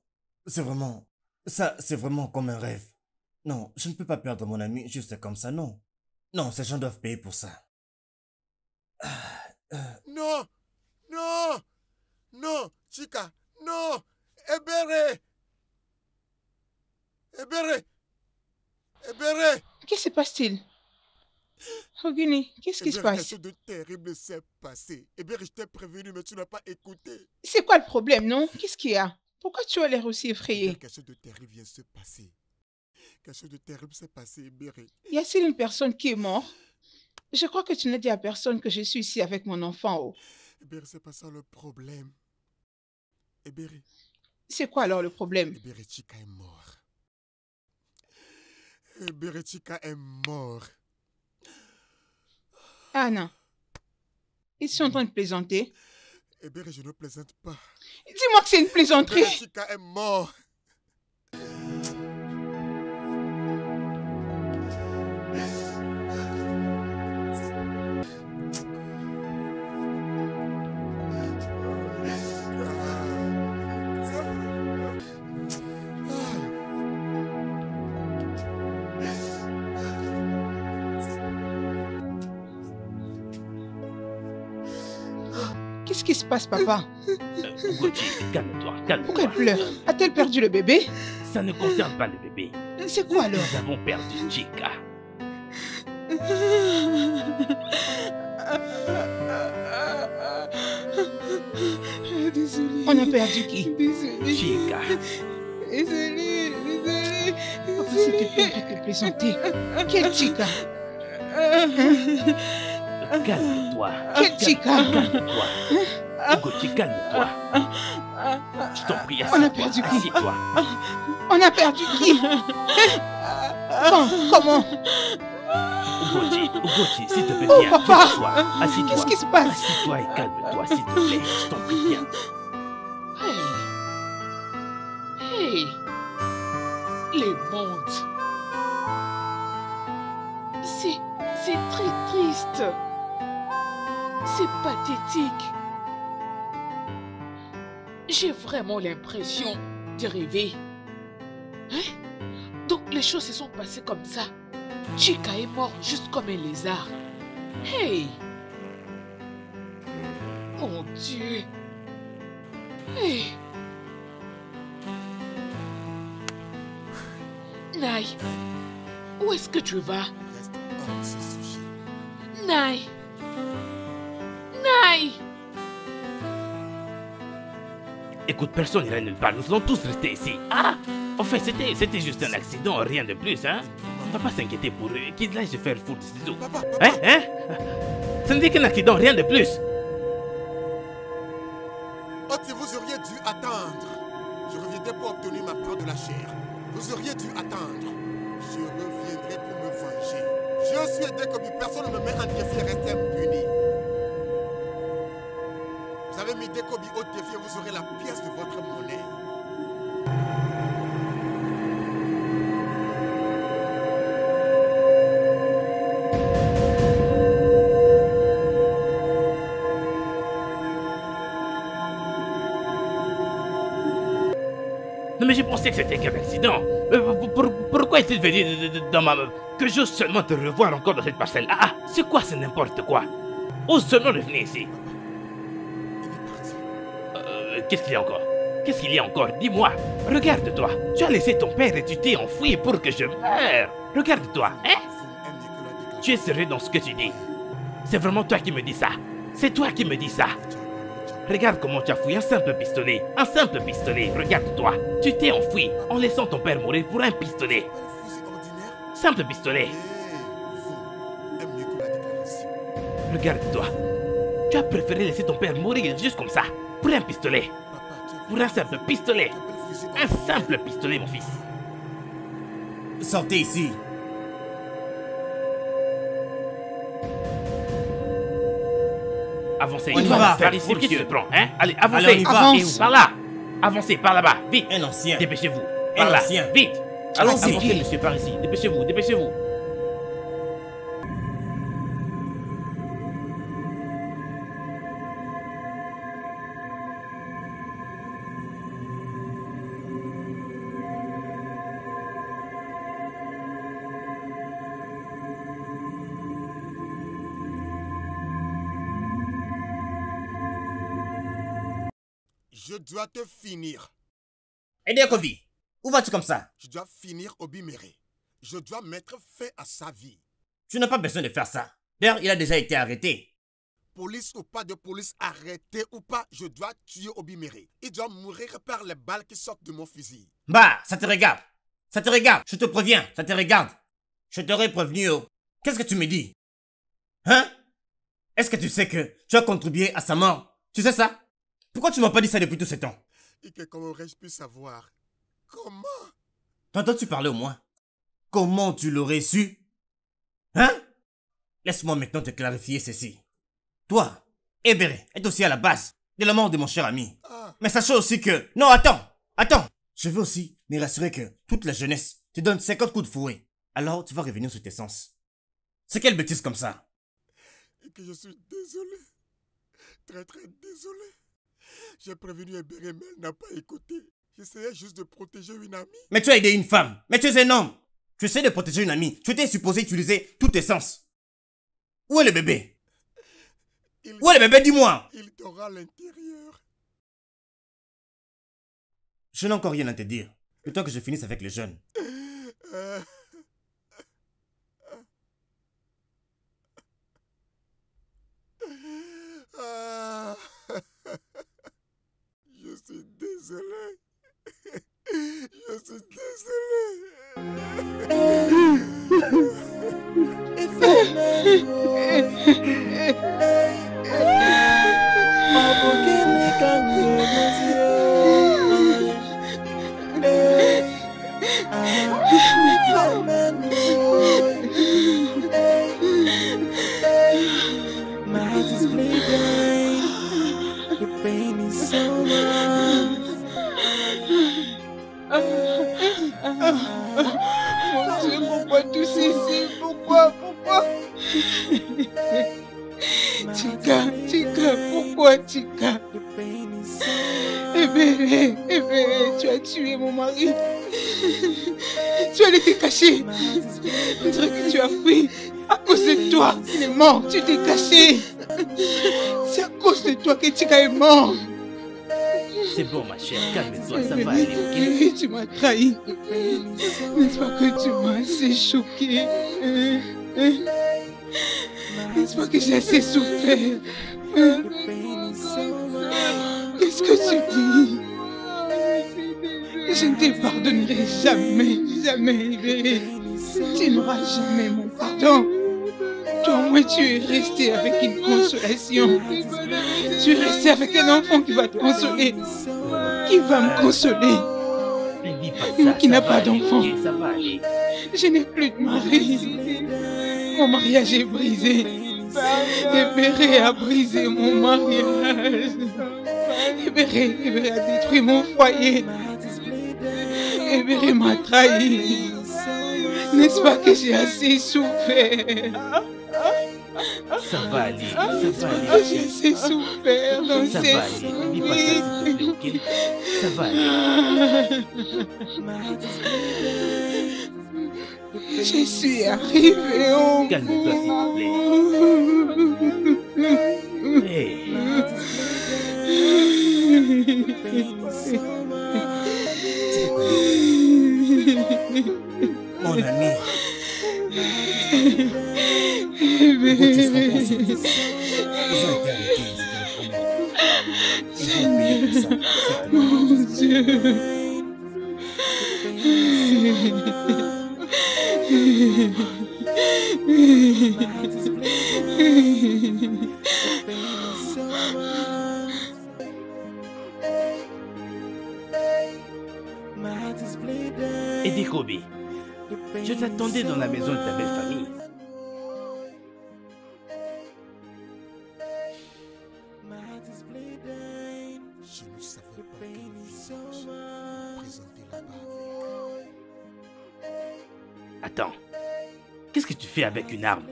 comme un rêve. Non, je ne peux pas perdre mon ami juste comme ça, non. Non, ces gens doivent payer pour ça. Non, Chika, non, Ebere. Que se passe-t-il? Oguni, qu'est-ce qui se Quelque passe? chose de terrible s'est passé. Je t'ai prévenu, mais tu n'as pas écouté. C'est quoi le problème, non? Qu'est-ce qu'il y a? Pourquoi tu as l'air aussi effrayé? Quelque chose de terrible vient de se passer. Quelque chose de terrible s'est passé, Ebere. Y a-t-il une personne qui est morte? Je crois que tu n'as dit à personne que je suis ici avec mon enfant. Oh. C'est pas ça le problème. Ebere. C'est quoi alors le problème? Chika est mort. Chika est mort. Anna, ils sont en train de plaisanter. Je ne plaisante pas. Dis-moi que c'est une plaisanterie. Chika est mort. Qu'est-ce qui se passe, papa? Goji, calme-toi, calme-toi. Pourquoi elle pleure? A-t-elle perdu le bébé? Ça ne concerne pas le bébé. C'est quoi alors? Nous avons perdu Chika. Désolée. On a perdu qui? Désolée. Chika. Désolée. Papa, s'il te plaît, arrête de plaisanter. Quelle Chika? Calme-toi. Quelle Chika? Calme-toi. Goji, calme-toi. Je t'en prie, On a assieds-toi. perdu qui? Assieds-toi. On a perdu qui? Comment? Goji, s'il te plaît, Oh, viens. papa. Assis-toi. Assis-toi. Qu'est-ce qui se passe? Assis-toi et calme-toi, s'il te plaît. Je t'en prie, viens. Hey, les mondes. C'est très triste. C'est pathétique. J'ai vraiment l'impression de rêver. Hein? Donc les choses se sont passées comme ça. Chika est mort juste comme un lézard. Hey! Mon Dieu! Hey! Nai, où est-ce que tu vas? Reste hors de ce sujet. Nai! Nai! Écoute, personne n'ira nulle part. Nous allons tous rester ici. Ah! En fait, c'était juste un accident, rien de plus, hein? On va pas s'inquiéter pour eux. Qu'ils aillent se faire foutre de ciseaux. Papa, Hein? Ce n'est qu'un accident, rien de plus. Vous auriez dû attendre. Je reviendrai pour obtenir ma part de la chair. Vous auriez dû attendre. Je reviendrai pour me venger. Je suis Dekobi, personne ne me met en défi et reste impuni. Vous avez mis Dekobi au défi et vous aurez la pièce de votre monnaie. Non mais j'ai pensé que c'était qu'un accident. Pourquoi est-il venu dans ma... Que j'ose seulement te revoir encore dans cette parcelle? Ah, c'est quoi ce n'importe quoi? Ose seulement revenir ici. Il est parti. Qu'est-ce qu'il y a encore? Qu'est-ce qu'il y a encore? Dis-moi. Regarde-toi. Tu as laissé ton père et tu t'es enfui pour que je meure. Regarde-toi, hein? Vous aimez que la déclaration. Tu es sérieux dans ce que tu dis? C'est vraiment toi qui me dis ça? C'est toi qui me dis ça? Regarde comment tu as fouillé un simple pistolet. Un simple pistolet, regarde-toi. Tu t'es enfui en laissant ton père mourir pour un pistolet. Pas le fusil ordinaire. Simple pistolet. Vous aimez mieux que la déclaration. Regarde-toi. Tu as préféré laisser ton père mourir juste comme ça. Pour un pistolet. Papa, tu as Pour un simple pistolet. tu as le fusil Un ordinaire. simple pistolet, mon fils. Sortez ici. Avancez. On y va va, faire ici, pour qui monsieur. se prend, hein? Allez, avancez. Allez, on y va. Avance. Et où? Par là. Avancez, par là-bas. Vite. Un ancien. Dépêchez-vous. Un Par là. ancien. Vite. Allons-y. Avancez, monsieur, par ici. Dépêchez-vous, dépêchez-vous. Je dois te finir. Edekobi, où vas-tu comme ça? Je dois finir Obimere. Je dois mettre fin à sa vie. Tu n'as pas besoin de faire ça. D'ailleurs, il a déjà été arrêté. Police ou pas de police, arrêté ou pas, je dois tuer Obimere. Il doit mourir par les balles qui sortent de mon fusil. Bah, ça te regarde. Ça te regarde. Je te préviens, ça te regarde. Je t'aurais prévenu. Oh. Qu'est-ce que tu me dis? Hein? Est-ce que tu sais que tu as contribué à sa mort? Tu sais ça? Pourquoi tu m'as pas dit ça depuis tout ce temps? Et que comment aurais-je pu savoir? Comment? T'entends-tu parler au moins? Comment tu l'aurais su? Hein? Laisse-moi maintenant te clarifier ceci. Toi, Ebere, est aussi à la base de la mort de mon cher ami. Mais sachez aussi que... Non, attends. Je veux aussi me rassurer que toute la jeunesse te donne 50 coups de fouet. Alors tu vas revenir sur tes sens. C'est quelle bêtise comme ça? Et que je suis désolé. Très très désolé. J'ai prévenu Ebere, mais elle n'a pas écouté. J'essayais juste de protéger une amie. Mais tu as aidé une femme. Mais tu es un homme. Tu essaies de protéger une amie. Tu étais supposé utiliser tous tes sens. Où est le bébé? Où est le bébé, dis-moi? Il dort à l'intérieur. Je n'ai encore rien à te dire. Le temps que je finisse avec les jeunes. Je suis désolé. Je suis Mon Dieu, pourquoi tout ceci? Pourquoi? Chika, pourquoi Chika? Ebere, tu as tué mon mari. Tu allais te cacher. Le truc que tu as pris, à cause de toi, il est mort. Tu t'es caché. C'est à cause de toi que Chika est mort. C'est bon, ma chère, calme-toi, ça va aller, ok? Tu m'as trahi. N'est-ce pas que tu m'as assez choqué? N'est-ce pas que j'ai assez souffert? Qu'est-ce que tu dis? Je ne te pardonnerai jamais, Ibéré. Tu n'auras jamais mon pardon. Toi, au moins, tu es resté avec une consolation. Tu es resté avec un enfant qui va te consoler. Qui va me consoler. Moi qui n'a pas d'enfant. Je n'ai plus de mari. Mon mariage est brisé. Ebere a brisé mon mariage. Ebere a détruit mon foyer. Ebere m'a trahi. N'est-ce pas que j'ai assez souffert? Ça va aller, J'ai assez souffert dans ça cette va aller, dis pas ça s'il te plaît, ok? Ça va aller. Je suis arrivée au bout. Calme-toi s'il te plaît. Hey. Mon ami. Ils ont été arrêtés, je te le promets. Ils vont payer pour ça. Mon Dieu. Eddie Kobe, je t'attendais dans la maison de ta belle famille. Je ne savais pas quel visage me présenter là-bas avec. Attends, qu'est-ce que tu fais avec une arme?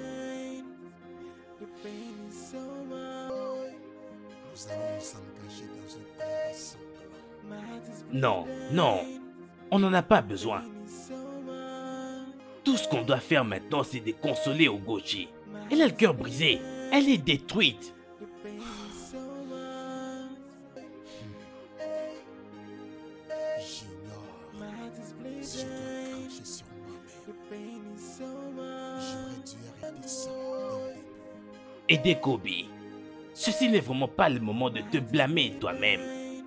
Nous allons nous engager dans un combat sanglant. Non, non, on n'en a pas besoin. Tout ce qu'on doit faire maintenant, c'est de consoler Ogochi. Elle a le cœur brisé, elle est détruite. J'ignore si je dois cracher sur moi-même. J'aurais dû arrêter ça dès Aidez Kobe. Ceci n'est vraiment pas le moment de te blâmer toi-même.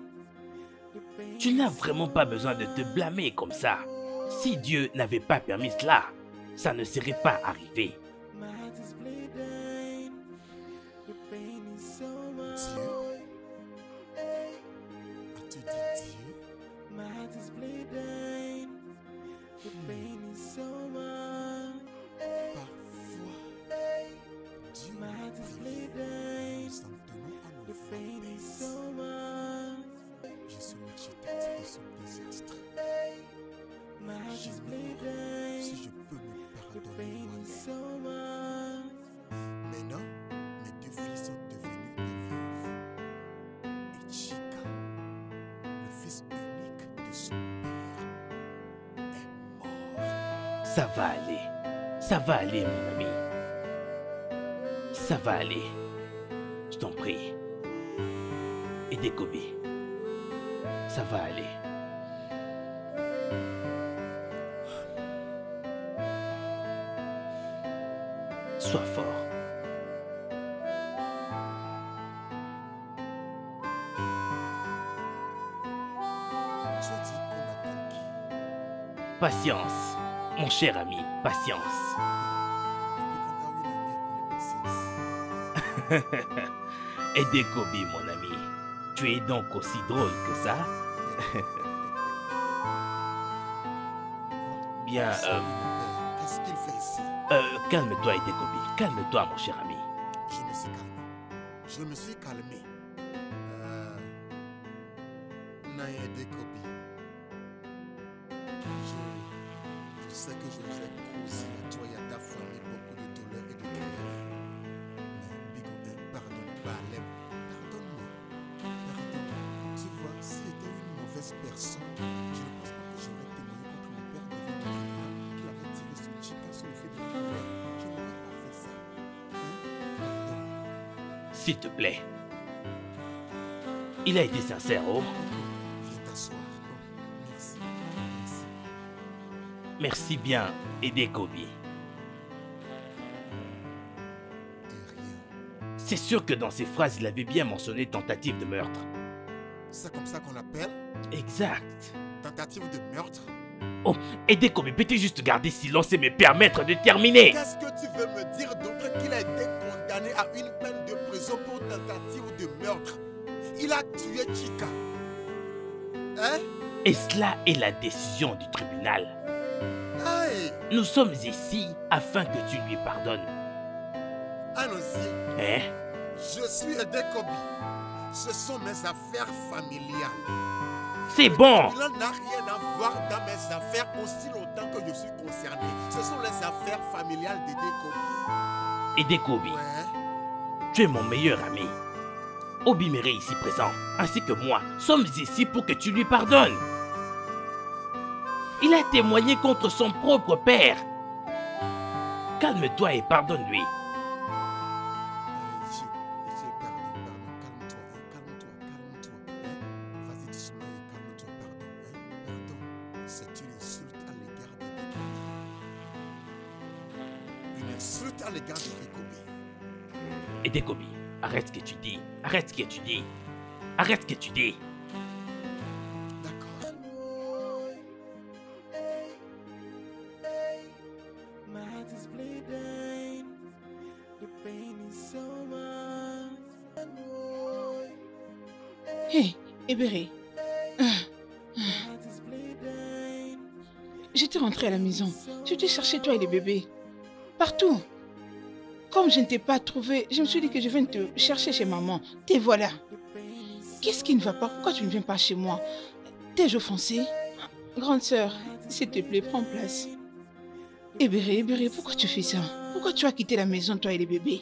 Tu n'as vraiment pas besoin de te blâmer comme ça. Si Dieu n'avait pas permis cela, ça ne serait pas arrivé. Si je peux me pardonner moi-même. Maintenant, mes deux filles sont devenues des veuves. Et Chica, le fils unique de son père, est mort. Ça va aller. Ça va aller, mon ami. Ça va aller. Je t'en prie. Aidez Kobe. Ça va aller. Sois fort. Tu as dit qu'on attend qui? Patience, mon cher ami, patience. Aidez Kobe, mon ami. Tu es donc aussi drôle que ça? Bien, Qu'est-ce qu'il fait ici? calme-toi, Aidez Kobe. Calme-toi, mon cher ami. Je me suis calmé. Je me suis calmé. Naya Aidé Kobe. Je sais que je vous ai causé à toi et à ta famille beaucoup de douleur et de grief. Mais Bigoudin, pardonne-moi. Pardonne-moi. Pardonne-moi. Tu vois, si j'étais une mauvaise personne, je ne pense pas que j'aurais témoigné contre mon père devant le tribunal qu'il avait tiré son chica sur le fait de la je n'aurais pas fait ça. Pardon. S'il te plaît. Il a été sincère, oh. Viens t'asseoir. Oh, merci. Merci. Merci bien, Aidez Kobe. De rien. C'est sûr que dans ses phrases, il avait bien mentionné tentative de meurtre. C'est comme ça qu'on l'appelle? Exact. Tentative de meurtre? Oh, Aidez Kobe, peux-tu juste garder silence et me permettre de terminer? Qu'est-ce que tu veux me dire d'autre qu'il a été condamné à une peine de prison pour tentative de meurtre? Il a tué Chica. Hein? Et cela est la décision du tribunal. Aïe! Nous sommes ici afin que tu lui pardonnes. Allons-y. Hein? Je suis Aidé Kobe. Ce sont mes affaires familiales. C'est bon! Il n'a rien à voir dans mes affaires aussi longtemps que je suis concerné. Ce sont les affaires familiales d'Aidé Kobe. Aidez Kobe, Ouais. tu es mon meilleur ami. Obimere ici présent, ainsi que moi, sommes ici pour que tu lui pardonnes. Il a témoigné contre son propre père. Calme-toi et pardonne-lui. Calme-toi, calme-toi. Vas-y doucement et calme-toi, pardon. Pardon, c'est une insulte à l'égard de Kobe. Une insulte à l'égard de Kobe. Aidez Kobe, arrête ce que tu dis. Arrête ce que tu dis. Arrête ce que tu dis. D'accord. Hé, Ebere. J'étais rentrée à la maison. Je t'ai cherché, toi et les bébés. Partout. Comme je ne t'ai pas trouvé, je me suis dit que je viens te chercher chez maman. Te voilà. Qu'est-ce qui ne va pas? Pourquoi tu ne viens pas chez moi? T'es offensée? Grande sœur, s'il te plaît, prends place. Ebere, pourquoi tu fais ça? Pourquoi tu as quitté la maison, toi et les bébés?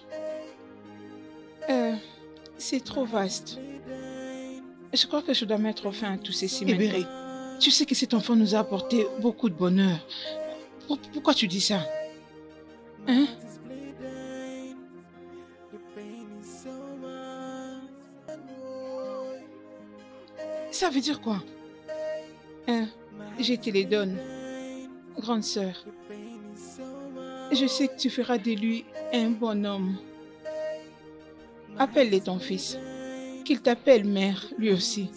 C'est trop vaste. Je crois que je dois mettre fin à tout ceci. Ebere, tu sais que cet enfant nous a apporté beaucoup de bonheur. Pourquoi tu dis ça? Hein? Ça veut dire quoi? Je te les donne, grande sœur. Je sais que tu feras de lui un bon homme. Appelle-le ton fils. Qu'il t'appelle mère, lui aussi.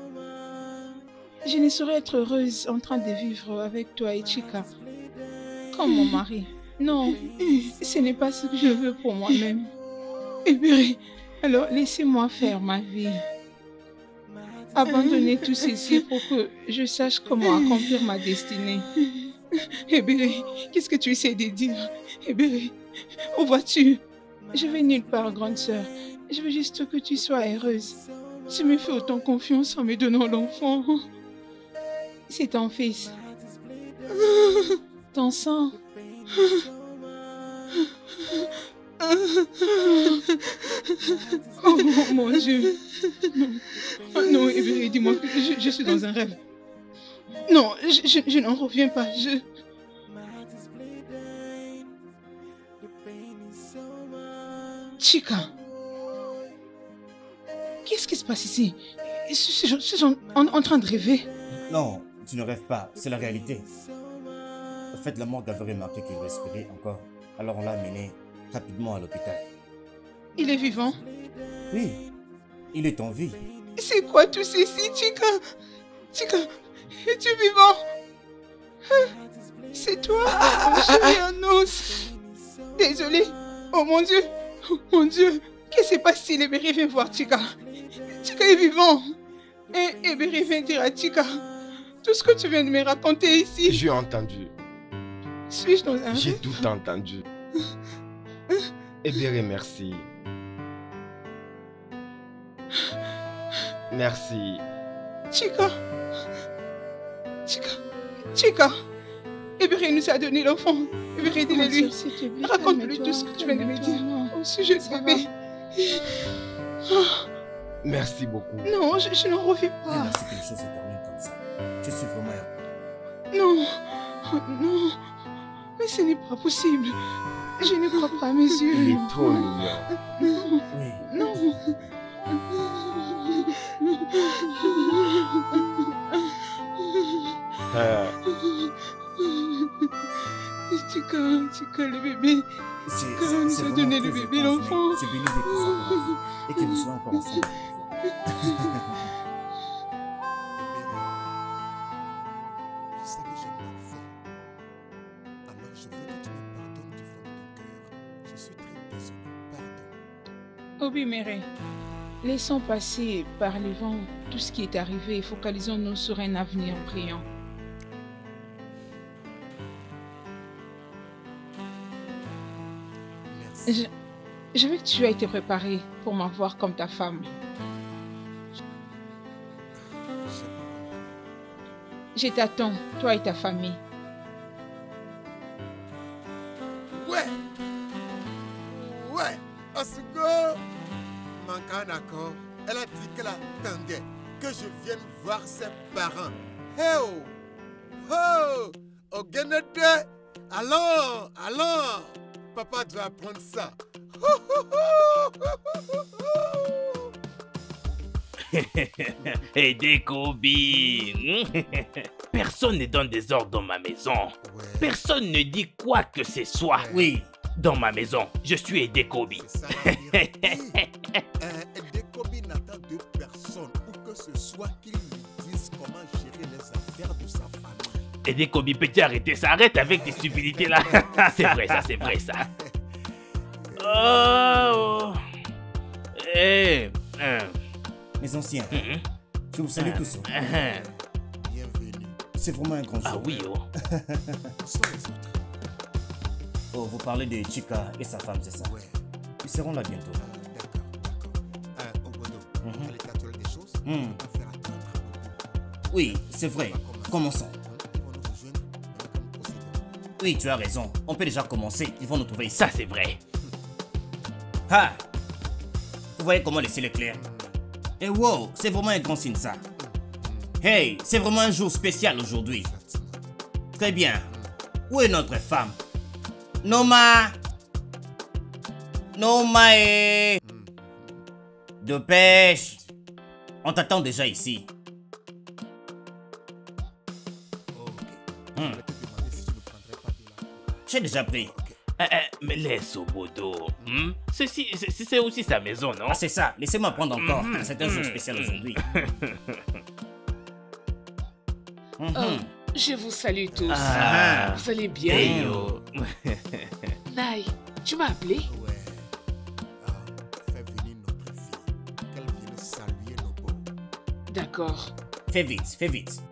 Je ne saurais être heureuse en train de vivre avec toi et Chika. Comme mon mari. Non, ce n'est pas ce que je veux pour moi-même. Ebere, alors laissez-moi faire ma vie. Abandonnez tout ceci pour que je sache comment accomplir ma destinée. Ebere, qu'est-ce que tu essaies de dire? Ebere, où vas-tu? Je vais nulle part, grande sœur. Je veux juste que tu sois heureuse. Tu me fais autant confiance en me donnant l'enfant. C'est ton fils. Ton sang. Oh mon Dieu. Oh non, Ebere, dis-moi que je suis dans un rêve. Non, je n'en reviens pas. Chika. Qu'est-ce qui se passe ici? Je suis en train de rêver. Non, tu ne rêves pas, c'est la réalité. En fait, la morgue avait remarqué qu'il respirait encore. Alors on l'a amené rapidement à l'hôpital. Il est vivant? Oui, il est en vie. C'est quoi tout ceci, Chika? Chika, es-tu vivant? C'est toi, mon chéri en os. Désolé. Oh mon Dieu. Oh mon Dieu. Qu'est-ce qui se passe si Ebere vient voir Chika? Chika est vivant. Et Ebere vient dire à Chika tout ce que tu viens de me raconter ici. J'ai entendu. Suis-je dans un J'ai rêve? tout entendu. Ebere, merci. Merci. Chika. Chika. Chika. Ebere nous a donné l'enfant. Ebere, dis-le-lui. Raconte-lui tout ce que tu viens de me dire au sujet de bébé. Merci beaucoup. Non, je n'en reviens pas. Merci que les choses se terminent comme ça. Je suis vraiment heureux. Non. Oh, non. Mais ce n'est pas possible. Je ne crois pas à mes yeux. Il est trop mignon. Oui. Non. Chika, le bébé. Comment nous a donné le bébé, l'enfant? C'est béni d'être ensemble et que nous soyons encore ensemble. Je sais que j'ai mal fait. Alors je veux que tu me pardonnes du fond de ton cœur. Je suis très désolé. Pardon. Obi Mere, laissons passer par les vents tout ce qui est arrivé et focalisons-nous sur un avenir brillant. Merci. Je veux que tu aies été préparé pour m'avoir comme ta femme. Je t'attends, toi et ta famille. Ouais. Ouais. Asugo. Manquant d'accord. Elle a dit qu'elle attendait que je vienne voir ses parents. Hey oh. Oh. Ogenede. Allons. Allons. Papa doit apprendre ça. Edekobi. Personne n'est dans des ordres dans ma maison. Ouais. Personne ne dit quoi que ce soit. Oui. Dans ma maison, je suis Edekobi. C'est ça la vérité. Edekobi n'attend de personne ou que ce soit qu'il lui dise comment gérer les affaires de sa famille. Edekobi, peux-tu arrêter ça? Arrête avec tes stupidités là. C'est vrai ça, c'est vrai ça. Oh. Eh. Mes anciens, je vous salue tous. Bienvenue. C'est vraiment un grand jour. Ah oui, oh. Où sont les autres? Oh, vous parlez de Chika et sa femme, c'est ça? Ouais. Ils seront là bientôt. D'accord. Obodo, à l'état actuel des choses, on va faire attendre. Oui, c'est vrai. Commençons. Ils vont nous rejoindre, mais comme procédons. Oui, tu as raison. On peut déjà commencer. Ils vont nous trouver ici. Ça c'est vrai. Ah! Vous voyez comment le ciel est clair? Et wow, c'est vraiment un grand signe ça. Hey, c'est vraiment un jour spécial aujourd'hui. Très bien. Où est notre femme? Noma! Noma est... De pêche. On t'attend déjà ici. Oh, ok. Je vais te demander si tu ne prendrais pas de la... J'ai déjà pris. Mais laisse Obodo. C'est aussi sa maison, non? Ah, c'est ça. Laissez-moi prendre encore. C'est un jour spécial aujourd'hui. Je vous salue tous. Ah. Vous allez bien? Hey, yo. Nai, tu m'as appelé? Ouais. Fais venir notre fille. Qu'elle vienne saluer nos beaux. D'accord. Fais vite, fais vite.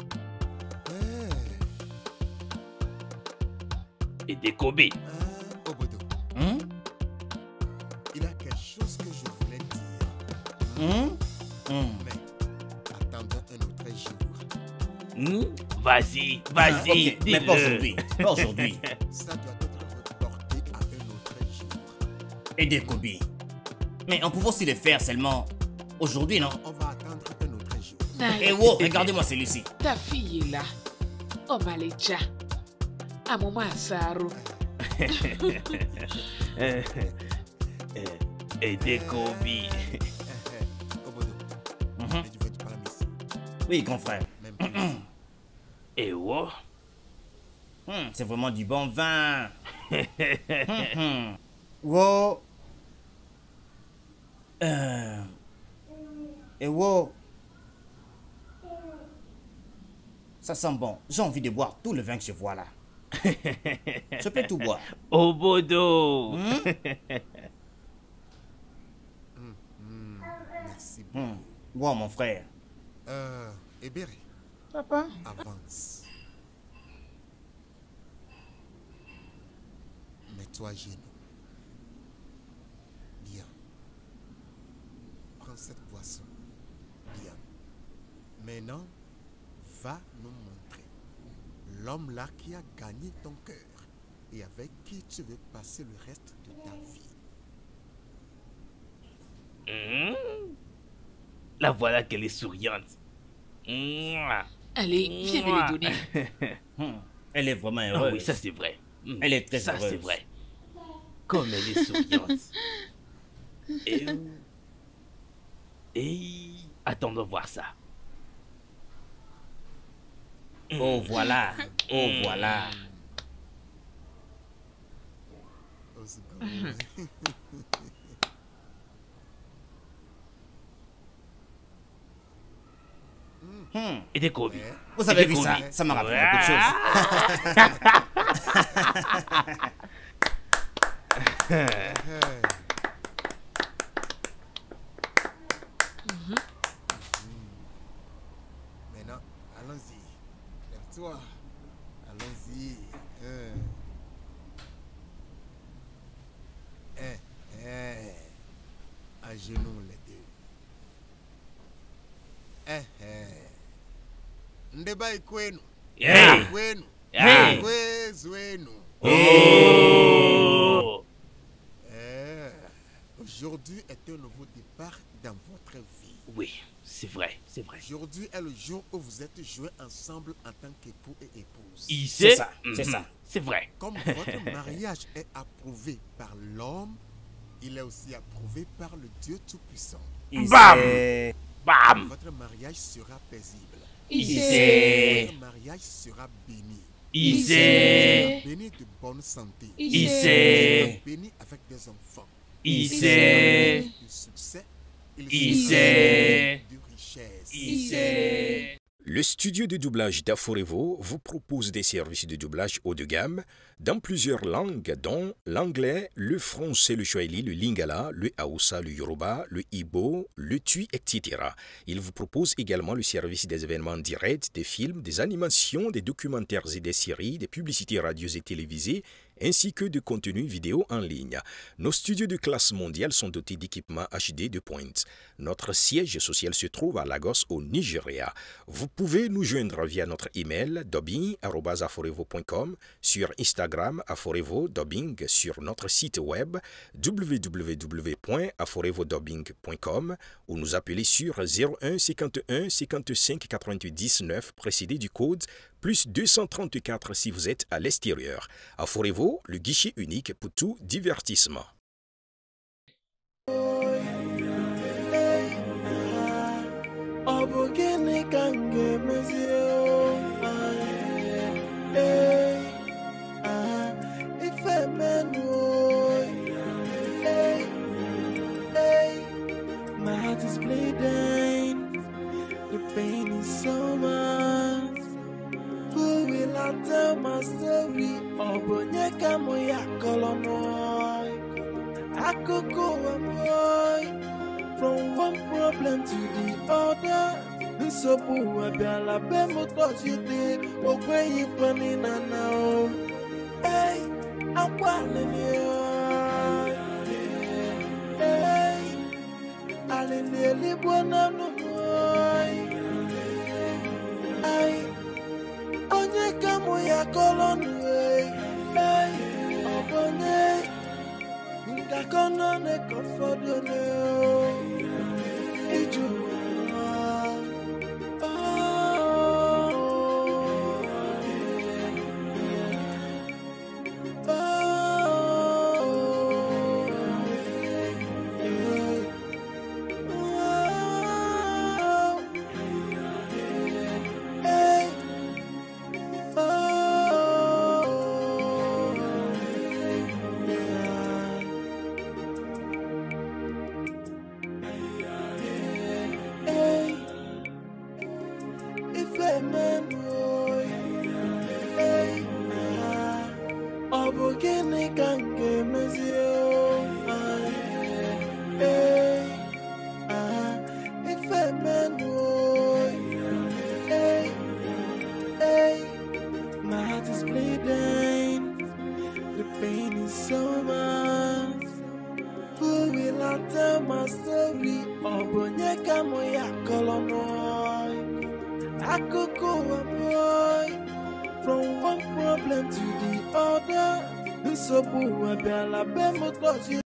Et des Kobe. Obodo, il y a quelque chose que je voulais dire. Mais attendons un autre jour. Vas-y, Ok, mais pas aujourd'hui. Pas aujourd'hui. Ça doit être reporté à un autre jour. Et des Kobe. Mais on pouvait aussi le faire seulement aujourd'hui, non? On va attendre un autre jour. Nai, Et wow, regardez-moi celui-ci. ta fille est là. Oh Malecha. À moment Asaro. Et des Kobe. Obodo, mais je vais te parler ici. Oui, grand frère. Même plus. Et wow. C'est vraiment du bon vin. Wow. Et wow. Ça sent bon. J'ai envie de boire tout le vin que je vois là. Je peux tout boire. Obodo. Merci beaucoup. Bois, mon frère. Eberi, Papa, avance. Mets-toi à genoux. Bien. Prends cette boisson. Bien. Maintenant, va nous montrer l'homme là qui a gagné ton cœur et avec qui tu veux passer le reste de ta vie. La voilà qu'elle est souriante. Mouah. Allez, viens me les donner. Elle est vraiment Ah heureuse. oui, ça c'est vrai. Elle est très Ça heureuse. c'est vrai. Comme elle est souriante. Et attends de voir ça. Oh voilà. Oh voilà. Oh, c'est bon. Et des Kobe. Ouais. Vous avez vu Kobe. ça? Ça m'a rappelé beaucoup de choses. Maintenant, allons-y. Lève-toi. Allons-y. À genoux les deux. Ndeba ikwenu. Hey. Kwenu. Hey. Kwezwenu. Oh. Aujourd'hui est un nouveau départ dans votre vie. Oui, c'est vrai, c'est vrai. Aujourd'hui est le jour où vous êtes joués ensemble en tant qu'époux et épouse. Il C'est sait. ça, c'est ça. C'est vrai. Comme votre mariage est approuvé par l'homme, il est aussi approuvé par le Dieu Tout-Puissant. Bam. C'est- Bam. Votre mariage sera paisible. Il sait. Votre mariage sera béni. Il sait. Béni de bonne santé. Il sait. Béni avec des enfants. Il sait. Du succès. Il sait. De richesse. Il sait. Le studio de doublage d'Aforevo vous propose des services de doublage haut de gamme dans plusieurs langues, dont l'anglais, le français, le swahili, le lingala, le haoussa, le yoruba, le igbo, le tui, etc. Il vous propose également le service des événements directs, des films, des animations, des documentaires et des séries, des publicités radio et télévisées, ainsi que de contenus vidéo en ligne. Nos studios de classe mondiale sont dotés d'équipements HD de pointe. Notre siège social se trouve à Lagos, au Nigeria. Vous pouvez nous joindre via notre email dubbing@aforevo.com, sur Instagram Aforevo Dubbing, sur notre site web www.aforevodubbing.com ou nous appeler sur 01 51 55 88 19 précédé du code plus 234 si vous êtes à l'extérieur. Aforevo, le guichet unique pour tout divertissement. Ife men I tell my story? Obonye kamo ya kolonoy. Akoko boy. From one problem to the other. Nsobu abiala be motos yete. Ogwe yipani na now. Hey, akwalene. Hey, alene libwana no boy. Ay, onye kamo ya kolonoy. Hey, obonye. Nkakono ne kofodo ne. From one problem to the other, Nsobu abiala be motos